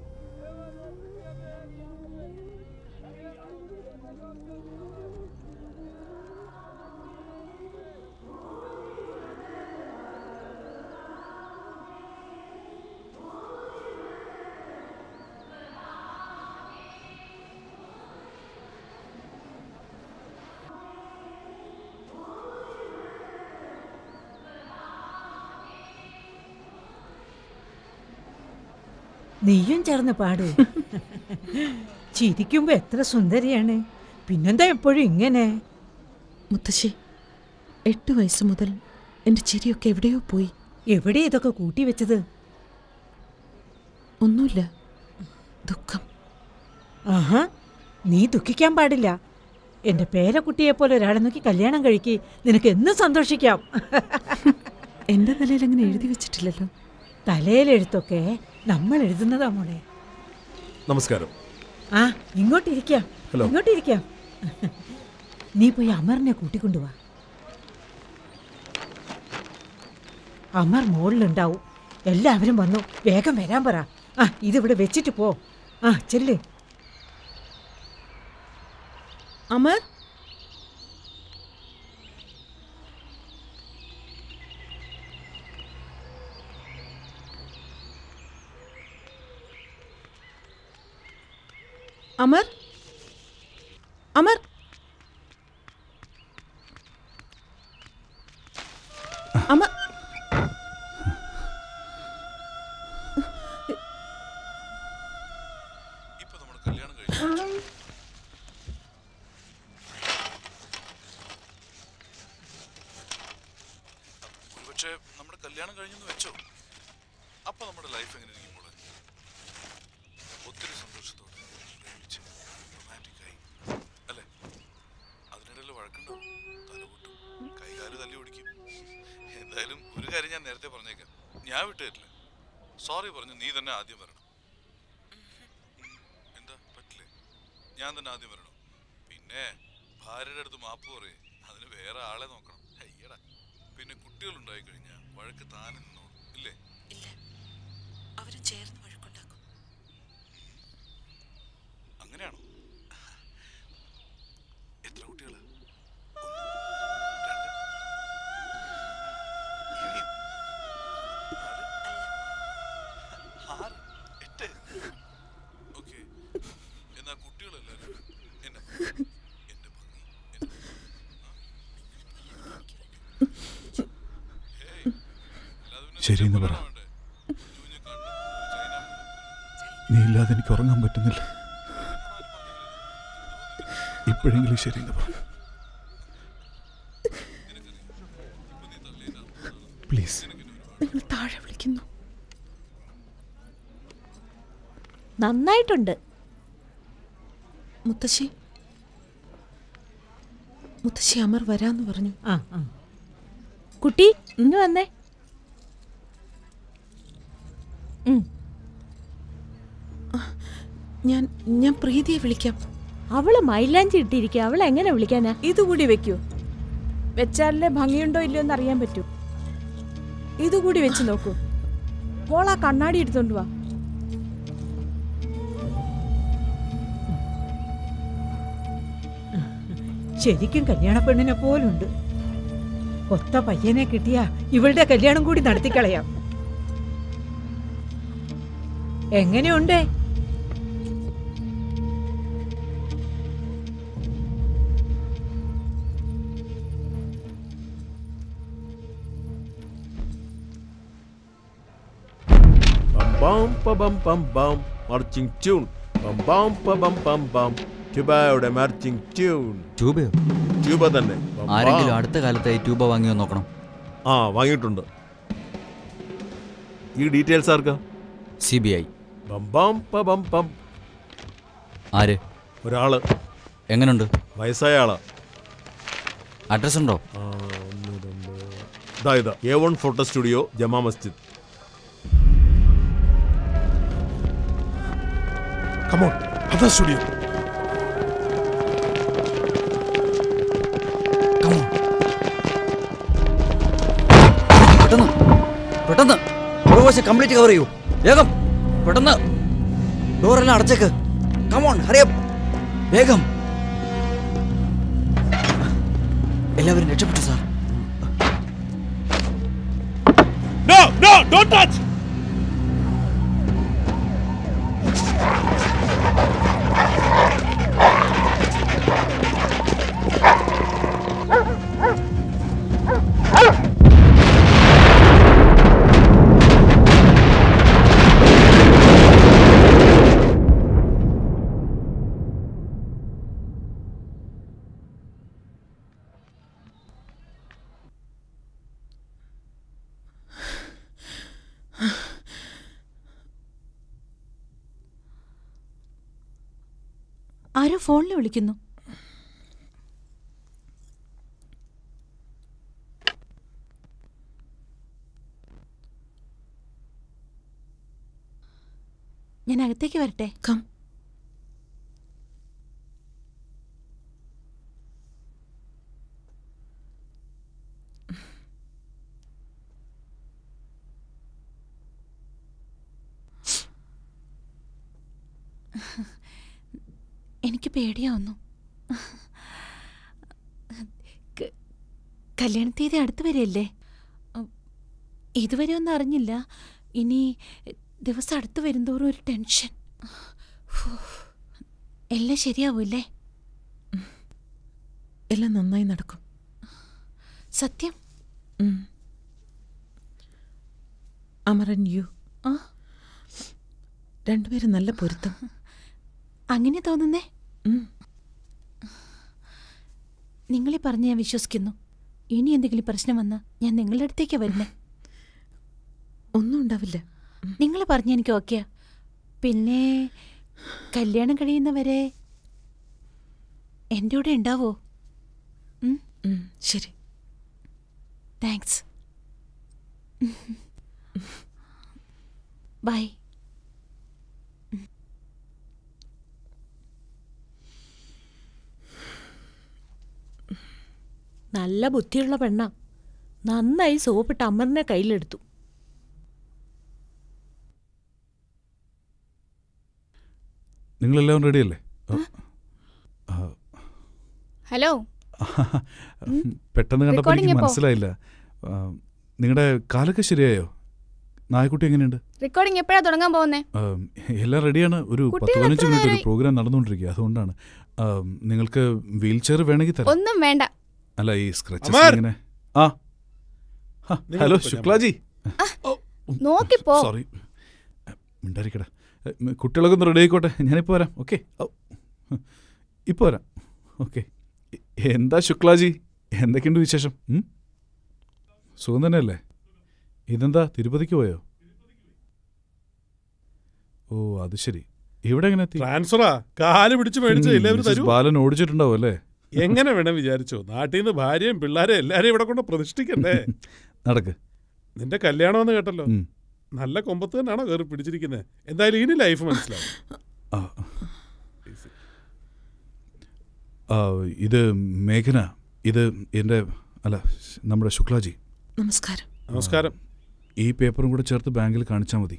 നീയും ചേർന്ന് പാടൂ. ചിരിക്കുമ്പോ എത്ര സുന്ദരിയാണ്. പിന്നെന്താ എപ്പോഴും ഇങ്ങനെ? മുത്തശ്ശി, 8 വയസ്സ് മുതൽ എൻ്റെ ചിരിയൊക്കെ എവിടെയോ പോയി. എവിടെ ഇതൊക്കെ കൂട്ടിവെച്ചത്? ഒന്നുമില്ല, ദുഃഖം. ആഹാ, നീ ദുഃഖിക്കാൻ പാടില്ല. എൻ്റെ പേരക്കുട്ടിയെപ്പോലെ ഒരാളെ നോക്കി കല്യാണം കഴിക്ക്. നിനക്ക് എന്നും സന്തോഷിക്കാം. എൻ്റെ തലയിൽ അങ്ങനെ എഴുതി വെച്ചിട്ടില്ലല്ലോ. തലയിലെഴുത്തൊക്കെ നമ്മൾ എഴുതുന്നതാ മോളെ. നമസ്കാരം. ആ, ഇങ്ങോട്ടിരിക്കാം. ഇങ്ങോട്ടിരിക്കാം. നീ പോയി അമറിനെ കൂട്ടിക്കൊണ്ടുവാ. അമർ മോളിലുണ്ടാവും. എല്ലാവരും വന്നു. വേഗം വരാൻ പറ. ആ, ഇതിവിടെ വെച്ചിട്ട് പോ. ആ, ചെല്ല്. അമർ, അമർ, അമർ. അമർ, ഇപ്പൊ നമ്മൾ കല്യാണം കഴിച്ചു. ഒരുപക്ഷെ നമ്മുടെ കല്യാണം കഴിഞ്ഞെന്ന് വെച്ചോ, അപ്പൊ നമ്മുടെ ലൈഫ് എങ്ങനെ ഇരിക്കും മോളെ? ഒത്തിരി സന്തോഷത്തോടെ പ്രേമിച്ച് റൊമാൻറ്റിക്കായി അല്ലേ? അതിനിടയിൽ വഴക്കുണ്ടാവും, തലകൂട്ടും, കൈകാല് തല്ലി ഓടിക്കും. എന്തായാലും ഒരു കാര്യം ഞാൻ നേരത്തെ പറഞ്ഞേക്കാം, ഞാൻ വിട്ടുതരില്ല. സോറി പറഞ്ഞു നീ തന്നെ ആദ്യം വരണം. എന്താ പറ്റില്ലേ? ഞാൻ തന്നെ ആദ്യം വരണം. പിന്നെ ഭാര്യയുടെ അടുത്ത് മാപ്പ് പറയേ, അതിന് വേറെ ആളെ നോക്കണം. അയ്യടാ, പിന്നെ കുട്ടികളുണ്ടായി കഴിഞ്ഞാൽ വഴക്ക് താനെ നിന്നോളൂ ഇല്ലേ? ഇല്ല, അവരും ചേർന്ന് വഴക്കുണ്ടാക്കും. അങ്ങനെയാണോ? എത്ര കുട്ടികളാ? 1, 2, 6, 8. ഓക്കെ, എന്നാ കുട്ടികളെല്ലാരും എന്നെ എന്റെ ഭംഗി ശരിയെന്ന് പറ. നീ ഇല്ലാതെ എനിക്ക് ഉറങ്ങാൻ പറ്റുന്നില്ല. ഇപ്പോഴെങ്കിലും ശരിയെന്ന് പറ പ്ലീസ്. നിങ്ങൾ താഴെ വിളിക്കുന്നു. നന്നായിട്ടുണ്ട്. മുത്തശ്ശി അമർ വരാന്ന് പറഞ്ഞു. കുട്ടി ഇന്ന് വന്നേ. ഞാൻ പ്രീതിയെ വിളിക്കാം. അവള് മൈലാഞ്ചി ഇട്ടിരിക്കുക, അവളെ എങ്ങനെ വിളിക്കാനാ? ഇതുകൂടി വെക്കൂ. വെച്ചാലേ ഭംഗിയുണ്ടോ ഇല്ലയോ എന്ന് അറിയാൻ പറ്റൂ. ഇതുകൂടി വെച്ച് നോക്കൂ. മോൾ ആ കണ്ണാടി എടുത്തോണ്ട് വാ. ശരിക്കും കല്യാണ പെണ്ണിനെ പോലുണ്ട്. ഒത്ത പയ്യനെ കിട്ടിയാ ഇവളുടെ കല്യാണം കൂടി നടത്തിക്കളയാം. എങ്ങനെയുണ്ടേ? Marching tune. ട്യൂബയുടെ മാർച്ചിങ് ട്യൂൺ. ട്യൂബയോ? ട്യൂബ തന്നെ. ആരെങ്കിലും അടുത്ത കാലത്തായി ട്യൂബ വാങ്ങിയോ നോക്കണം. ആ, വാങ്ങിയിട്ടുണ്ട്. ഈ ഡീറ്റെയിൽസ് ആർക്കാ? CBI. ആര്? ഒരാള്. എങ്ങനുണ്ട്? വയസ്സായ ആളാ. അഡ്രസ് ഉണ്ടോ? ഇതാ A1 photo studio, Jama Masjid. Come on, other studio. Come on. പെട്ടെന്ന് പുറകുവശം കംപ്ലീറ്റ് കവർ ചെയ്യൂ. വേഗം പെട്ടെന്ന്. ഡോറെല്ലാം അടച്ചേക്ക്. Come on, hurry up. വേഗം. എല്ലാവരും രക്ഷപ്പെട്ടു സാർ. No, don't touch. ആരോ ഫോണിൽ വിളിക്കുന്നു. ഞാൻ അകത്തേക്ക് വരട്ടെ? കം. എനിക്ക് പേടിയാവുന്നു. കല്യാണ തീയതി അടുത്ത് വരെയല്ലേ? ഇതുവരെ ഒന്നും അറിഞ്ഞില്ല. ഇനി ദിവസം അടുത്ത് വരുന്തോറും ഒരു ടെൻഷൻ. എല്ലാം ശരിയാവൂല്ലേ? എല്ലാം നന്നായി നടക്കും. സത്യം? അമരൻ യു രണ്ടുപേരും നല്ല പൊരുത്തം. അങ്ങനെ തോന്നുന്നേ? നിങ്ങളെ പറഞ്ഞ് ഞാൻ വിശ്വസിക്കുന്നു. ഇനി എന്തെങ്കിലും പ്രശ്നം വന്നാൽ ഞാൻ നിങ്ങളുടെ അടുത്തേക്ക് വരുന്നേ. ഒന്നും ഉണ്ടാവില്ല. നിങ്ങൾ പറഞ്ഞ എനിക്ക് ഓക്കെയാ. പിന്നെ കല്യാണം കഴിയുന്നവരെ എൻ്റെ കൂടെ ഉണ്ടാവോ? ശരി. താങ്ക്സ്. ബൈ. നല്ല ബുദ്ധിയുള്ള പെണ്ണാ. നന്നായി സോപ്പിട്ട് അമറിനെ കയ്യിലെടുത്തു. നിങ്ങളെല്ലാവരും റെഡിയല്ലേ? ഹലോ. പെട്ടെന്ന് കണ്ടപ്പോൾ എനിക്ക് മനസ്സിലായില്ല. നിങ്ങളുടെ കാലൊക്കെ ശരിയായോ? നായക്കുട്ടി എങ്ങനെയുണ്ട്? റെക്കോർഡിംഗ് എപ്പോഴാ തുടങ്ങാൻ പോകുന്നേ? എല്ലാം റെഡിയാണ്. ഒരു 10-15 മിനിറ്റ് ഒരു പ്രോഗ്രാം നടന്നുകൊണ്ടിരിക്കുക. അതുകൊണ്ടാണ്. നിങ്ങൾക്ക് വീൽ ചെയർ വേണമെങ്കിൽ തരാം. ഒന്നും വേണ്ട. അല്ല, ഈ സ്ക്രച്ചസ് ഇങ്ങനെ. ഹലോ ശുക്ലാജി. നോക്കിപ്പോ. സോറി, മിണ്ടായിരിക്കട. കുട്ടികളൊക്കെ ഒന്ന് റെഡി ആയിക്കോട്ടെ. ഞാനിപ്പോൾ വരാം. ഓക്കെ, ഇപ്പോൾ വരാം. ഓക്കെ. എന്താ ശുക്ലാജി, എന്തൊക്കെയുണ്ട് വിശേഷം? സുഖം തന്നെയല്ലേ? ഇതെന്താ തിരുപ്പതിക്ക് പോയോ? ഓ അത് ശരി. ഇവിടെ എങ്ങനെ ട്രാൻസ്ഫറാ, കാല് പിടിച്ച് മേടിച്ച ബാലൻ ഓടിച്ചിട്ടുണ്ടാവും അല്ലേ? എങ്ങനെ വേണം വിചാരിച്ചോ? നാട്ടിൽ നിന്ന് ഭാര്യയും പിള്ളേരെയും എല്ലാരെയും ഇവിടെ കൊണ്ട് പ്രതിഷ്ഠിക്കണ്ടേ? നടക്ക്. നിന്റെ കല്യാണമെന്ന് കേട്ടല്ലോ. നല്ല കൊമ്പത്ത് തന്നെയാണോ കയറി പിടിച്ചിരിക്കുന്നത്? എന്തായാലും ഇനി ലൈഫ് മനസ്സിലാവും. ഇത് മേഘന, ഇത് എൻ്റെ അല്ല നമ്മുടെ ശുക്ലാജി. നമസ്കാരം. നമസ്കാരം. ഈ പേപ്പറും കൂടെ ചേർത്ത് ബാങ്കിൽ കാണിച്ചാൽ മതി.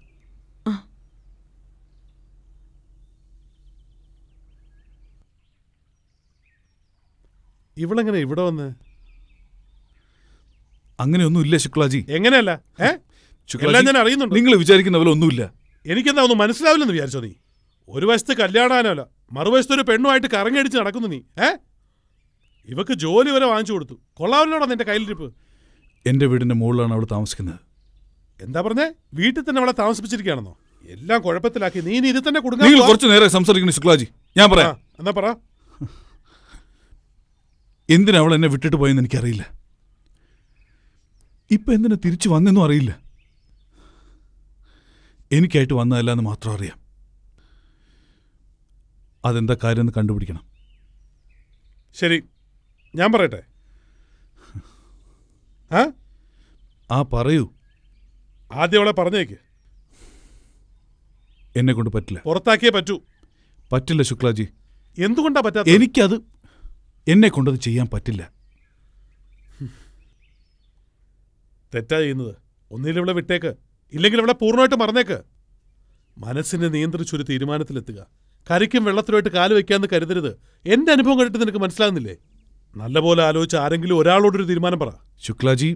ഇവളെങ്ങനെ ഇവിടെ വന്ന്? അങ്ങനെയൊന്നും ഇല്ല ശുക്ലാജി. എങ്ങനെയല്ല? ഞാൻ അറിയുന്നുണ്ട്. നിങ്ങൾ വിചാരിക്കുന്ന പോലെ ഒന്നുമില്ല. എനിക്കെന്താ ഒന്നും മനസ്സിലാവില്ലെന്ന് വിചാരിച്ചോ നീ? ഒരു വശത്ത് കല്യാണാനല്ല, മറുവശത്ത് ഒരു പെണ്ണുമായിട്ട് കറങ്ങിയടിച്ച് നടക്കുന്നു നീ. ഇവക്ക് ജോലി വരെ വാങ്ങിച്ചു കൊടുത്തു. കൊള്ളാവില്ലോടാ നിന്റെ കയ്യിലിരിപ്പ്. എന്റെ വീടിന്റെ മുകളിലാണ് അവൾ താമസിക്കുന്നത്. എന്താ പറഞ്ഞേ? വീട്ടിൽ തന്നെ അവളെ താമസിപ്പിച്ചിരിക്കുകയാണെന്നോ? എല്ലാം കുഴപ്പത്തിലാക്കി നീ ഇത് തന്നെ കൊടുക്കാൻ. നിങ്ങൾ കുറച്ചു നേരെ സംസാരിക്കുന്നു ശുക്ലാജി. ഞാൻ പറയാം. എന്നാ പറ. എന്തിനാ അവൾ എന്നെ വിട്ടിട്ട് പോയെന്ന് എനിക്കറിയില്ല. ഇപ്പൊ എന്തിനാ തിരിച്ചു വന്നെന്നും അറിയില്ല. എനിക്കായിട്ട് വന്നതല്ല എന്ന് മാത്രം അറിയാം. അതെന്താ കാര്യം കണ്ടുപിടിക്കണം. ശരി, ഞാൻ പറയട്ടെ? പറയൂ. ആദ്യം അവളെ പറഞ്ഞേക്ക്. എന്നെ കൊണ്ട് പറ്റില്ല. പുറത്താക്കിയേ പറ്റൂ. പറ്റില്ല ശുക്ലാജി. എന്തുകൊണ്ടാ പറ്റാത്ത? എനിക്കത് എന്നെ കൊണ്ടത് ചെയ്യാൻ പറ്റില്ല. തെറ്റാ ചെയ്യുന്നത്. ഒന്നിൽ ഇവിടെ വിട്ടേക്ക്, ഇല്ലെങ്കിൽ ഇവിടെ പൂർണ്ണമായിട്ട് മറന്നേക്ക്. മനസ്സിനെ നിയന്ത്രിച്ചൊരു തീരുമാനത്തിലെത്തുക. കരയ്ക്കും വെള്ളത്തിലുമായിട്ട് കാല് വയ്ക്കാന്ന് കരുതരുത്. എന്റെ അനുഭവം കണ്ടിട്ട് നിനക്ക് മനസ്സിലാകുന്നില്ലേ? നല്ലപോലെ ആലോചിച്ച് ആരെങ്കിലും ഒരാളോടൊരു തീരുമാനം പറ. ശുക്ലാജി,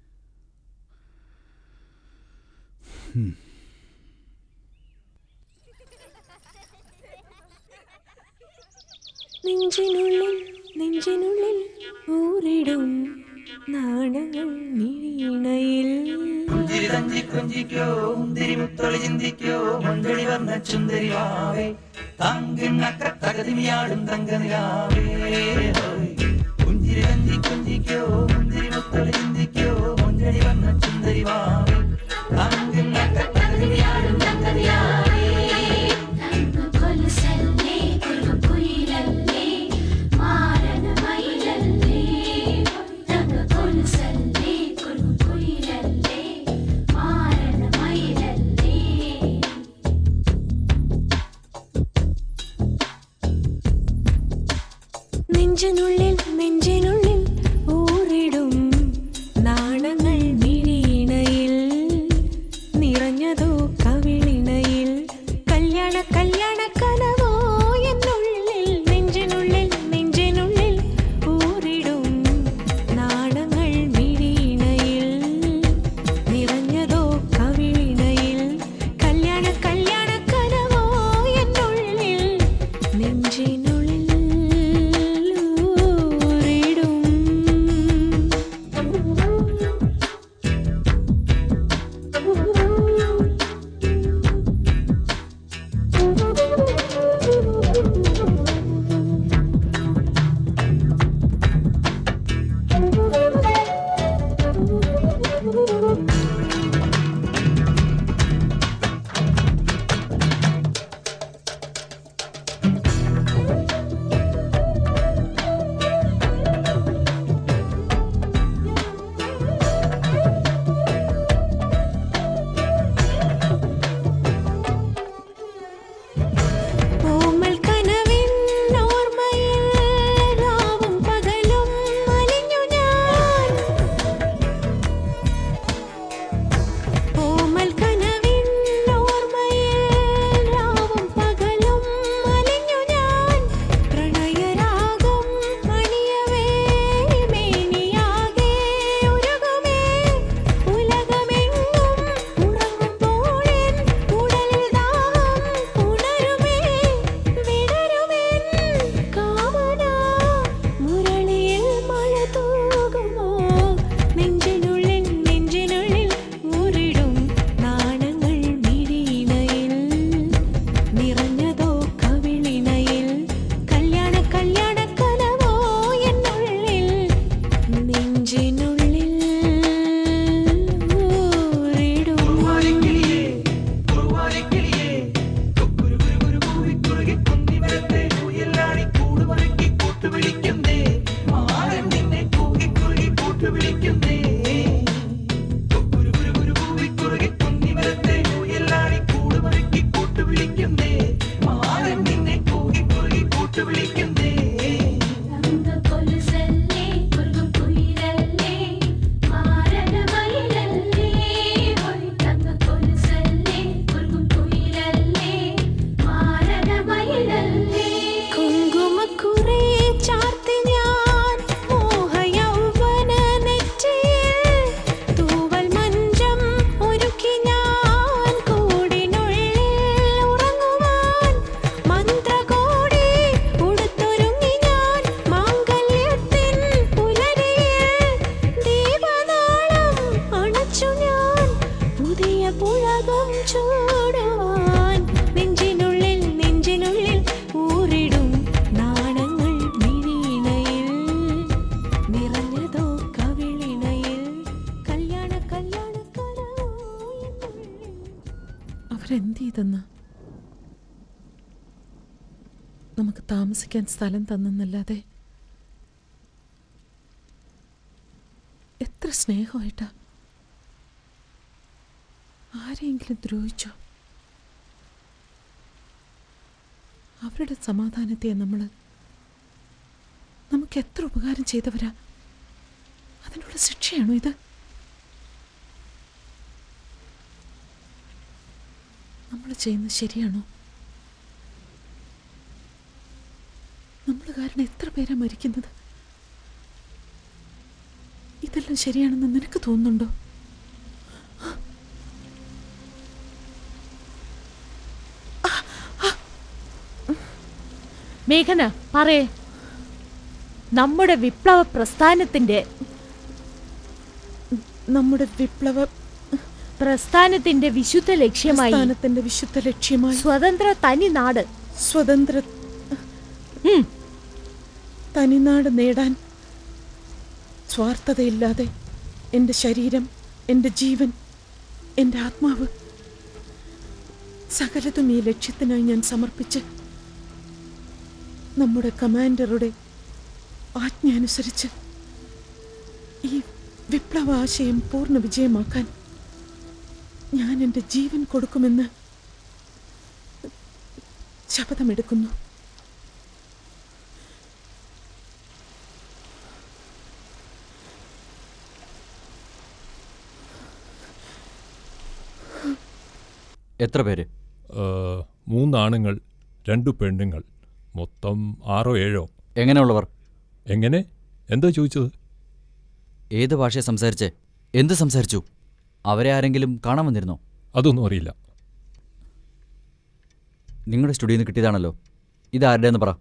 നെഞ്ചിനുള്ളിൽ ഊരിടും നാണങ്ങൾ മിഴിയിണയിൽ ചിന്തിക്കോ മുന്തടി വന്ന ചുന്ദരിവാവേ താങ്കുന്നക്ക തകതിമിയാടും തങ്കനിലാവേ കുഞ്ചിരി കുഞ്ചിക്കോ മുന്തിരി മുത്തൊളി ചിന്തിക്കോ മുന്തടി വന്ന ചുന്ദരിവാവേ താങ്കുന്നക്ക തകതിമിയാടും തങ്കനിലാവേ നെഞ്ചിനുള്ളിൽ ഊരിടും നാണങ്ങൾ മിഴിയിണയിൽ നിറഞ്ഞതോ കവിളിണയിൽ കല്യാണ കനവോ എന്നുള്ളിൽ നെഞ്ചിനുള്ളിൽ ഊരിടും നാണങ്ങൾ മിഴിയിണയിൽ നിറഞ്ഞതോ കവിളിണയിൽ കല്യാണ കനവോ എന്നുള്ളിൽ നെഞ്ചിനുള്ളിൽ കൂട്ടുവിളിക്കുന്നേ കുറുകുറുകുറുകുറുകുറുകെ കുന്നിമരത്തെ മുയലാടി കൂടുമറുക്കി കൂട്ടുവിളിക്കുന്നേ മാനം നിന്നെ കൂകി കുറുകി കൂട്ടുവിളിക്കുന്നേ നമുക്ക് താമസിക്കാൻ സ്ഥലം തന്നെന്നല്ലാതെ എത്ര സ്നേഹമായിട്ടാ. ആരെയെങ്കിലും ദ്രോഹിച്ചോ? അവരുടെ സമാധാനത്തെ നമുക്ക് എത്ര ഉപകാരം ചെയ്തവരാ. അതിനുള്ള ശിക്ഷയാണോ ഇത്? നമ്മൾ ചെയ്യുന്നത് ശരിയാണോ? നമ്മൾ കാരണം എത്ര പേരാ മരിക്കുന്നത്? ഇതെല്ലാം ശരിയാണെന്ന് നിനക്ക് തോന്നുന്നുണ്ടോ? മേഘന പറയേ, നമ്മുടെ വിപ്ലവ പ്രസ്ഥാനത്തിന്റെ വിശുദ്ധ ലക്ഷ്യമായി സ്വതന്ത്ര തനിനാട് നേടാൻ സ്വാർത്ഥതയില്ലാതെ എൻ്റെ ശരീരം, എൻ്റെ ജീവൻ, എൻ്റെ ആത്മാവ് സകലതും ഈ ലക്ഷ്യത്തിനായി ഞാൻ സമർപ്പിച്ച് നമ്മുടെ കമാൻഡറുടെ ആജ്ഞ അനുസരിച്ച് ഈ വിപ്ലവ ആശയം പൂർണ്ണ വിജയമാക്കാൻ ഞാൻ എൻ്റെ ജീവൻ കൊടുക്കുമെന്ന് ശപഥമെടുക്കുന്നു. എത്ര പേര്? 3 ആണുങ്ങൾ 2 പെണ്ണുങ്ങൾ, മൊത്തം 6 7. എങ്ങനെയുള്ളവർ? എങ്ങനെ? എന്താ ചോദിച്ചത്? ഏത് ഭാഷയെ സംസാരിച്ചേ? എന്ത് സംസാരിച്ചു? അവരെ ആരെങ്കിലും കാണാൻ വന്നിരുന്നോ? അതൊന്നും അറിയില്ല. നിങ്ങളുടെ സ്റ്റുഡിയോയിൽ നിന്ന് കിട്ടിയതാണല്ലോ. ഇതാരുടെയെന്ന് പറ.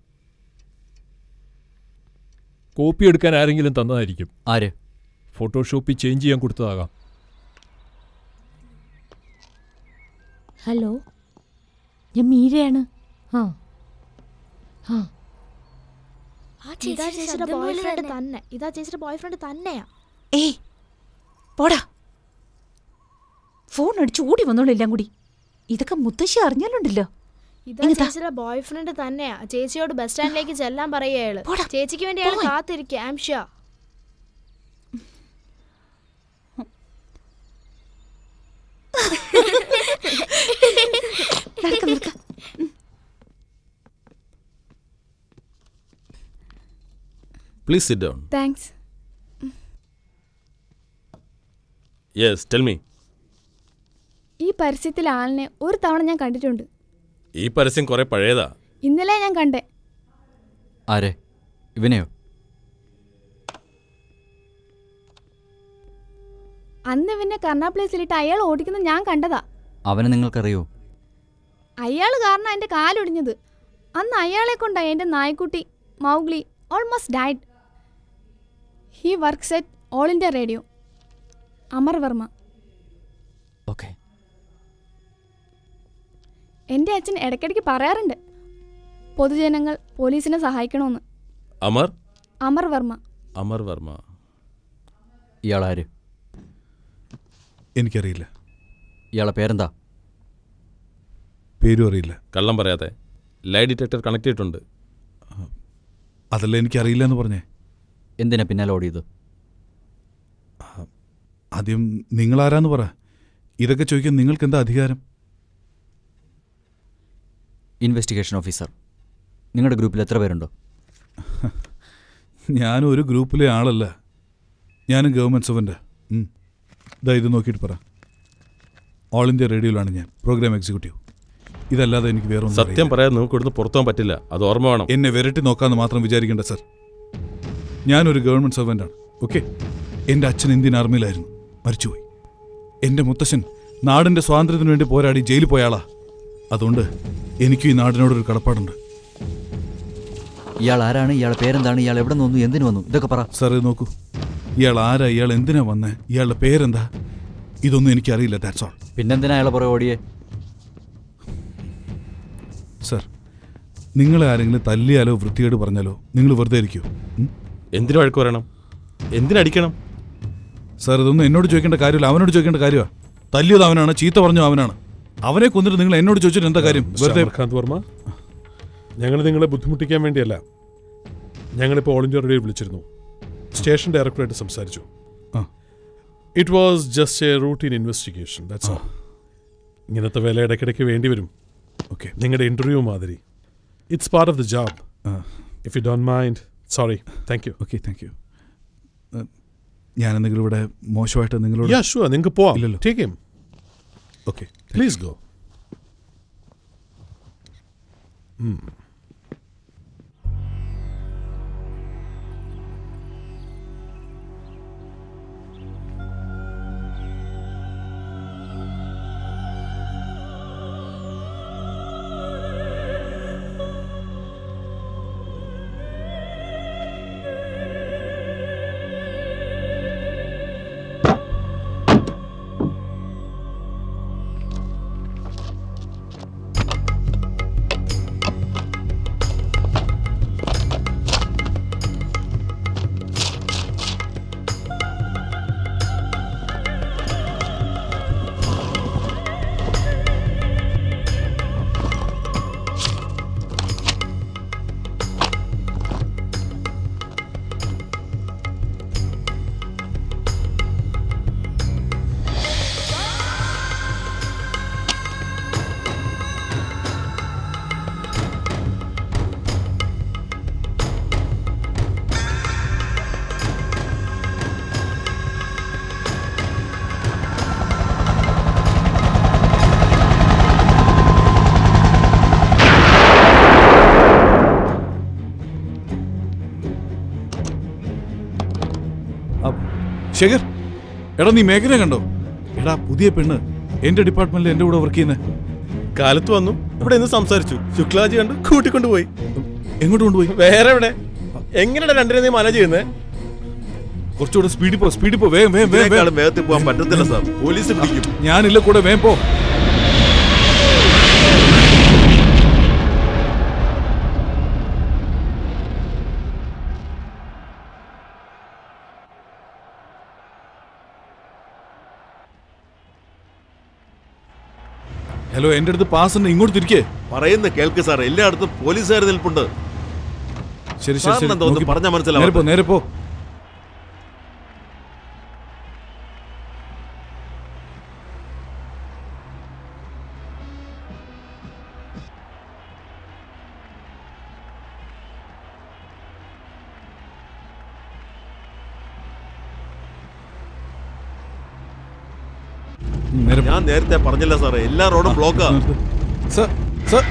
കോപ്പി എടുക്കാൻ ആരെങ്കിലും തന്നതായിരിക്കും. ആര്? ഫോട്ടോഷോപ്പിൽ ചേഞ്ച് ചെയ്യാൻ കൊടുത്തതാകാം. ഹലോ, ഞാൻ മീരയാണ്. ഇതാ ചേച്ചിയുടെ ബോയ്ഫ്രണ്ട് തന്നെയാ. ഏയ് പോടാ, ഫോൺ അടിച്ച് ഓടി വന്നോളൂ എല്ലാം കൂടി. ഇതൊക്കെ മുത്തശ്ശി അറിഞ്ഞാലുണ്ടല്ലോ. ഇതാ ചേച്ചിയുടെ ബോയ്ഫ്രണ്ട് തന്നെയാ. ചേച്ചിയോട് ബസ് സ്റ്റാൻഡിലേക്ക് ചെല്ലാൻ പറയുകയാണ്. ചേച്ചിക്ക് വേണ്ടി അയാൾ കാത്തിരിക്കുക. I am sure. Please sit down. Thanks. Yes, tell me. ഈ പരസ്യത്തിലെ ആളിനെ ഒരു തവണ ഞാൻ കണ്ടിട്ടുണ്ട്. ഈ പരസ്യം കുറെ പഴയതാ. ഇന്നലെ ഞാൻ കണ്ടേ. ആരെ? ഇവനെയോ? അന്ന് ഇവനെ കർണ പ്ലേസിലിട്ട് അയാൾ ഓടിക്കുന്നത് ഞാൻ കണ്ടതാ. അവനെ നിങ്ങൾക്കറിയോ? അയാൾ കാരണം എൻ്റെ കാലൊടിഞ്ഞത്. അന്ന് അയാളെ കൊണ്ടായി എൻ്റെ നായ്ക്കുട്ടി Mowgli almost died. He works at All India Radio. Amar Varma. Okay. എൻ്റെ അച്ഛൻ ഇടയ്ക്കിടയ്ക്ക് പറയാറുണ്ട് പൊതുജനങ്ങൾ പോലീസിനെ സഹായിക്കണമെന്ന്. അമർ വർമ്മ. ഇയാളാര്? എനിക്കറിയില്ല. ഇയാളെ പേരെന്താ? പേരും അറിയില്ല. കള്ളം പറയാതെ. ലൈ ഡിറ്റക്ടർ കണക്ട് ചെയ്തിട്ടുണ്ട്. അതല്ല എനിക്കറിയില്ല എന്ന് പറഞ്ഞേ. എന്തിനാ പിന്നാലെ ഓടിയത്? ആദ്യം നിങ്ങളാരാന്ന് പറ. ഇതൊക്കെ ചോദിക്കാൻ നിങ്ങൾക്ക് എന്താ അധികാരം? Investigation officer. നിങ്ങളുടെ ഗ്രൂപ്പിൽ എത്ര പേരുണ്ടോ? ഞാനും ഒരു ഗ്രൂപ്പിലെ ആളല്ല. ഞാനും ഗവൺമെൻറ് സർവൻ്റ്. ഇതാ ഇത് നോക്കിയിട്ട് പറ. ഓൾ ഇന്ത്യ റേഡിയോയിലാണ് ഞാൻ പ്രോഗ്രാം എക്സിക്യൂട്ടീവ്. ഇതല്ലാതെ എനിക്ക് വേറെ ഒന്നും സത്യം പറയാൻ നമുക്ക് ഇവിടുന്ന് പുറത്തുപോകാൻ പറ്റില്ല. അത് ഓർമ്മ വേണം. എന്നെ വിരട്ടി നോക്കാമെന്ന് മാത്രം വിചാരിക്കേണ്ട സർ. ഞാനൊരു ഗവൺമെൻറ് സർവൻ്റാണ്. ഓക്കെ. എൻ്റെ അച്ഛൻ ഇന്ത്യൻ ആർമിയിലായിരുന്നു, മരിച്ചുപോയി. എൻ്റെ മുത്തശ്ശൻ നാടിൻ്റെ സ്വാതന്ത്ര്യത്തിന് വേണ്ടി പോരാടി ജയിലിൽ പോയ ആളാ. അതുകൊണ്ട് എനിക്കും ഈ നാടിനോടൊരു കടപ്പാടുണ്ട്. ഇയാൾ ആരാണ്? ഇയാളുടെ പേരെന്താണ്? ഇയാൾ എവിടെ നിന്ന് വന്നു? എന്തിനു വന്നു? ഇതൊക്കെ പറ. സാർ ഇത് നോക്കൂ. ഇയാൾ ആരാ? ഇയാൾ എന്തിനാ വന്നേ? ഇയാളുടെ പേരെന്താ? ഇതൊന്നും എനിക്കറിയില്ല. That's all. പിന്നെന്തിനാ അയാളെ പുറകെ ഓടിയേ? സർ, നിങ്ങളെ ആരെങ്കിലും തല്ലിയാലോ വൃത്തികേട് പറഞ്ഞാലോ നിങ്ങൾ വെറുതെ ഇരിക്കൂ? എന്തിനു വഴക്ക് പറയണം? എന്തിനടിക്കണം? സാർ, ഇതൊന്നും എന്നോട് ചോദിക്കേണ്ട കാര്യമില്ല, അവനോട് ചോദിക്കേണ്ട കാര്യമാണ്. തല്ലിയത് അവനാണ്, ചീത്ത പറഞ്ഞോ അവനാണ്. അവനെ കൊന്നിട്ട് നിങ്ങൾ എന്നോട് ചോദിച്ചിട്ട് എന്താ കാര്യം? വെറുതെ. അമർകാന്ത് വർമ്മ, ഞങ്ങൾ നിങ്ങളെ ബുദ്ധിമുട്ടിക്കാൻ വേണ്ടിയല്ല. ഞങ്ങളിപ്പോൾ ഓൾ ഇന്ത്യ റേഡിയോ വിളിച്ചിരുന്നു. സ്റ്റേഷൻ ഡയറക്ടറായിട്ട് സംസാരിച്ചു. It was just A routine investigation. That's all. ഇങ്ങനത്തെ വേല ഇടയ്ക്കിടയ്ക്ക് വേണ്ടി വരും. ഓക്കെ. നിങ്ങളുടെ ഇന്റർവ്യൂ മാതിരി. It's part of the job. If you don't mind. Sorry. Thank you. Okay, thank U. ഞാൻ എന്തെങ്കിലും ഇവിടെ മോശമായിട്ട് നിങ്ങളോട്? യാ ഷുവർ, നിങ്ങൾക്ക് പോവാം. ഇല്ലല്ലോ. Take him. Okay, please go. Shekhar, എടാ നീ മേഘനെ കണ്ടോ? എടാ പുതിയ പെണ്ണ് എന്റെ ഡിപ്പാർട്ട്മെന്റിൽ എന്റെ കൂടെ വർക്ക് ചെയ്യുന്ന. കാലത്ത് വന്നു, ഇവിടെ നിന്ന് സംസാരിച്ചു. ശുക്ലാജി കണ്ടു, കൂട്ടിക്കൊണ്ടുപോയി. എങ്ങോട്ട് കൊണ്ടുപോയി? വേറെ എവിടെ? എങ്ങനെയാണ് രണ്ടിനെ നീ മാനേജ് ചെയ്യുന്നത്? കുറച്ചുകൂടെ സ്പീഡിൽ പോ, വേഗം വേഗത്തിൽ പോകാൻ പറ്റത്തില്ല സാർ, പോലീസ് പിടിക്കും. ഞാനില്ല കൂടെ, വേഗം പോ. ഹലോ, എന്റെ അടുത്ത് പാസ് ഉണ്ട്, ഇങ്ങോട്ട് തിരിക്കേ. പറയുന്ന കേൾക്ക് സാർ, എല്ലായിടത്തും പോലീസുകാർ നിൽപ്പുണ്ട്. ശരി ശരി, പറഞ്ഞാൽ മനസ്സിലാവും. നേരെ പോ. ഞാൻ നേരത്തെ പറഞ്ഞില്ല സാറേ, എല്ലാ റോഡും ബ്ലോക്കാ. Sir,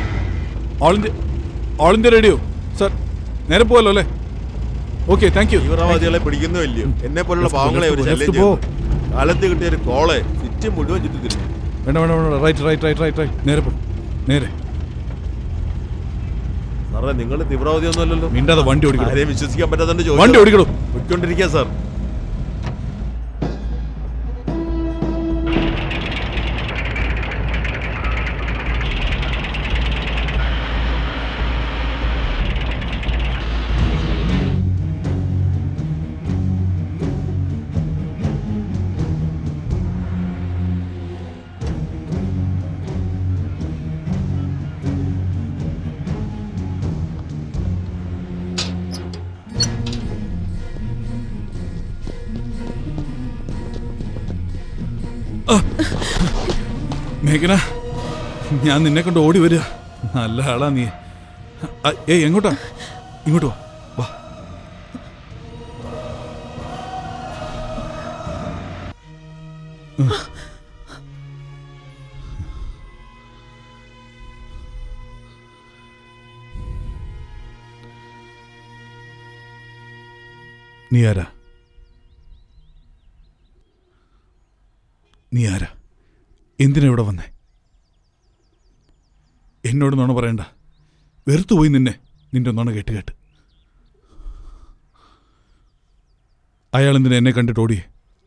all India radio sir, നേരെ പോവല്ലോ അല്ലേ? Okay, thank you. തീവ്രവാദികളെ പിടിക്കുന്നോ ഇല്ലയോ? എന്നെ പോലുള്ള പാവങ്ങളെ ഒരു ശല്യം ചെയ്തു. കാലത്ത് കിട്ടിയ ഒരു കോളെ ചുറ്റും മുഴുവൻ ചുറ്റി. വേണ്ട, റൈറ്റ്, നേരെ പോ, നേരെ. സാറേ, നിങ്ങൾ തീവ്രവാദിയൊന്നും അല്ലല്ലോ. മിണ്ടാതെ വണ്ടി ഓടിക്കണം. ആരെയും വിശ്വസിക്കാൻ പറ്റാതെ വണ്ടി ഓടിക്കണോ? പോയിക്കൊണ്ടിരിക്കുക സാർ. മേഘന, ഞാൻ നിന്നെ കൊണ്ട് ഓടി വരിക. നല്ല ആളാ നീ. ഏയ് എങ്ങോട്ടാ? ഇങ്ങോട്ട് വാ. വാ. നീ ആരാ? നീ ആരാ? എന്തിനാ ഇവിടെ വന്നേ? എന്നോട് നുണ പറയണ്ട. വെറുത്തുപോയി നിന്റെ നുണ കേട്ട് കേട്ട്. അയാളെന്തിനാ എന്നെ കണ്ടിട്ട് ഓടിയേ?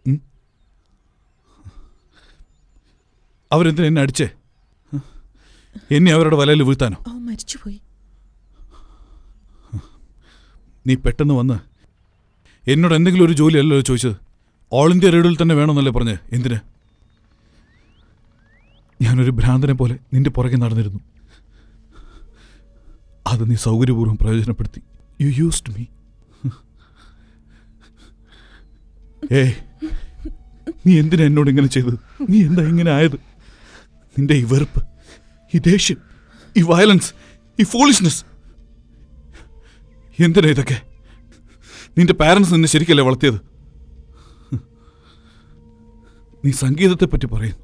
അവരെന്തിനാ എന്നെ അടിച്ചേ? എന്നെ അവരുടെ വലയിൽ വീഴ്ത്താനോ? മരിച്ചുപോയി. നീ പെട്ടെന്ന് വന്ന് എന്നോട് എന്തെങ്കിലും ഒരു ജോലിയല്ലോ ചോദിച്ചത്. ഓൾ ഇന്ത്യ റേഡിയോയിൽ തന്നെ വേണമെന്നല്ലേ പറഞ്ഞ്? എന്തിന്? ഞാനൊരു ഭ്രാന്തനെ പോലെ നിന്റെ പുറകെ നടന്നിരുന്നു. അത് നീ സൗകര്യപൂർവ്വം പ്രയോജനപ്പെടുത്തി. You used me. നീ എന്തിനാ എന്നോട് ഇങ്ങനെ ചെയ്തത്? നീ എന്താ ഇങ്ങനെ ആയത്? നിന്റെ ഈ വെറുപ്പ്, ഈ ദേഷ്യം, ഈ വയലൻസ്, ഈ ഫോളിഷ്നെസ്, എന്തിനാ ഇതൊക്കെ? നിന്റെ പാരൻസ് നിന്നെ ശരിക്കല്ലേ വളർത്തിയത്? നീ സംഗീതത്തെ പറ്റി പറയുന്നു,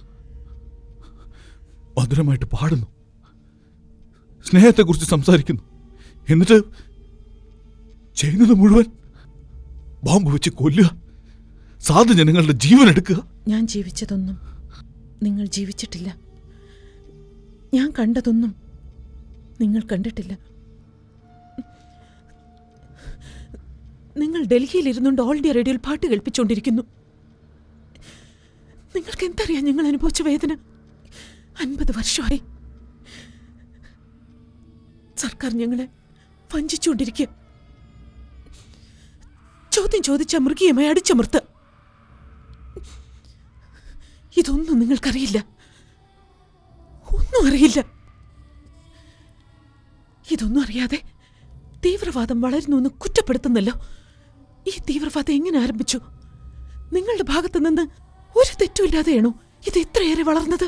മധുരമായിട്ട് പാടുന്നു, സ്നേഹത്തെക്കുറിച്ച് സംസാരിക്കുന്നു, എന്നിട്ട് ചെയ്യുന്നത് മുഴുവൻ ബോംബ് വെച്ച് കൊല്ലുക, സാധു ജനങ്ങളുടെ ജീവൻ എടുക്കുക. ഞാൻ ജീവിച്ചതൊന്നും നിങ്ങൾ ജീവിച്ചിട്ടില്ല. ഞാൻ കണ്ടതൊന്നും നിങ്ങൾ കണ്ടിട്ടില്ല. നിങ്ങൾ ഡൽഹിയിലിരുന്നുകൊണ്ട് ഓൾ ഇന്ത്യ റേഡിയോയിൽ പാട്ട് കേൾപ്പിച്ചുകൊണ്ടിരിക്കുന്നു. നിങ്ങൾക്ക് എന്തറിയാം ഞങ്ങൾ അനുഭവിച്ച വേദന? 50 വർഷമായി സർക്കാർ ഞങ്ങളെ വഞ്ചിച്ചുകൊണ്ടിരിക്കുക. ചോദ്യം ചോദിച്ച മൃഗീയമായി അടിച്ചമർത്ത. ഇതൊന്നും നിങ്ങൾക്കറിയില്ല, ഒന്നും അറിയില്ല. ഇതൊന്നും അറിയാതെ തീവ്രവാദം വളരുന്നു എന്ന് കുറ്റപ്പെടുത്തുന്നല്ലോ. ഈ തീവ്രവാദം എങ്ങനെ ആരംഭിച്ചു? നിങ്ങളുടെ ഭാഗത്ത് നിന്ന് ഒരു തെറ്റുമില്ലാതെയാണോ ഇത് ഇത്രയേറെ വളർന്നത്?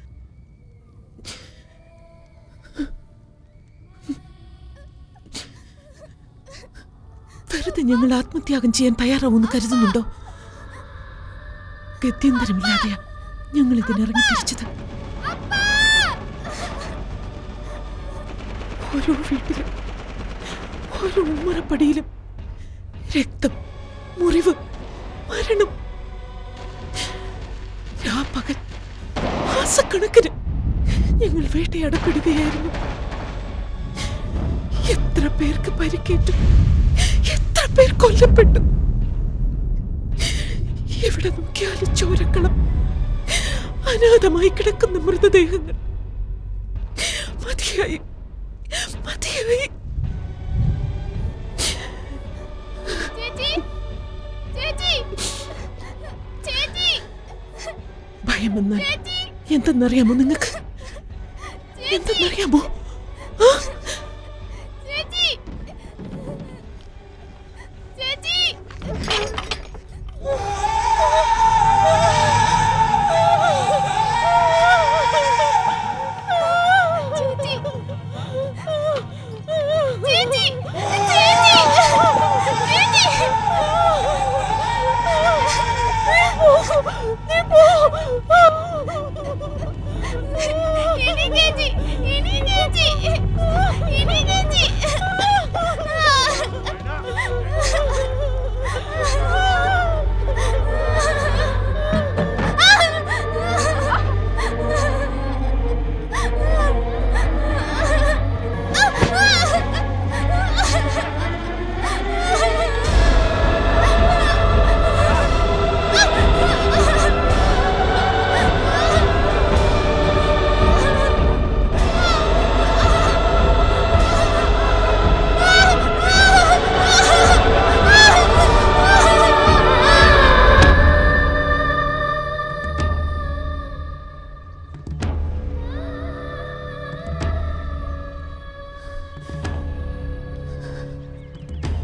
വെറുതെ ഞങ്ങൾ ആത്മത്യാഗം ചെയ്യാൻ തയ്യാറാവുമെന്ന് കരുതുന്നുണ്ടോ? ഗത്യന്തരമില്ലാതെയാ ഞങ്ങൾ ഇതിനിറങ്ങി തിരിച്ചത്. ഓരോ വീട്ടിലും ഓരോ ഉമ്മറപ്പടിയിലും രക്തം, മുറിവ്, മരണം. രാപ്പകൽ മാസക്കണക്കിന് ഞങ്ങൾ വേട്ടയാടപ്പെടുകയായിരുന്നു. എത്ര പേർക്ക് പരിക്കേറ്റു, എത്ര പേർ കൊല്ലപ്പെട്ടു. എവിടെ നോക്കിയാലും ചോരക്കളം, അനാഥമായി കിടക്കുന്ന മൃതദേഹങ്ങൾ. മതിയായി, മതിയായി. ഭയമെന്നാൽ എന്തെന്നറിയാമോ നിങ്ങൾക്ക്? എന്തെന്നറിയാമോ?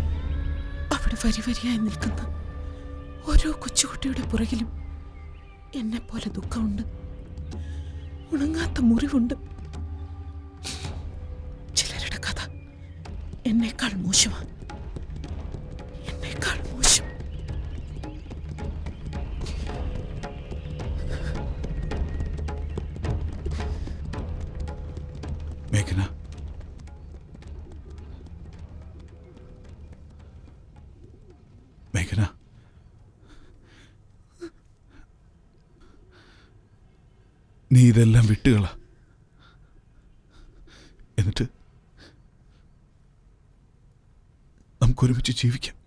വരിവരിയായി നിൽക്കുന്ന ഓരോ കൊച്ചുകുട്ടിയുടെ പുറകിലും എന്നെ പോലെ ദുഃഖമുണ്ട്, ഉണങ്ങാത്ത മുറിവുണ്ട്. ചിലരുടെ കഥ എന്നേക്കാൾ മോശമാണ്, എന്നേക്കാൾ മോശം. മേഘന, മേഘന, നീ ഇതെല്ലാം വിട്ടുകള. എന്നിട്ട് നമുക്കൊരുമിച്ച് ജീവിക്കാം.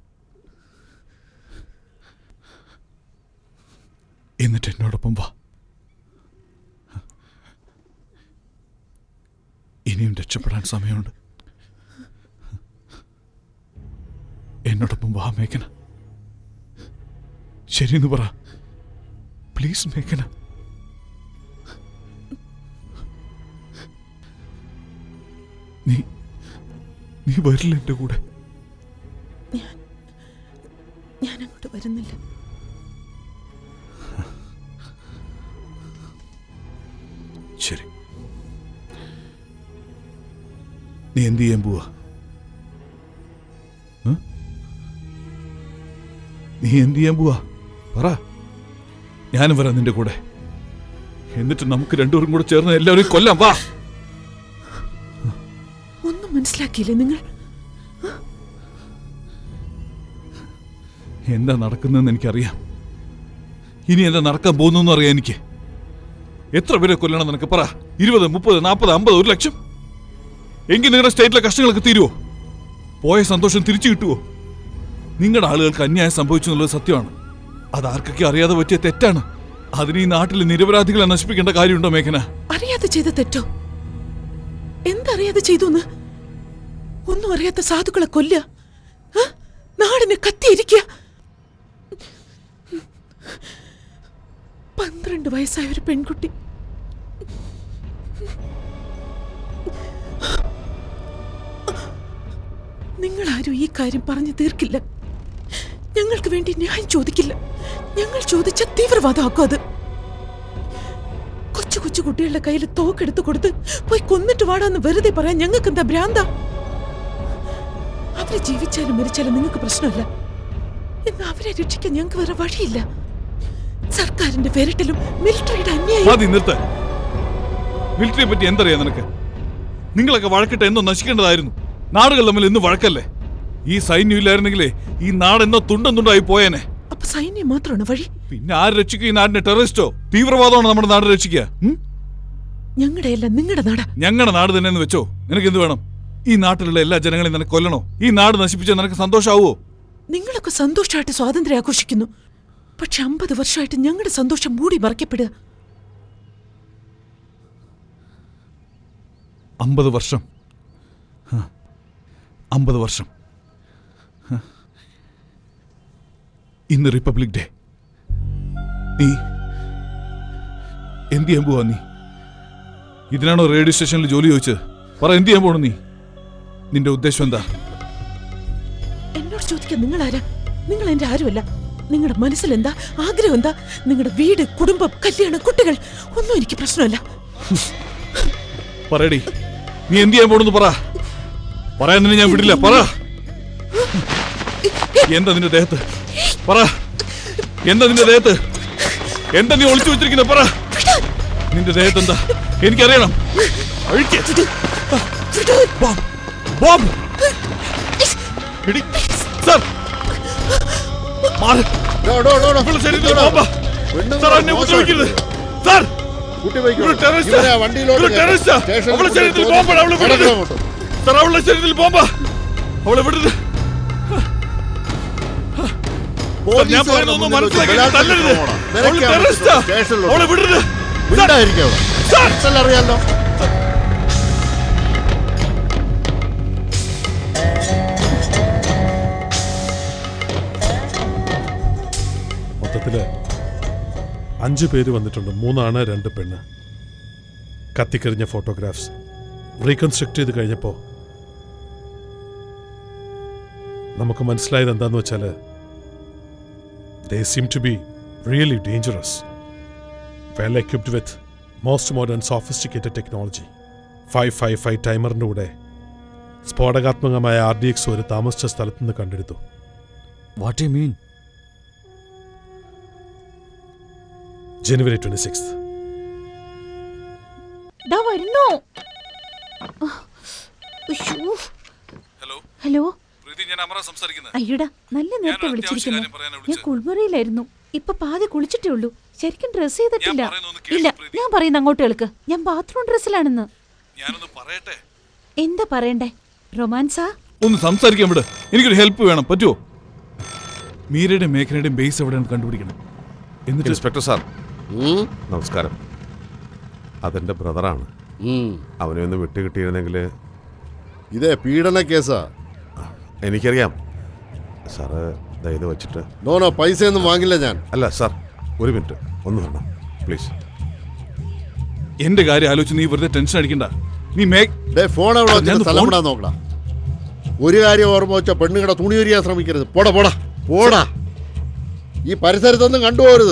എന്നിട്ട് എന്നോടൊപ്പം വാ. ഇനിയും രക്ഷപ്പെടാൻ സമയമുണ്ട്. എന്നോടൊപ്പം വാ മേഘന. ശരിയെന്ന് പറ പ്ലീസ് മേഘന. നീ വരില്ല എൻ്റെ കൂടെ? ഞാൻ അങ്ങോട്ട് വരുന്നില്ല. ശരി, നീ എന്ത് ചെയ്യാൻ പോവാ? നീ എന്ത് ചെയ്യാൻ പോവാ പറ. ഞാനും വരാം നിന്റെ കൂടെ. എന്നിട്ട് നമുക്ക് രണ്ടുപേരും കൂടെ ചേർന്ന് എല്ലാവരും കൊല്ലാം. വാ. ഒന്നും മനസ്സിലാക്കിയില്ലേ നിങ്ങൾ? എന്താ നടക്കുന്നതെന്ന് എനിക്കറിയാം. ഇനി എന്താ നടക്കാൻ പോകുന്നു അറിയാം എനിക്ക്. എത്ര പേരെ കൊല്ലണം നിനക്ക് പറ? 20, 30, 40, 50, 1 ലക്ഷം? എങ്കിൽ നിങ്ങളുടെ സ്റ്റേറ്റിലെ കഷ്ടങ്ങളൊക്കെ തീരുവോ? പോയ സന്തോഷം തിരിച്ചു കിട്ടുവോ? നിങ്ങളുടെ ആളുകൾക്ക് അന്യായം സംഭവിച്ചു എന്നുള്ളത് സത്യമാണ്. അത് ആർക്കൊക്കെ അറിയാതെ പറ്റിയ തെറ്റാണ്. അതിന് ഈ നാട്ടിലെ നിരപരാധികളെ നശിപ്പിക്കേണ്ട കാര്യമുണ്ടോ മേഘന? അറിയാതെ ചെയ്ത തെറ്റോ? എന്തറിയാതെ ചെയ്തു? ഒന്നും അറിയാത്ത സാധുക്കളെ കൊല്ലുക, നാടിനെ കത്തിയിരിക്കുക. 12 വയസ്സായ ഒരു പെൺകുട്ടി. നിങ്ങളാരും ഈ കാര്യം പറഞ്ഞു തീർക്കില്ല. ഞങ്ങൾക്ക് വേണ്ടി ന്യായം ചോദിക്കില്ല. ഞങ്ങൾ ചോദിച്ച തീവ്രവാദമാക്കും അത്. കൊച്ചു കൊച്ചു കുട്ടികളുടെ കയ്യിൽ തോക്കെടുത്ത് കൊടുത്ത് പോയി കൊന്നിട്ട് വാടാന്ന് വെറുതെ പറയാൻ ഞങ്ങൾക്ക് എന്താ ഭ്രാന്ത? അവര് ജീവിച്ചാലും മരിച്ചാലും നിങ്ങൾക്ക് പ്രശ്നമല്ല. എന്നാൽ അവരെ രക്ഷിക്കാൻ ഞങ്ങൾക്ക് വേറെ വഴിയില്ല. സർക്കാരിന്റെ വിരട്ടിലും മിലിറ്ററിയുടെ അന്യായം. മിലിറ്ററിയെ പറ്റി എന്തറിയാം നിനക്ക്? നിങ്ങളൊക്കെ വഴക്കിട്ട് എന്നോ നശിക്കേണ്ടതായിരുന്നു. നാടുകൾ തമ്മിൽ ഇന്ന് വഴക്കല്ലേ? ഈ സൈന്യം ഇല്ലായിരുന്നെങ്കിലേ ഈ നാട് എന്നോ തുണ്ടം തുണ്ടായി പോയേനെ. അപ്പൊ സൈന്യം മാത്രമാണ് വഴി? പിന്നെ ആര് രക്ഷിക്കും ഈ നാടിനെ? ടെററിസ്റ്റോ തീവ്രവാദമാണോ നമ്മുടെ നാട് രക്ഷിക്കുക? ഞങ്ങളുടെ അല്ല, നിങ്ങളുടെ നാടാ. ഞങ്ങളുടെ നാട് തന്നെ വെച്ചോ. നിനക്ക് എന്ത് വേണം? ഈ നാട്ടിലുള്ള എല്ലാ ജനങ്ങളെയും നിനക്ക് കൊല്ലണോ? ഈ നാട് നശിപ്പിച്ചാൽ നിനക്ക് സന്തോഷമാവോ? നിങ്ങളൊക്കെ സന്തോഷമായിട്ട് സ്വാതന്ത്ര്യം ആഘോഷിക്കുന്നു. പക്ഷെ 50 വർഷമായിട്ട് ഞങ്ങളുടെ സന്തോഷം മൂടി മറയ്ക്കപ്പെടുക. 50 വർഷം 50 വർഷം. ഇന്ന് റിപ്പബ്ലിക് ഡേ. നീ എന്ത് ചെയ്യാൻ പോവാ? നീ ഇതിനാണോ റേഡിയോ സ്റ്റേഷനിൽ ജോലി ചോദിച്ചത്? പറ, എന്ത് ചെയ്യാൻ പോണു നീ? നിന്റെ ഉദ്ദേശം എന്താ? എന്നോട് ചോദിക്കാൻ നിങ്ങൾ ആരാ? നിങ്ങൾ എന്റെ ആരുമല്ല. നിങ്ങളുടെ മനസ്സിൽ എന്താ ആഗ്രഹം? എന്താ? നിങ്ങളുടെ വീട്, കുടുംബം, കല്യാണം, കുട്ടികൾ ഒന്നും എനിക്ക് പ്രശ്നമല്ല. പറയടി, നീ എന്ത് ചെയ്യാൻ പോണെന്ന് പറ. പറയാൻ നിന്നെ ഞാൻ വിടില്ല. പറ, എന്താ നിന്റെ ദേഹത്ത്? പറ, എന്താ നിന്റെ ദേഹത്ത്? എന്താ നീ ഒളിച്ചു വെച്ചിരിക്കുന്ന? പറ, നിന്റെ ദേഹത്ത് എന്താ? എനിക്കറിയണം. സർ, ഞാൻ പറയുന്നൊന്നും മനസ്സിലാക്കി തല്ലരുത്. അവളെ വിടരുത്. അറിയാലോ. മൊത്തത്തില് 5 പേര് വന്നിട്ടുണ്ട്. 3 ആണ്, 2 പെണ്ണ്. കത്തിക്കരിഞ്ഞ ഫോട്ടോഗ്രാഫ്സ് റീകൺസ്ട്രക്ട് ചെയ്ത് കഴിഞ്ഞപ്പോൾ നമുക്ക് മനസ്സിലായത് എന്താന്ന് വെച്ചാൽ they seem to be really dangerous. Well equipped with most modern sophisticated technology. 555 ടൈമറിന്റെ കൂടെ സ്ഫോടകാത്മകമായ RDX ഒരു താമസിച്ച സ്ഥലത്ത് നിന്ന് കണ്ടെടുത്തു. What you mean? January 26th. ദാ വരുന്നു. ഹലോ. അയ്യടാ, നല്ല നേരത്തെ വിളിച്ചിരിക്കുന്നു. ഞാൻ കുളിമുറിയിലായിരുന്നു. ഇപ്പൊ പാതി കുളിച്ചിട്ടേ ഉള്ളൂ. ശരിക്കും ഡ്രസ് ചെയ്തിട്ടില്ല. ഇല്ല, ഞാൻ പറയുന്ന അങ്ങോട്ട് കേൾക്ക്. ഞാൻ ബാത്റൂം ഡ്രസ്സിലാണെന്ന്. എന്താ പറയണ്ടേ? റൊമാൻസാ? ഒന്ന് സംസാരിക്കാൻ വിട്. എനിക്കൊരു ഹെൽപ്പ് വേണം. പറ്റുമോ? മീരയുടെയും മേഘനയുടെയും ബേസ് എവിടെയാണ് കണ്ടുപിടിക്കണം. എന്നിട്ട് ഇൻസ്പെക്ടർ സാർ, നമസ്കാരം. അതെന്റെ ബ്രദറാണ്. അവനെ ഒന്ന് വിട്ടുകിട്ടിയിരുന്നെങ്കിൽ. ഇതേ പീഡന കേസാ. എനിക്കറിയാം സാറ്. ഇത് വെച്ചിട്ട് നോ പൈസയൊന്നും വാങ്ങില്ല ഞാൻ. അല്ല സാർ, ഒരു മിനിറ്റ് ഒന്ന് വരണം പ്ലീസ്. എന്റെ കാര്യം ആലോചിച്ച് നീ വെറുതെ ടെൻഷൻ അടിക്കണ്ട. നീ ഫോൺ സ്ഥലം വിടാൻ നോക്കടാ. ഒരു കാര്യം ഓർമ്മ വെച്ചാൽ പെണ്ണുങ്ങളുടെ തുണി ഉരിയാൻ ശ്രമിക്കരുത്. പോടാ പോടാ പോടാ. ഈ പരിസരത്തൊന്നും കണ്ടുപോകരുത്.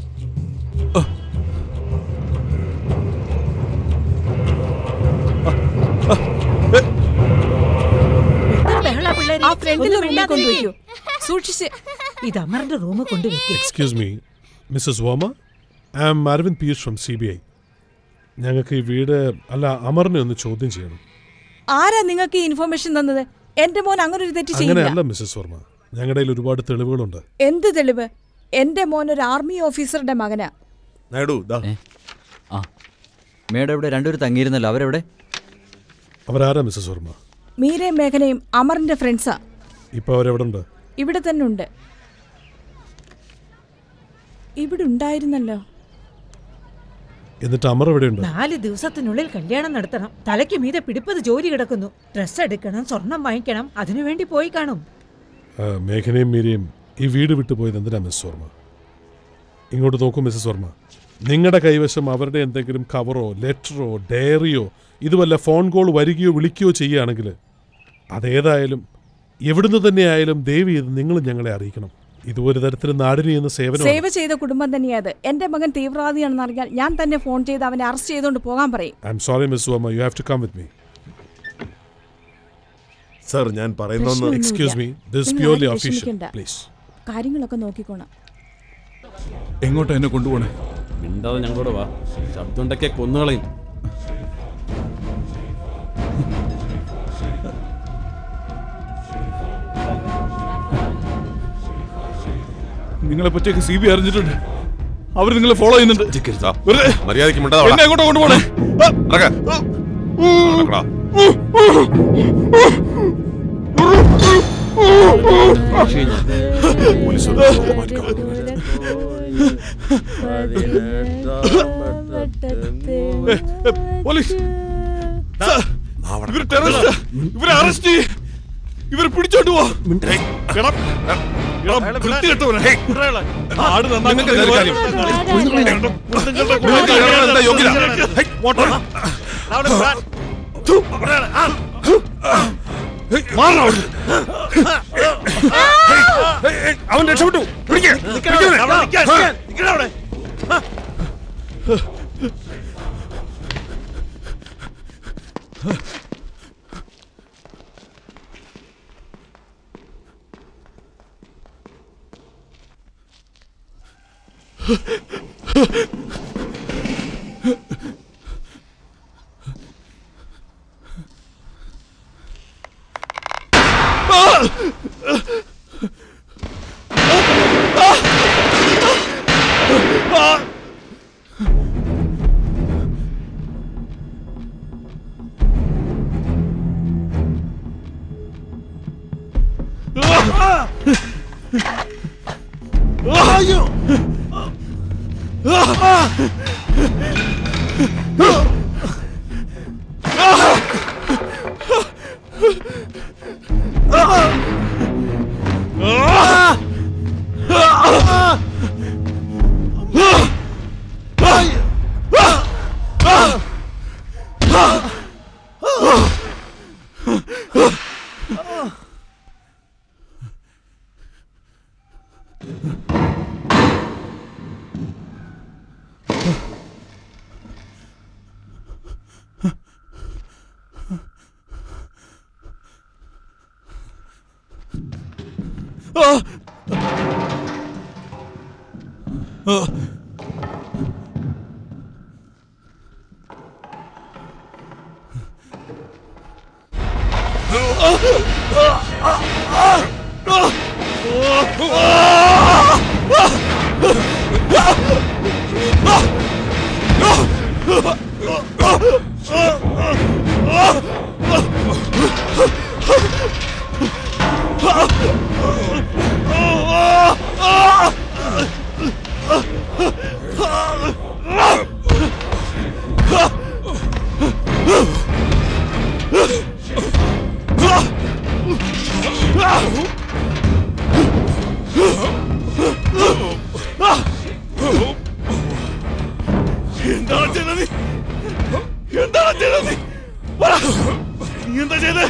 ഇത് അമറിന്റെ റൂമിൽ കൊണ്ടുവയ്ക്കും. Excuse me Mrs Varma, I am Arvind Piyush from CBI. ഞങ്ങൾക്ക് ഈ വീട് അല്ല അമറിനെ ഒന്ന് ചോദ്യം ചെയ്യണം. ആരാ നിങ്ങൾക്ക് ഈ ഇൻഫർമേഷൻ തന്നത്? എന്റെ മോൻ അങ്ങനെ ഒരു തെറ്റ് ചെയ്യില്ല. അങ്ങനെയല്ല മിസ്സസ് വർമ്മ, ഞങ്ങളുടെ കയ്യിൽ ഒരുപാട് തെളിവുകളുണ്ട്. എന്ത് തെളിവ്? എന്റെ മോൻ ഒരു ആർമി ഓഫീസറുടെ മകനാ. മേഡം ഇവിടെ രണ്ടുപേരും തങ്ങിയിരുന്നല്ലോ, അവരെവിടെ? അവരാരാ മിസ്സസ് വർമ്മ? മീരയും മേഘനയും അമറിന്റെ ഫ്രണ്ട്സാ. ഇപ്പൊ അവരെവിടെ ഉണ്ട്? ഇവിടെ തന്നെ ഉണ്ട്. ഇവിടെ ഉണ്ടായിരുന്നല്ലോ. എന്നിട്ട് അമർ എവിടെയുണ്ട്? 4 ദിവസത്തിനുള്ളിൽ കല്യാണം നടത്തണം. തലയ്ക്ക് മീതെ പിടിപ്പത് ജോലി കിടക്കുന്നു. ഡ്രസ് എടുക്കണം, സ്വർണം വാങ്ങിക്കണം, അതിനുവേണ്ടി പോയി കാണും. മേഘനയും മീരയും ഈ വീട് വിട്ടുപോയത് എന്തിനാ മിസ്സസ് വർമ്മ? ഇങ്ങോട്ട് നോക്കൂ മിസ്സസ് വർമ്മ. നിങ്ങളുടെ കൈവശം അവരുടെ എന്തെങ്കിലും കവറോ ലെറ്ററോ ഡയറിയോ ഇതുവല്ല ഫോൺ കോൾ വരികയോ വിളിക്കുകയോ ചെയ്യുകയാണെങ്കിൽ അതേതായാലും എവിടുന്ന് തന്നെയായാലും ദയവ് ചെയ്ത് നിങ്ങൾ ഞങ്ങളെ അറിയിക്കണം. ഇതുപോലെ തരത്തിൽ നാടിന് ചെയ്യുന്ന സേവ ചെയ്ത കുടുംബം തന്നെയത്. എന്റെ മകൻ തീവ്രവാദിയാണെന്ന് അറിഞ്ഞാൽ ഞാൻ തന്നെ ഫോൺ ചെയ്ത് അവനെ അറസ്റ്റ് ചെയ്തുകൊണ്ട് പോകാൻ പറയും. I am sorry Miss Varma, you have to come with me. Sir, ഞാൻ പറയുന്നു. Excuse me, this is purely official. Please. കാര്യങ്ങളൊക്കെ നോക്കിക്കോണം. എങ്ങോട്ടാ എന്നെ കൊണ്ടുപോണേ? മിണ്ടാതെ ഞങ്ങളോട് വാ. ശബ്ദം ഉണ്ടാക്കിയ കൊന്നുകളയും. നിങ്ങളെ പറ്റിയൊക്കെ CBI അറിഞ്ഞിട്ടുണ്ട്. അവർ നിങ്ങളെ ഫോളോ ചെയ്യുന്നുണ്ട്. മര്യാദയ്ക്ക് എന്നെ എങ്ങോട്ടാ കൊണ്ടുപോണേ? ഇവരെ അറസ്റ്റ് ചെയ്യ്. ഇവരെ പിടിച്ചോണ്ട് പോ. അവൻ രക്ഷപ്പെട്ടു. എന്താണ് ചെയ്തത്? എന്താണ് ചെയ്തത്? നീ എന്താ ചെയ്തത്?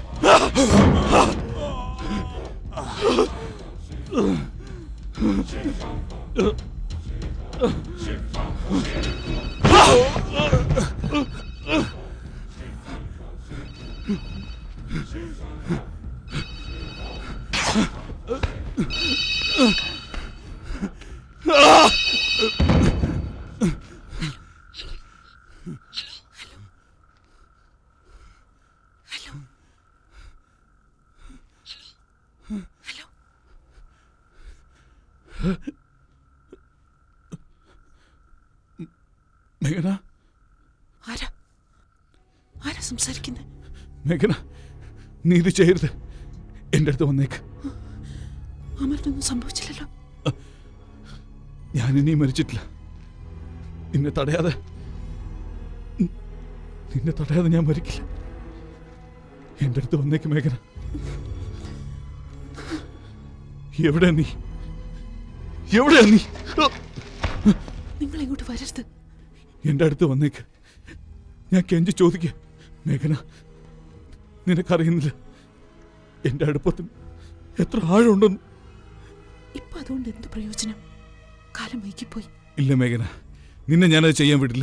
മേഘന, ആരാ സംസാരിക്കുന്നത്? മേഘന, നീ ഇത് ചെയ്യരുത്. എന്റെ അടുത്ത് വന്നേക്ക്. അമറിനൊന്നും സംഭവിച്ചില്ലല്ലോ. ഞാൻ ഇനിയും മരിച്ചിട്ടില്ല. നിന്നെ തടയാതെ ഞാൻ മരിക്കില്ല. എന്റെ അടുത്ത് വന്നേക്ക് മേഘന. എവിടെയാ നീ? നിങ്ങൾ ഇങ്ങോട്ട് വരരുത്. എന്റെ അടുത്ത് വന്നേക്ക്. ഞാൻ കെഞ്ചി ചോദിക്ക. മേഘന, നിനക്കറിയുന്നില്ല എന്റെ അടുപ്പത്തിന് എത്ര ആഴമുണ്ടെന്ന്. ഇപ്പൊ അതുകൊണ്ട് എന്ത് പ്രയോജനം? കാലം വൈകിപ്പോയി. ഇല്ല മേഘന, നിന്നെ ഞാനത് ചെയ്യാൻ വിടില്ല.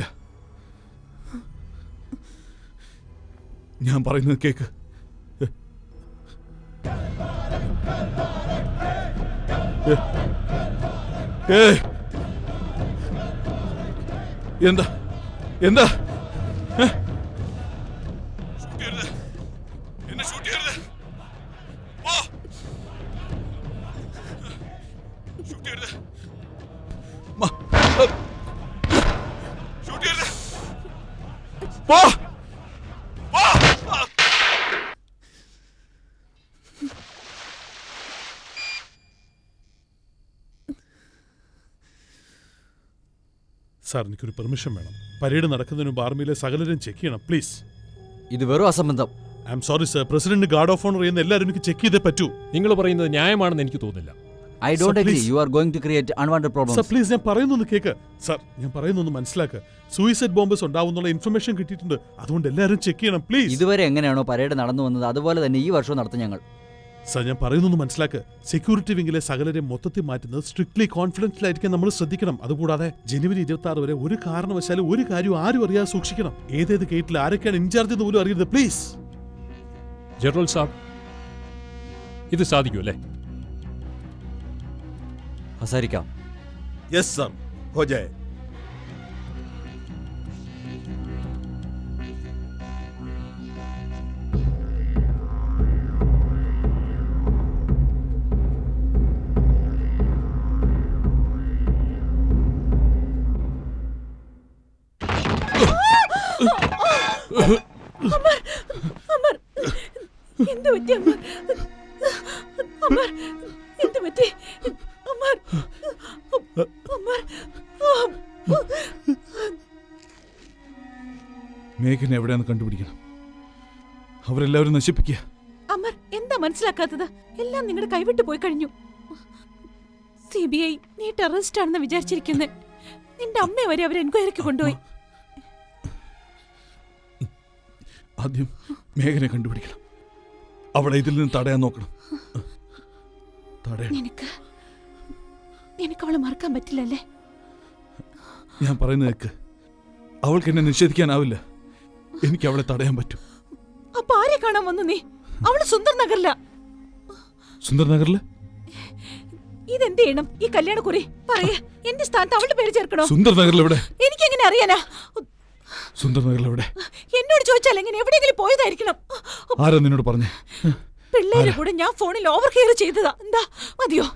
ഞാൻ പറയുന്നത് കേക്ക്. എന്താ എന്താ? എന്നെ ഷൂട്ട് ചെയ്യരുത്. ഷൂട്ട് ചെയ്യരുത്. ഷൂട്ട് ചെയ്യരുത്. പോ. സാർ, എനിക്കൊരു പെർമിഷൻ വേണം. പരേഡ് നടക്കുന്നതിന് മുമ്പ് ആർമിയിലെ സകലരും ചെക്ക് ചെയ്യണം, പ്ലീസ്. ഇത് വെറും അസംബന്ധം. I M sorry sir. President guard of honour ചെയ്യുന്ന എല്ലാവരും എനിക്ക് ചെക്ക് ചെയ്തേ പറ്റൂ. നിങ്ങൾ പറയുന്നത് ന്യായമാണെന്ന് എനിക്ക് തോന്നുന്നില്ല. I don't agree. You are going to create unwanted problems. Sir please, ഞാൻ പറയുന്നൊന്ന് കേക്ക്. സർ, ഞാൻ പറയുന്നൊന്ന് മനസ്സിലാക്കുക. സൂയിസൈഡ് ബോംബേഴ്സ് ഉണ്ടാവുന്നുള്ള ഇൻഫർമേഷൻ കിട്ടിയിട്ടുണ്ട്. അതുകൊണ്ട് എല്ലാവരും ചെക്ക് ചെയ്യണം, പ്ലീസ്. ഇതുവരെ എങ്ങനെയാണോ പരേഡ് നടന്നു വന്നത് അതുപോലെ തന്നെ ഈ വർഷവും നടത്തും ഞങ്ങൾ. സർ, ഞാൻ പറയുന്നൊന്ന് മനസ്സിലാക്കുക. സെക്യൂരിറ്റി വിംഗിലെ സകലരെ മൊത്തത്തിൽ മാറ്റുന്നത് സ്ട്രിക്ട്ലി കോൺഫിഡൻഷ്യൽ ആയിരിക്കാൻ നമ്മൾ ശ്രദ്ധിക്കണം. അതുകൂടാതെ ജനുവരി 26 വരെ ഒരു കാരണവശാലും ഒരു കാര്യം ആരും അറിയാതെ സൂക്ഷിക്കണം. ഏതേത് ഗേറ്റിൽ ആരൊക്കെയാണ് ഇൻചാർജ് എന്ന് പോലും അറിയരുത്, പ്ലീസ്. ജനറൽ സാബ്, ഇത് സാധിക്കുമല്ലേ? ഹസാരിക്കാം. യെസ് സർ, ഹോ ജായേ. എന്ത് പറ്റി അമർ? അമർ, എന്ത് പറ്റി അമർ? അമർ, മേഘന എവിടെയാന്ന് കണ്ടുപിടിക്കണം. അവരെല്ലാവരും നശിപ്പിക്കുക. അമർ, എന്താ മനസ്സിലാക്കാത്തത്? എല്ലാം നിങ്ങളുടെ കൈവിട്ട് പോയി കഴിഞ്ഞു. CBI നീ ടെററിസ്റ്റ് ആണെന്ന് വിചാരിച്ചിരിക്കുന്നത്. നിന്റെ അമ്മയെ വരെ അവർ എൻക്വയറിക്ക് കൊണ്ടുപോയി. ആദ്യം മേഘനെ കണ്ടുപിടിക്കണം. അവളെ ഇതിൽ നിന്ന് തടയാൻ നോക്കണം. നിനക്ക് അവളെ മറക്കാൻ പറ്റില്ലല്ലേ? ഞാൻ പറയുന്നത് കേൾക്ക്. അവൾക്ക് എന്നെ നിഷേധിക്കാനാവില്ല. എനിക്ക് അവളെ തടയാൻ പറ്റും. അപ്പൊ ആരെ കാണാൻ വന്നു നീ? അവള് സുന്ദർ നഗറില. സുന്ദർ നഗറില്? ഇതെന്ത് ചെയ്യണം? ഈ കല്യാണക്കുറി പറയേ, എന്റെ സ്ഥാനത്ത് അവളുടെ പേര് ചേർക്കണോ? സുന്ദർ നഗറിൽ എവിടെ? എനിക്കെങ്ങനെ അറിയാനാ? സുന്ദർ നഗറിൽ എവിടെ? എന്നോട് ചോദിച്ചാൽ എങ്ങനെ എവിടെയെങ്കിലും പോയതായിരിക്കണം. ആരാ നിന്നോട് പറഞ്ഞേ? പിള്ളേരെ കൂടെ ഞാൻ ഫോണിൽ ഓവർ കെയർ ചെയ്തതാ. എന്താ മതിയോ?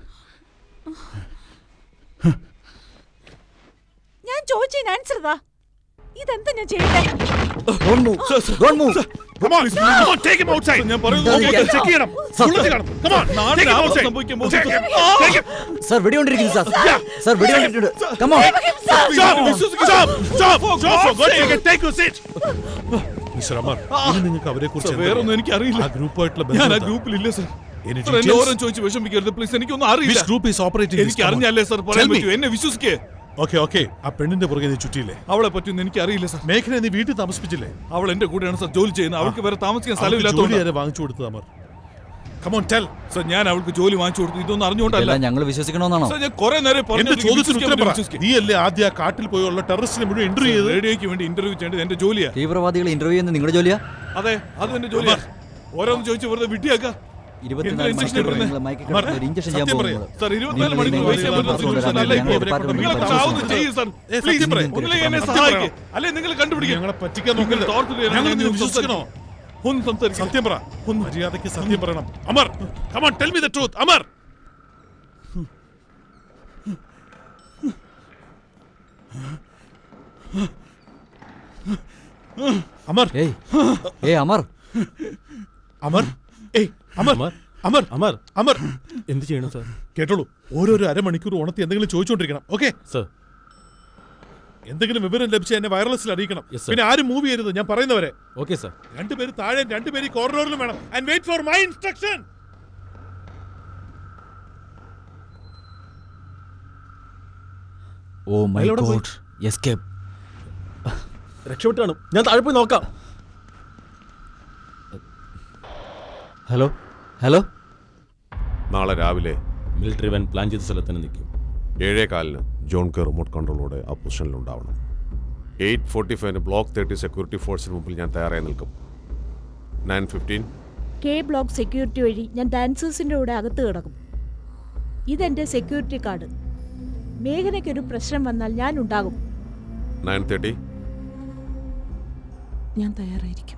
ഞാൻ ചോദിച്ചതിന് ആൻസർ താ. ഇതെന്താ ഞാൻ ചെയ്യട്ടെ? Don't move. Don't move. Come on, come on, take him outside. ഞാൻ പറയുന്നത് ചെക്ക് ചെയ്യണം. ഉള്ളത് കാണണം. Come on, take him outside. Take him. Sir വെടികൊണ്ടിരിക്കുന്നു സാർ. സർ വെടികൊണ്ടിട്ടുണ്ട്. Come on. Stop. Take your seat. Mr. Amar, നിങ്ങൾക്ക് അവരെ കുറിച്ച് വേറൊന്നും എനിക്ക് അറിയില്ല. ആ ഗ്രൂപ്പായിട്ടുള്ള ഞാൻ ആ ഗ്രൂപ്പിൽ ഇല്ല സർ. ഓരോ ചോദിച്ച് വിഷമിക്കരുത് പ്ലീസ്. എനിക്കൊന്നും അറിയില്ല. Which group is operating this? എനിക്ക് അറിഞ്ഞല്ലേ സർ പറയാൻ പറ്റൂ. എന്നെ വിശ്വസിക്കേ. ഓക്കെ ആ പെണ്ണിന്റെ പുറകെ നീ ചുറ്റിയില്ലേ? അവളെ പറ്റിയൊന്നും എനിക്ക് അറിയില്ല സർ. മേഘനെ നീ വീട്ടിൽ താമസിപ്പിച്ചില്ലേ? അവൾ എന്റെ കൂടെയാണ് സർ ജോലി ചെയ്യുന്നത്. അവൾക്ക് വേറെ താമസിക്കാൻ സ്ഥലമില്ലാത്തതുകൊണ്ട് വാങ്ങിച്ചു കൊടുത്തത് അമർ. Come on, tell. സർ ഞാൻ അവൾക്ക് ജോലി വാങ്ങിച്ചു കൊടുത്തു. ഇതൊന്നും അറിഞ്ഞുകൊണ്ടല്ല. ഞങ്ങൾ വിശ്വസിക്കണമെന്നാണോ? സർ ഞാൻ കുറെ നേരം പറഞ്ഞു. നീ അല്ലേ ആദ്യം ആ കാട്ടിൽ പോയുള്ള ടെററിസ്റ്റിനെ മുഴുവൻ ഇന്റർവ്യൂ ചെയ്ത്? റേഡിയോയ്ക്ക് വേണ്ടി ഇന്റർവ്യൂ ചെയ്യേണ്ടത് എന്റെ ജോലിയാ. തീവ്രവാദികളെ ഇന്റർവ്യൂ ചെയ്യുന്നത് നിങ്ങളുടെ ജോലിയാ? അതെ, അതും എന്റെ ജോലിയാ. ഓരോന്ന് ചോദിച്ചു വെറുതെ വിട്ടിയാക്ക. 24 മണിക്കൂർ നിങ്ങൾ മയക്കി കിടക്കുന്ന ഒരു ഇഞ്ചക്ഷൻ ചെയ്യാൻ പോകുന്നത്. സർ 24 മണിക്കൂർ വെയിറ്റ് ചെയ്യാൻ പറ്റുന്ന സിറ്റുവേഷൻ അല്ല ഇപ്പോൾ. നിങ്ങൾ ചാവുന്നു ചെയ്യൂ സർ. പ്ലീസ് ഒന്നിലേക്ക് എന്നെ സഹായിക്കൂ. അല്ലെ നിങ്ങൾ കണ്ടുപിടിക്കുക. ഞങ്ങളെ പറ്റിക്കാൻ നോക്കരുത്. ഞങ്ങൾ നിങ്ങൾ വിശ്വസിക്കണോ? ഒന്ന് സംസാരിക്കും. സത്യം പറ. ഒന്ന് മര്യാദയ്ക്ക് സത്യം പറയണം. Amar, come on, tell me the truth. Amar. Amar. ഏയ് അമർ. അമർ. ഏയ് അമർ. അമർ. അമർ. അമർ. എന്ത് ചെയ്യണം സർ? കേട്ടോളൂ, ഓരോരോ അരമണിക്കൂർ ഉണർത്തി എന്തെങ്കിലും ചോദിച്ചുകൊണ്ടിരിക്കണം. Okay sir. എന്തെങ്കിലും വിവരം ലഭിച്ചാൽ എന്നെ വയർലെസ്സിൽ അറിയിക്കണം. പിന്നെ ആരും മൂവ് ചെയ്യരുത്, ഞാൻ പറയുന്നവരെ. Okay sir. രണ്ടുപേര് താഴെ, രണ്ടുപേര് കോറിഡോറിലും വേണം. And wait for my instruction. Oh my God, escape. രക്ഷപ്പെട്ടാണ്. ഞാൻ താഴെ പോയി നോക്കാം. Hello hello. നാളെ രാവിലെ മിലിറ്ററി വാൻ പ്ലാൻ ചെയ്ത സ്ഥലത്ത് തന്നെ നിൽക്കും. 7:15 ജോൺ കെ റിമോട്ട് കൺട്രോളോടെ ആ പൊസിഷനിൽ ഉണ്ടാവണം. 8:45 ബ്ലോക്ക് 30 സെക്യൂരിറ്റി ഫോഴ്സിന് മുമ്പിൽ ഞാൻ തയ്യാറായി നിൽക്കും. 9:15 കെ ബ്ലോക്ക് സെക്യൂരിറ്റി വഴി ഞാൻ ഡാൻസേഴ്സിൻ്റെ കൂടെ അകത്ത് കിടക്കും. ഇതെൻ്റെ സെക്യൂരിറ്റി കാർഡ്. മേഘനയ്ക്കൊരു പ്രശ്നം വന്നാൽ ഞാൻ ഉണ്ടാകും. 9:30 ഞാൻ തയ്യാറായിരിക്കും.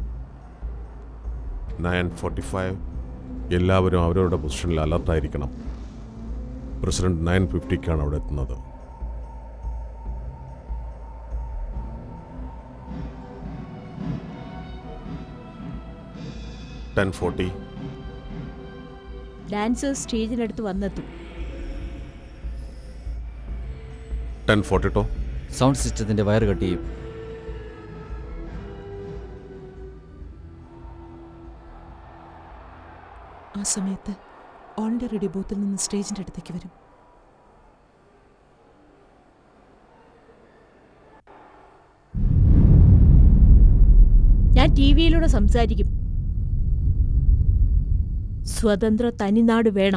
9:45 എല്ലാവരും അവരവരുടെ പൊസിഷനിൽ അലർട്ടായിരിക്കണം. പ്രസിഡന്റ് 9:50 അവിടെ എത്തുന്നത്. ഡാൻസേഴ്സ് സ്റ്റേജിനടുത്ത് വന്നെത്തും. 10:42 സൗണ്ട് സിസ്റ്റത്തിന്റെ വയർ കട്ട് ചെയ്യും. ആ സമയത്ത് ഓളിന്റെ റെഡി ബൂത്തിൽ നിന്ന് സ്റ്റേജിന്റെ അടുത്തേക്ക് വരും. ഞാൻ ടി വിയിലൂടെ സംസാരിക്കും. സ്വതന്ത്ര തനിനാട് വേണം.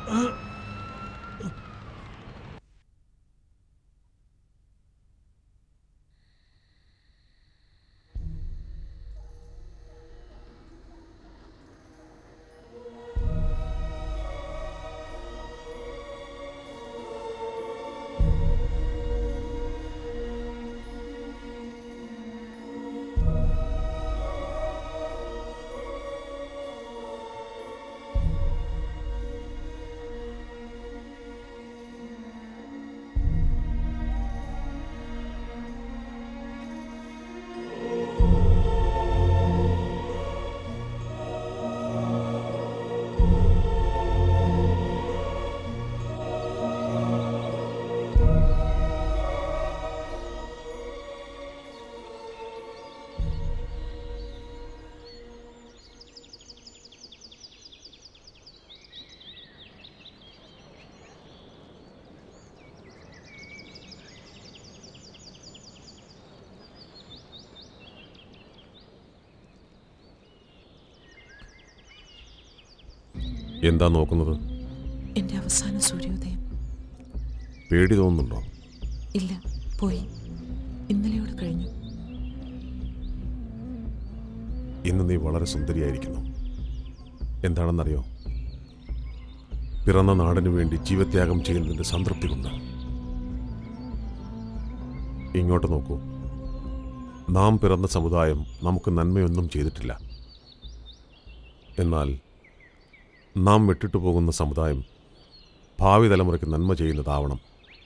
എന്താ നോക്കുന്നത്? എന്റെ അവസാന സൂര്യോദയം. പേടി തോന്നുന്നുണ്ടോ? ഇല്ല, പോയി. ഇന്നലെയോട് കഴിഞ്ഞു. ഇന്ന് നീ വളരെ സുന്ദരിയായിരിക്കുന്നു. എന്താണെന്നറിയോ? പിറന്ന നാടിനു വേണ്ടി ജീവത്യാഗം ചെയ്യുന്നതിന്റെ സംതൃപ്തി കൊണ്ട്. ഇങ്ങോട്ട് നോക്കൂ. നാം പിറന്ന സമുദായം നമുക്ക് നന്മയൊന്നും ചെയ്തിട്ടില്ല. എന്നാൽ നാം വിട്ടിട്ടു പോകുന്ന സമുദായം ഭാവി തലമുറയ്ക്ക് നന്മ ചെയ്യുന്നതാവണം.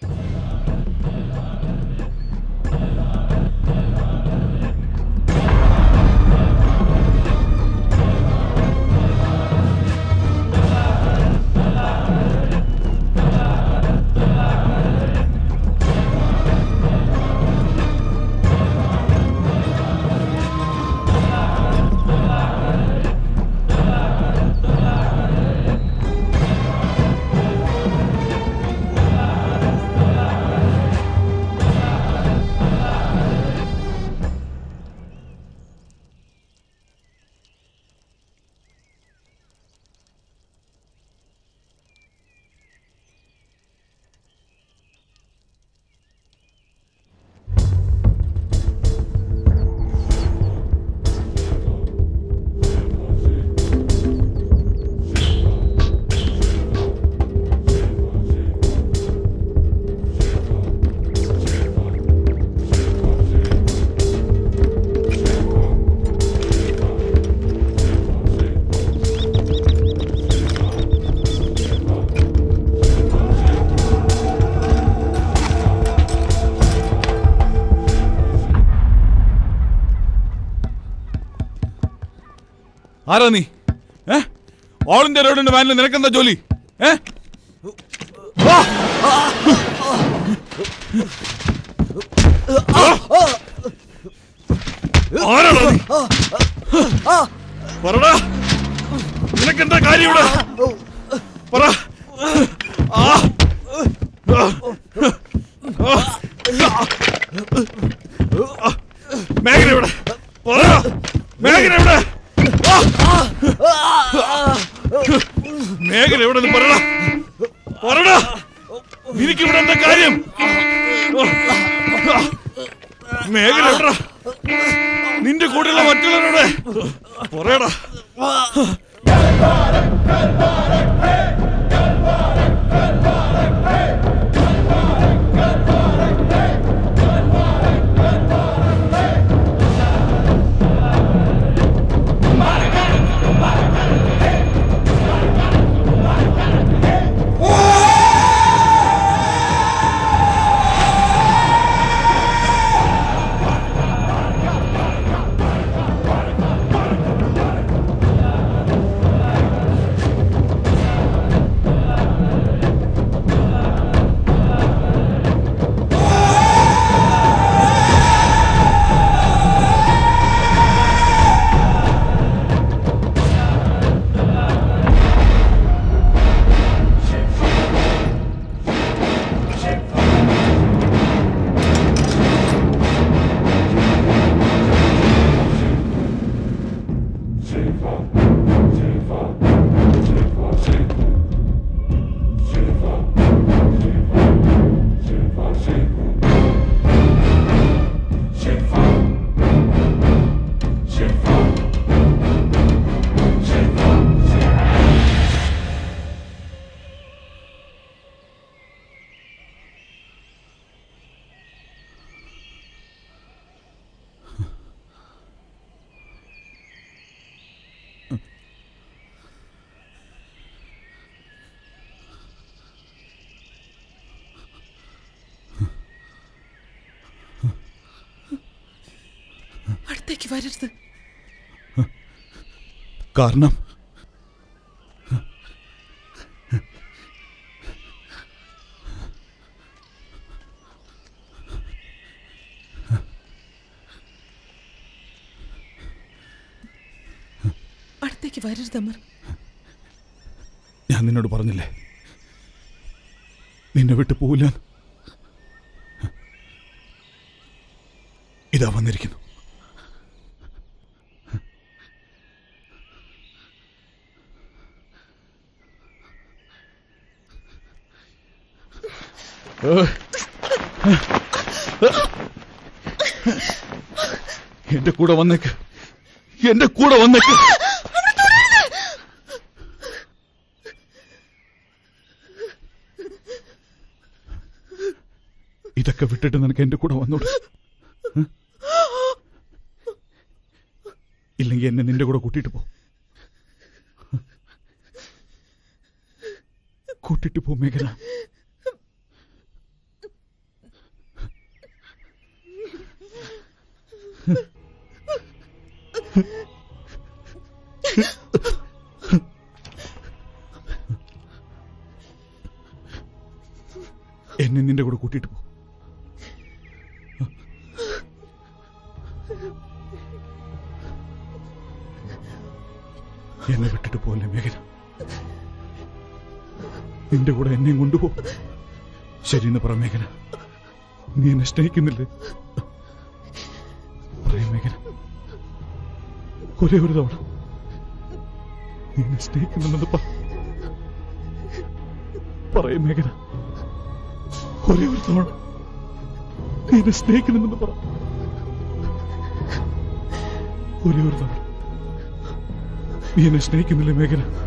ആരാ നീ? ഓൾ ഇന്ത്യ റോഡിന്റെ വാനിൽ നിനക്കെന്താ ജോലി? നിനക്കെന്താ കാര്യം ഇവിടെ? പറ. മേഘന ഇവിടെ. മേഘന ഇവിടെ. മേഘന എവിടെ നിന്ന് പറടാ. പറടാ, നിനക്കിവിടെ എന്താ കാര്യം? മേഘന എവിടെ? നിന്റെ കൂടെയുള്ള മറ്റുള്ളവരോടെ പറയടാ. അടുത്തേക്ക് വരരുത്. കാരണം അടുത്തേക്ക് വരരുത് അമർ. ഞാൻ നിന്നോട് പറഞ്ഞില്ലേ നിന്നെ വിട്ടു പോവില്ല. ഇതാ വന്നിരിക്കുന്നു. എന്റെ കൂടെ വന്നേക്ക്, എന്റെ കൂടെ വന്നേക്ക്. ഇതൊക്കെ വിട്ടിട്ട് നിനക്ക് എന്റെ കൂടെ വന്നോട്. ഇല്ലെങ്കിൽ എന്നെ നിന്റെ കൂടെ കൂട്ടിട്ട് പോ. കൂട്ടിട്ട് പോ മേഘന. എന്നെ നിന്റെ കൂടെ കൂട്ടിട്ട് പോ. എന്നെ വിട്ടിട്ട് പോലെ മേഘന. നിന്റെ കൂടെ എന്നെയും കൊണ്ടുപോ. ശരിയെന്ന് പറ മേഘന. നീ എന്നെ സ്നേഹിക്കുന്നില്ലേ? പറയാം മേഘന, ഒരേ ഒരു തവണ നീ എന്നെ സ്നേഹിക്കുന്നുണ്ടെന്ന് പറയും മേഘന. ഒരേ ഒരു തവണ നീ എന്നെ സ്നേഹിക്കുന്നുണ്ടെന്ന് പറ. ഒരേ ഒരു തവണ നീ എന്നെ സ്നേഹിക്കുന്നില്ലേ മേഘന?